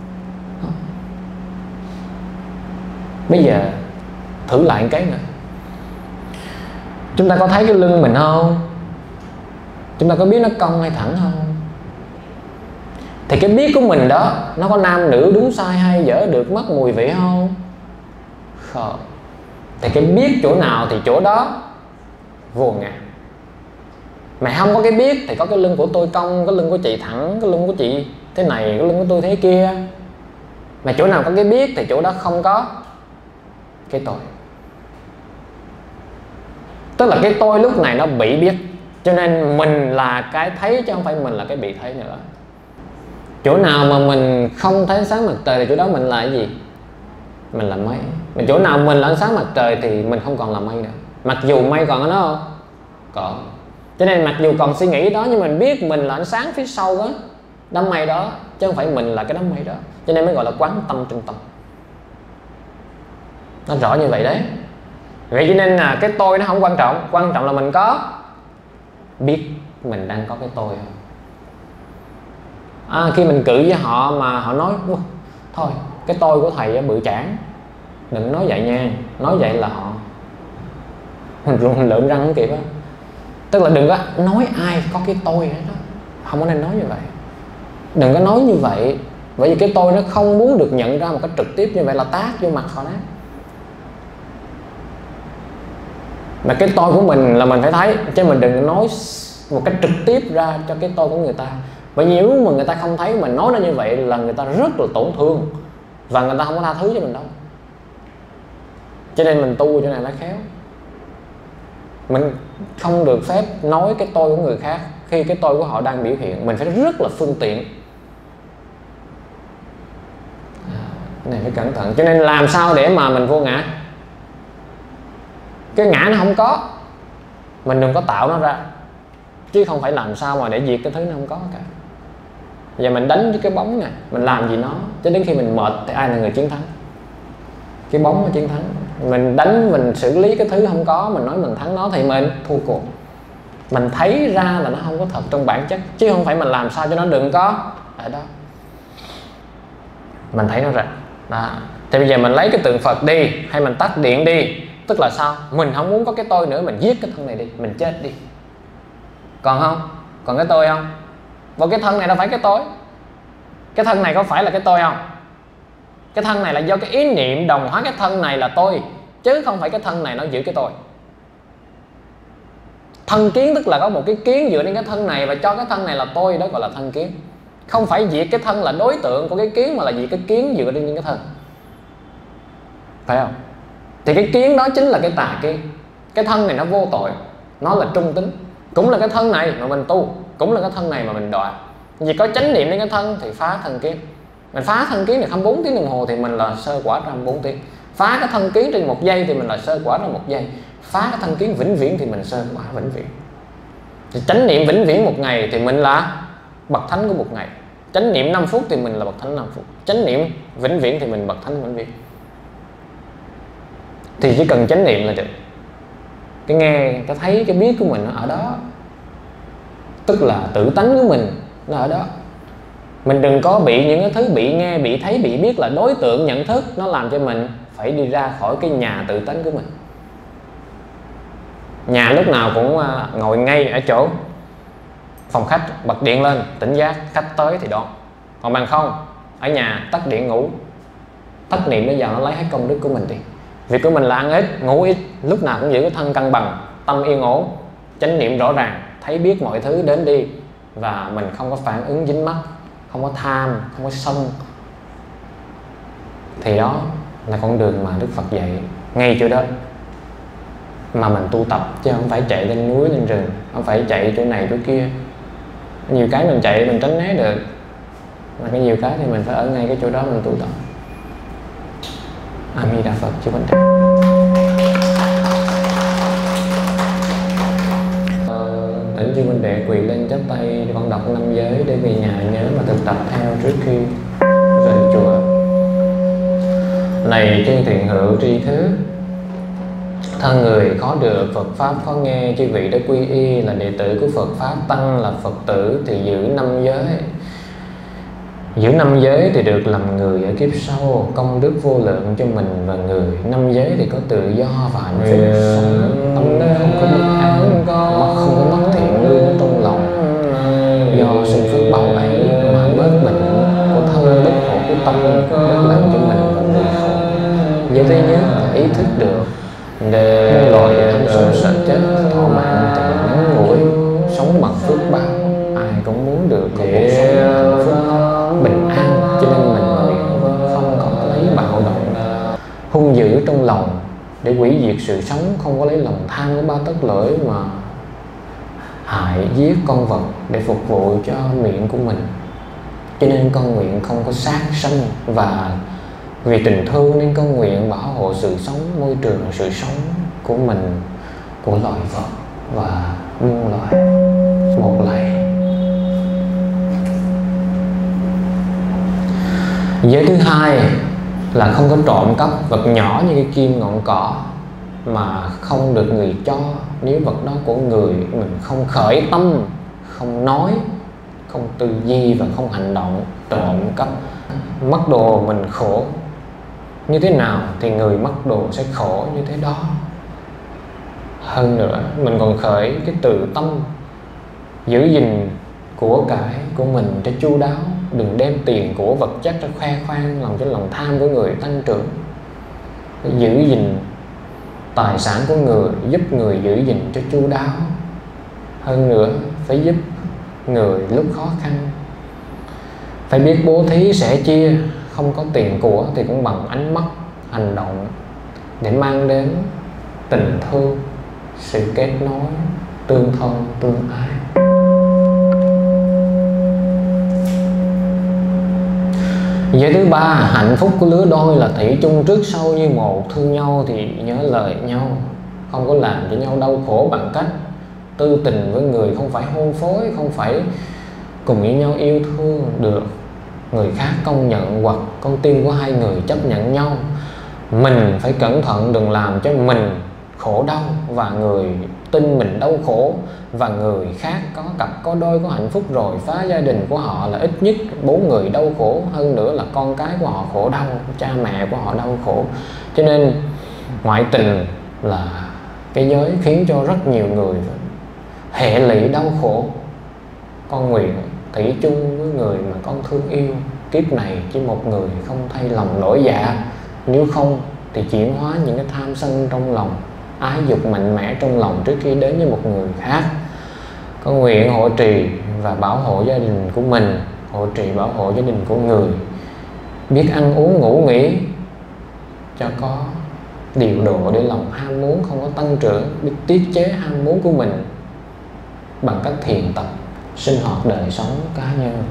Bây giờ thử lại cái này. Chúng ta có thấy cái lưng mình không? Chúng ta có biết nó cong hay thẳng không? Thì cái biết của mình đó, nó có nam nữ, đúng sai hay dở, được mất mùi vị không? Không. Thì cái biết chỗ nào thì chỗ đó vô ngã. Mày không có cái biết thì có cái lưng của tôi cong, cái lưng của chị thẳng, cái lưng của chị thế này, cái lưng của tôi thế kia. Mà chỗ nào có cái biết thì chỗ đó không có cái tôi. Tức là cái tôi lúc này nó bị biết, cho nên mình là cái thấy chứ không phải mình là cái bị thấy nữa. Chỗ nào mà mình không thấy sáng mặt trời thì chỗ đó mình là cái gì? Mình là mây. Mà chỗ nào mình là ánh sáng mặt trời thì mình không còn là mây nữa. Mặc dù mây còn ở đó không? Còn. Cho nên mặc dù còn suy nghĩ đó, nhưng mình biết mình là ánh sáng phía sau đó, đám mây đó, chứ không phải mình là cái đám mây đó. Cho nên mới gọi là quán tâm trung tâm. Nó rõ như vậy đấy. Vậy cho nên là cái tôi nó không quan trọng. Quan trọng là mình có biết mình đang có cái tôi không? Khi mình cự với họ mà họ nói thôi cái tôi của thầy bự chảng, đừng nói vậy nha. Nói vậy là họ run lượm răng không kịp á. Tức là đừng có nói ai có cái tôi đó. Không có nên nói như vậy. Đừng có nói như vậy. Bởi vì cái tôi nó không muốn được nhận ra một cách trực tiếp như vậy là tát vô mặt họ đó. Mà cái tôi của mình là mình phải thấy, chứ mình đừng nói một cách trực tiếp ra cho cái tôi của người ta. Bởi vì nếu mà người ta không thấy mình nói ra như vậy là người ta rất là tổn thương, và người ta không có tha thứ cho mình đâu. Cho nên mình tu cho này nó khéo. Mình không được phép nói cái tôi của người khác khi cái tôi của họ đang biểu hiện. Mình phải rất là phương tiện. Cái này phải cẩn thận. Cho nên làm sao để mà mình vô ngã? Cái ngã nó không có, mình đừng có tạo nó ra. Chứ không phải làm sao mà để diệt cái thứ nó không có cả. Giờ mình đánh với cái bóng này, mình làm gì nó, cho đến khi mình mệt thì ai là người chiến thắng? Cái bóng là chiến thắng. Mình đánh, mình xử lý cái thứ không có, mình nói mình thắng nó thì mình thua cuộc. Mình thấy ra là nó không có thật trong bản chất, chứ không phải mình làm sao cho nó đừng có ở đó. Mình thấy nó ra đó. Thì bây giờ mình lấy cái tượng Phật đi, hay mình tắt điện đi. Tức là sao? Mình không muốn có cái tôi nữa, mình giết cái thân này đi, mình chết đi. Còn không? Còn cái tôi không? Và cái thân này đâu phải cái tôi. Cái thân này có phải là cái tôi không? Cái thân này là do cái ý niệm đồng hóa cái thân này là tôi, chứ không phải cái thân này nó giữ cái tôi. Thân kiến tức là có một cái kiến dựa trên cái thân này và cho cái thân này là tôi, đó gọi là thân kiến. Không phải diệt cái thân là đối tượng của cái kiến, mà là diệt cái kiến dựa trên cái thân. Phải không? Thì cái kiến đó chính là cái tà kiến. Cái thân này nó vô tội, nó là trung tính. Cũng là cái thân này mà mình tu, cũng là cái thân này mà mình đọa. Vì có chánh niệm đến cái thân thì phá thân kiến. Mình phá thân kiến thì 24 tiếng đồng hồ thì mình là sơ quả trong 24 tiếng. Phá cái thân kiến trên 1 giây thì mình là sơ quả trong 1 giây. Phá cái thân kiến vĩnh viễn thì mình sơ quả vĩnh viễn. Thì chánh niệm vĩnh viễn 1 ngày thì mình là bậc thánh của 1 ngày. Chánh niệm 5 phút thì mình là bậc thánh 5 phút. Chánh niệm vĩnh viễn thì mình bậc thánh vĩnh viễn. Thì chỉ cần chánh niệm là được. Cái nghe, cái thấy, cái biết của mình nó ở đó. Tức là tự tánh của mình nó ở đó. Mình đừng có bị những cái thứ bị nghe, bị thấy, bị biết là đối tượng nhận thức, nó làm cho mình phải đi ra khỏi cái nhà tự tánh của mình. Nhà lúc nào cũng ngồi ngay ở chỗ phòng khách, bật điện lên, tỉnh giác, khách tới thì đón. Còn bằng không, ở nhà tắt điện ngủ. Tắt niệm bây giờ nó lấy hết công đức của mình đi. Việc của mình là ăn ít, ngủ ít, lúc nào cũng giữ cái thân cân bằng, tâm yên ổn, chánh niệm rõ ràng, thấy biết mọi thứ đến đi. Và mình không có phản ứng dính mắc, không có tham, không có sân. Thì đó là con đường mà Đức Phật dạy ngay chỗ đó mà mình tu tập, chứ không phải chạy lên núi lên rừng, không phải chạy chỗ này chỗ kia. Nhiều cái mình chạy mình tránh né được, mà cái nhiều cái thì mình phải ở ngay cái chỗ đó mình tu tập. A Di Đà Phật. Chư Bánh Tràng. Thỉnh chư huynh đệ quỳ lên chắp tay, con đọc 5 giới để về nhà nhớ mà thực tập theo trước khi rời chùa. Này chư thiện hữu tri thức, thân người khó được, Phật Pháp khó nghe, chư vị đã quy y là đệ tử của Phật Pháp, tăng là Phật tử thì giữ 5 giới. Giữ 5 giới thì được làm người ở kiếp sau, công đức vô lượng cho mình và người. 5 giới thì có tự do và hạnh phúc, tâm không có bất an, mà không có mất thiện lương trong lòng. Do sinh phước báo ấy mà bớt bệnh của thân, bớt khổ của tâm, bớt làm cho mình và người khổ. Giới thứ nhất là ý thức được để loài tham sống sợ chết, thọ mạng thì ngắn ngủi, sống bằng phước báo. Ai cũng muốn được có cuộc sống hạnh phúc bình an, cho nên mình nguyện không có lấy bạo động hung dữ trong lòng để hủy diệt sự sống, không có lấy lòng tham của 3 tấc lưỡi mà hại giết con vật để phục vụ cho miệng của mình. Cho nên con nguyện không có sát sanh, và vì tình thương nên con nguyện bảo hộ sự sống, môi trường sự sống của mình, của loài vật và muôn loài. Một lạy. Giới thứ hai là không có trộm cắp vật nhỏ như cái kim ngọn cỏ mà không được người cho. Nếu vật đó của người, mình không khởi tâm, không nói, không tư duy và không hành động trộm cắp. Mất đồ mình khổ như thế nào thì người mất đồ sẽ khổ như thế đó. Hơn nữa mình còn khởi cái từ tâm giữ gìn của cải của mình cho chu đáo. Đừng đem tiền của vật chất ra khoe khoang, làm cho lòng tham của người tăng trưởng. Giữ gìn tài sản của người, giúp người giữ gìn cho chu đáo. Hơn nữa phải giúp người lúc khó khăn, phải biết bố thí sẻ chia. Không có tiền của thì cũng bằng ánh mắt, hành động để mang đến tình thương, sự kết nối, tương thân, tương ái. Giới thứ ba, hạnh phúc của lứa đôi là thủy chung trước sau như một, thương nhau thì nhớ lời nhau, không có làm cho nhau đau khổ bằng cách tư tình với người, không phải hôn phối, không phải cùng với nhau yêu thương được người khác công nhận, hoặc con tim của hai người chấp nhận nhau. Mình phải cẩn thận đừng làm cho mình khổ đau và người tin mình đau khổ, và người khác có cặp có đôi có hạnh phúc rồi, phá gia đình của họ là ít nhất 4 người đau khổ, hơn nữa là con cái của họ khổ đau, cha mẹ của họ đau khổ. Cho nên ngoại tình là cái giới khiến cho rất nhiều người hệ lụy đau khổ. Con nguyện thủy chung với người mà con thương yêu, kiếp này chỉ một người không thay lòng đổi dạ. Nếu không thì chuyển hóa những cái tham sân trong lòng, ái dục mạnh mẽ trong lòng trước khi đến với một người khác. Con nguyện hộ trì và bảo hộ gia đình của mình, hộ trì bảo hộ gia đình của người, biết ăn uống ngủ nghỉ cho có điều độ để lòng ham muốn không có tăng trưởng, biết tiết chế ham muốn của mình bằng cách thiền tập, sinh hoạt đời sống cá nhân.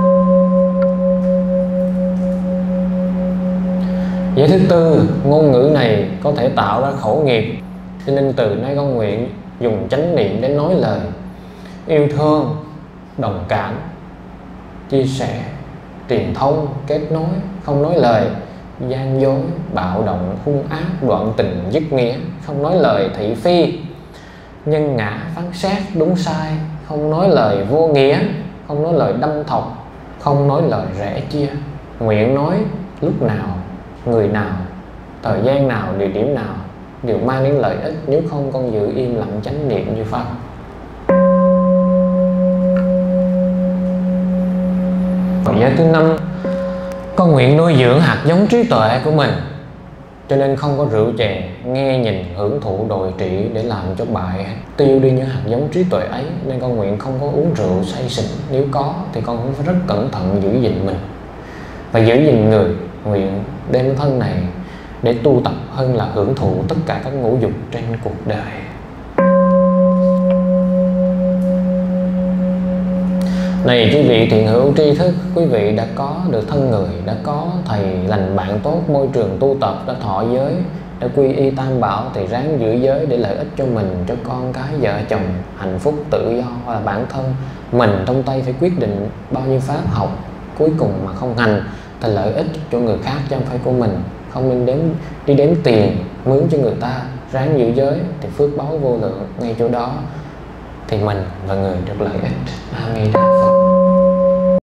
Giới thứ tư, ngôn ngữ này có thể tạo ra khẩu nghiệp, cho nên từ nay con nguyện dùng chánh niệm để nói lời yêu thương, đồng cảm, chia sẻ, truyền thông, kết nối, không nói lời gian dối, bạo động, hung ác, đoạn tình, dứt nghĩa, không nói lời thị phi, nhân ngã, phán xét, đúng sai, không nói lời vô nghĩa, không nói lời đâm thọc, không nói lời rẽ chia. Nguyện nói lúc nào, người nào, thời gian nào, địa điểm nào đều mang đến lợi ích, nếu không con giữ im lặng chánh niệm như Pháp. Giới thứ năm, con nguyện nuôi dưỡng hạt giống trí tuệ của mình, cho nên không có rượu chè, nghe nhìn, hưởng thụ, đồi trị để làm cho bại tiêu đi những hạt giống trí tuệ ấy. Nên con nguyện không có uống rượu say xỉn, nếu có thì con cũng phải rất cẩn thận giữ gìn mình và giữ gìn người. Nguyện đem thân này để tu tập hơn là hưởng thụ tất cả các ngũ dục trên cuộc đời. Này quý vị thiện hữu tri thức, quý vị đã có được thân người, đã có thầy lành bạn tốt, môi trường tu tập, đã thọ giới, đã quy y tam bảo, thì ráng giữ giới để lợi ích cho mình, cho con cái, vợ chồng, hạnh phúc tự do. Hoặc là bản thân mình trong tay phải quyết định bao nhiêu pháp học, cuối cùng mà không hành thì lợi ích cho người khác chứ không phải của mình. Không nên đi đếm tiền mướn cho người ta, ráng giữ giới thì phước báu vô lượng ngay chỗ đó, thì mình và người được lợi ích. A Di Đà Phật.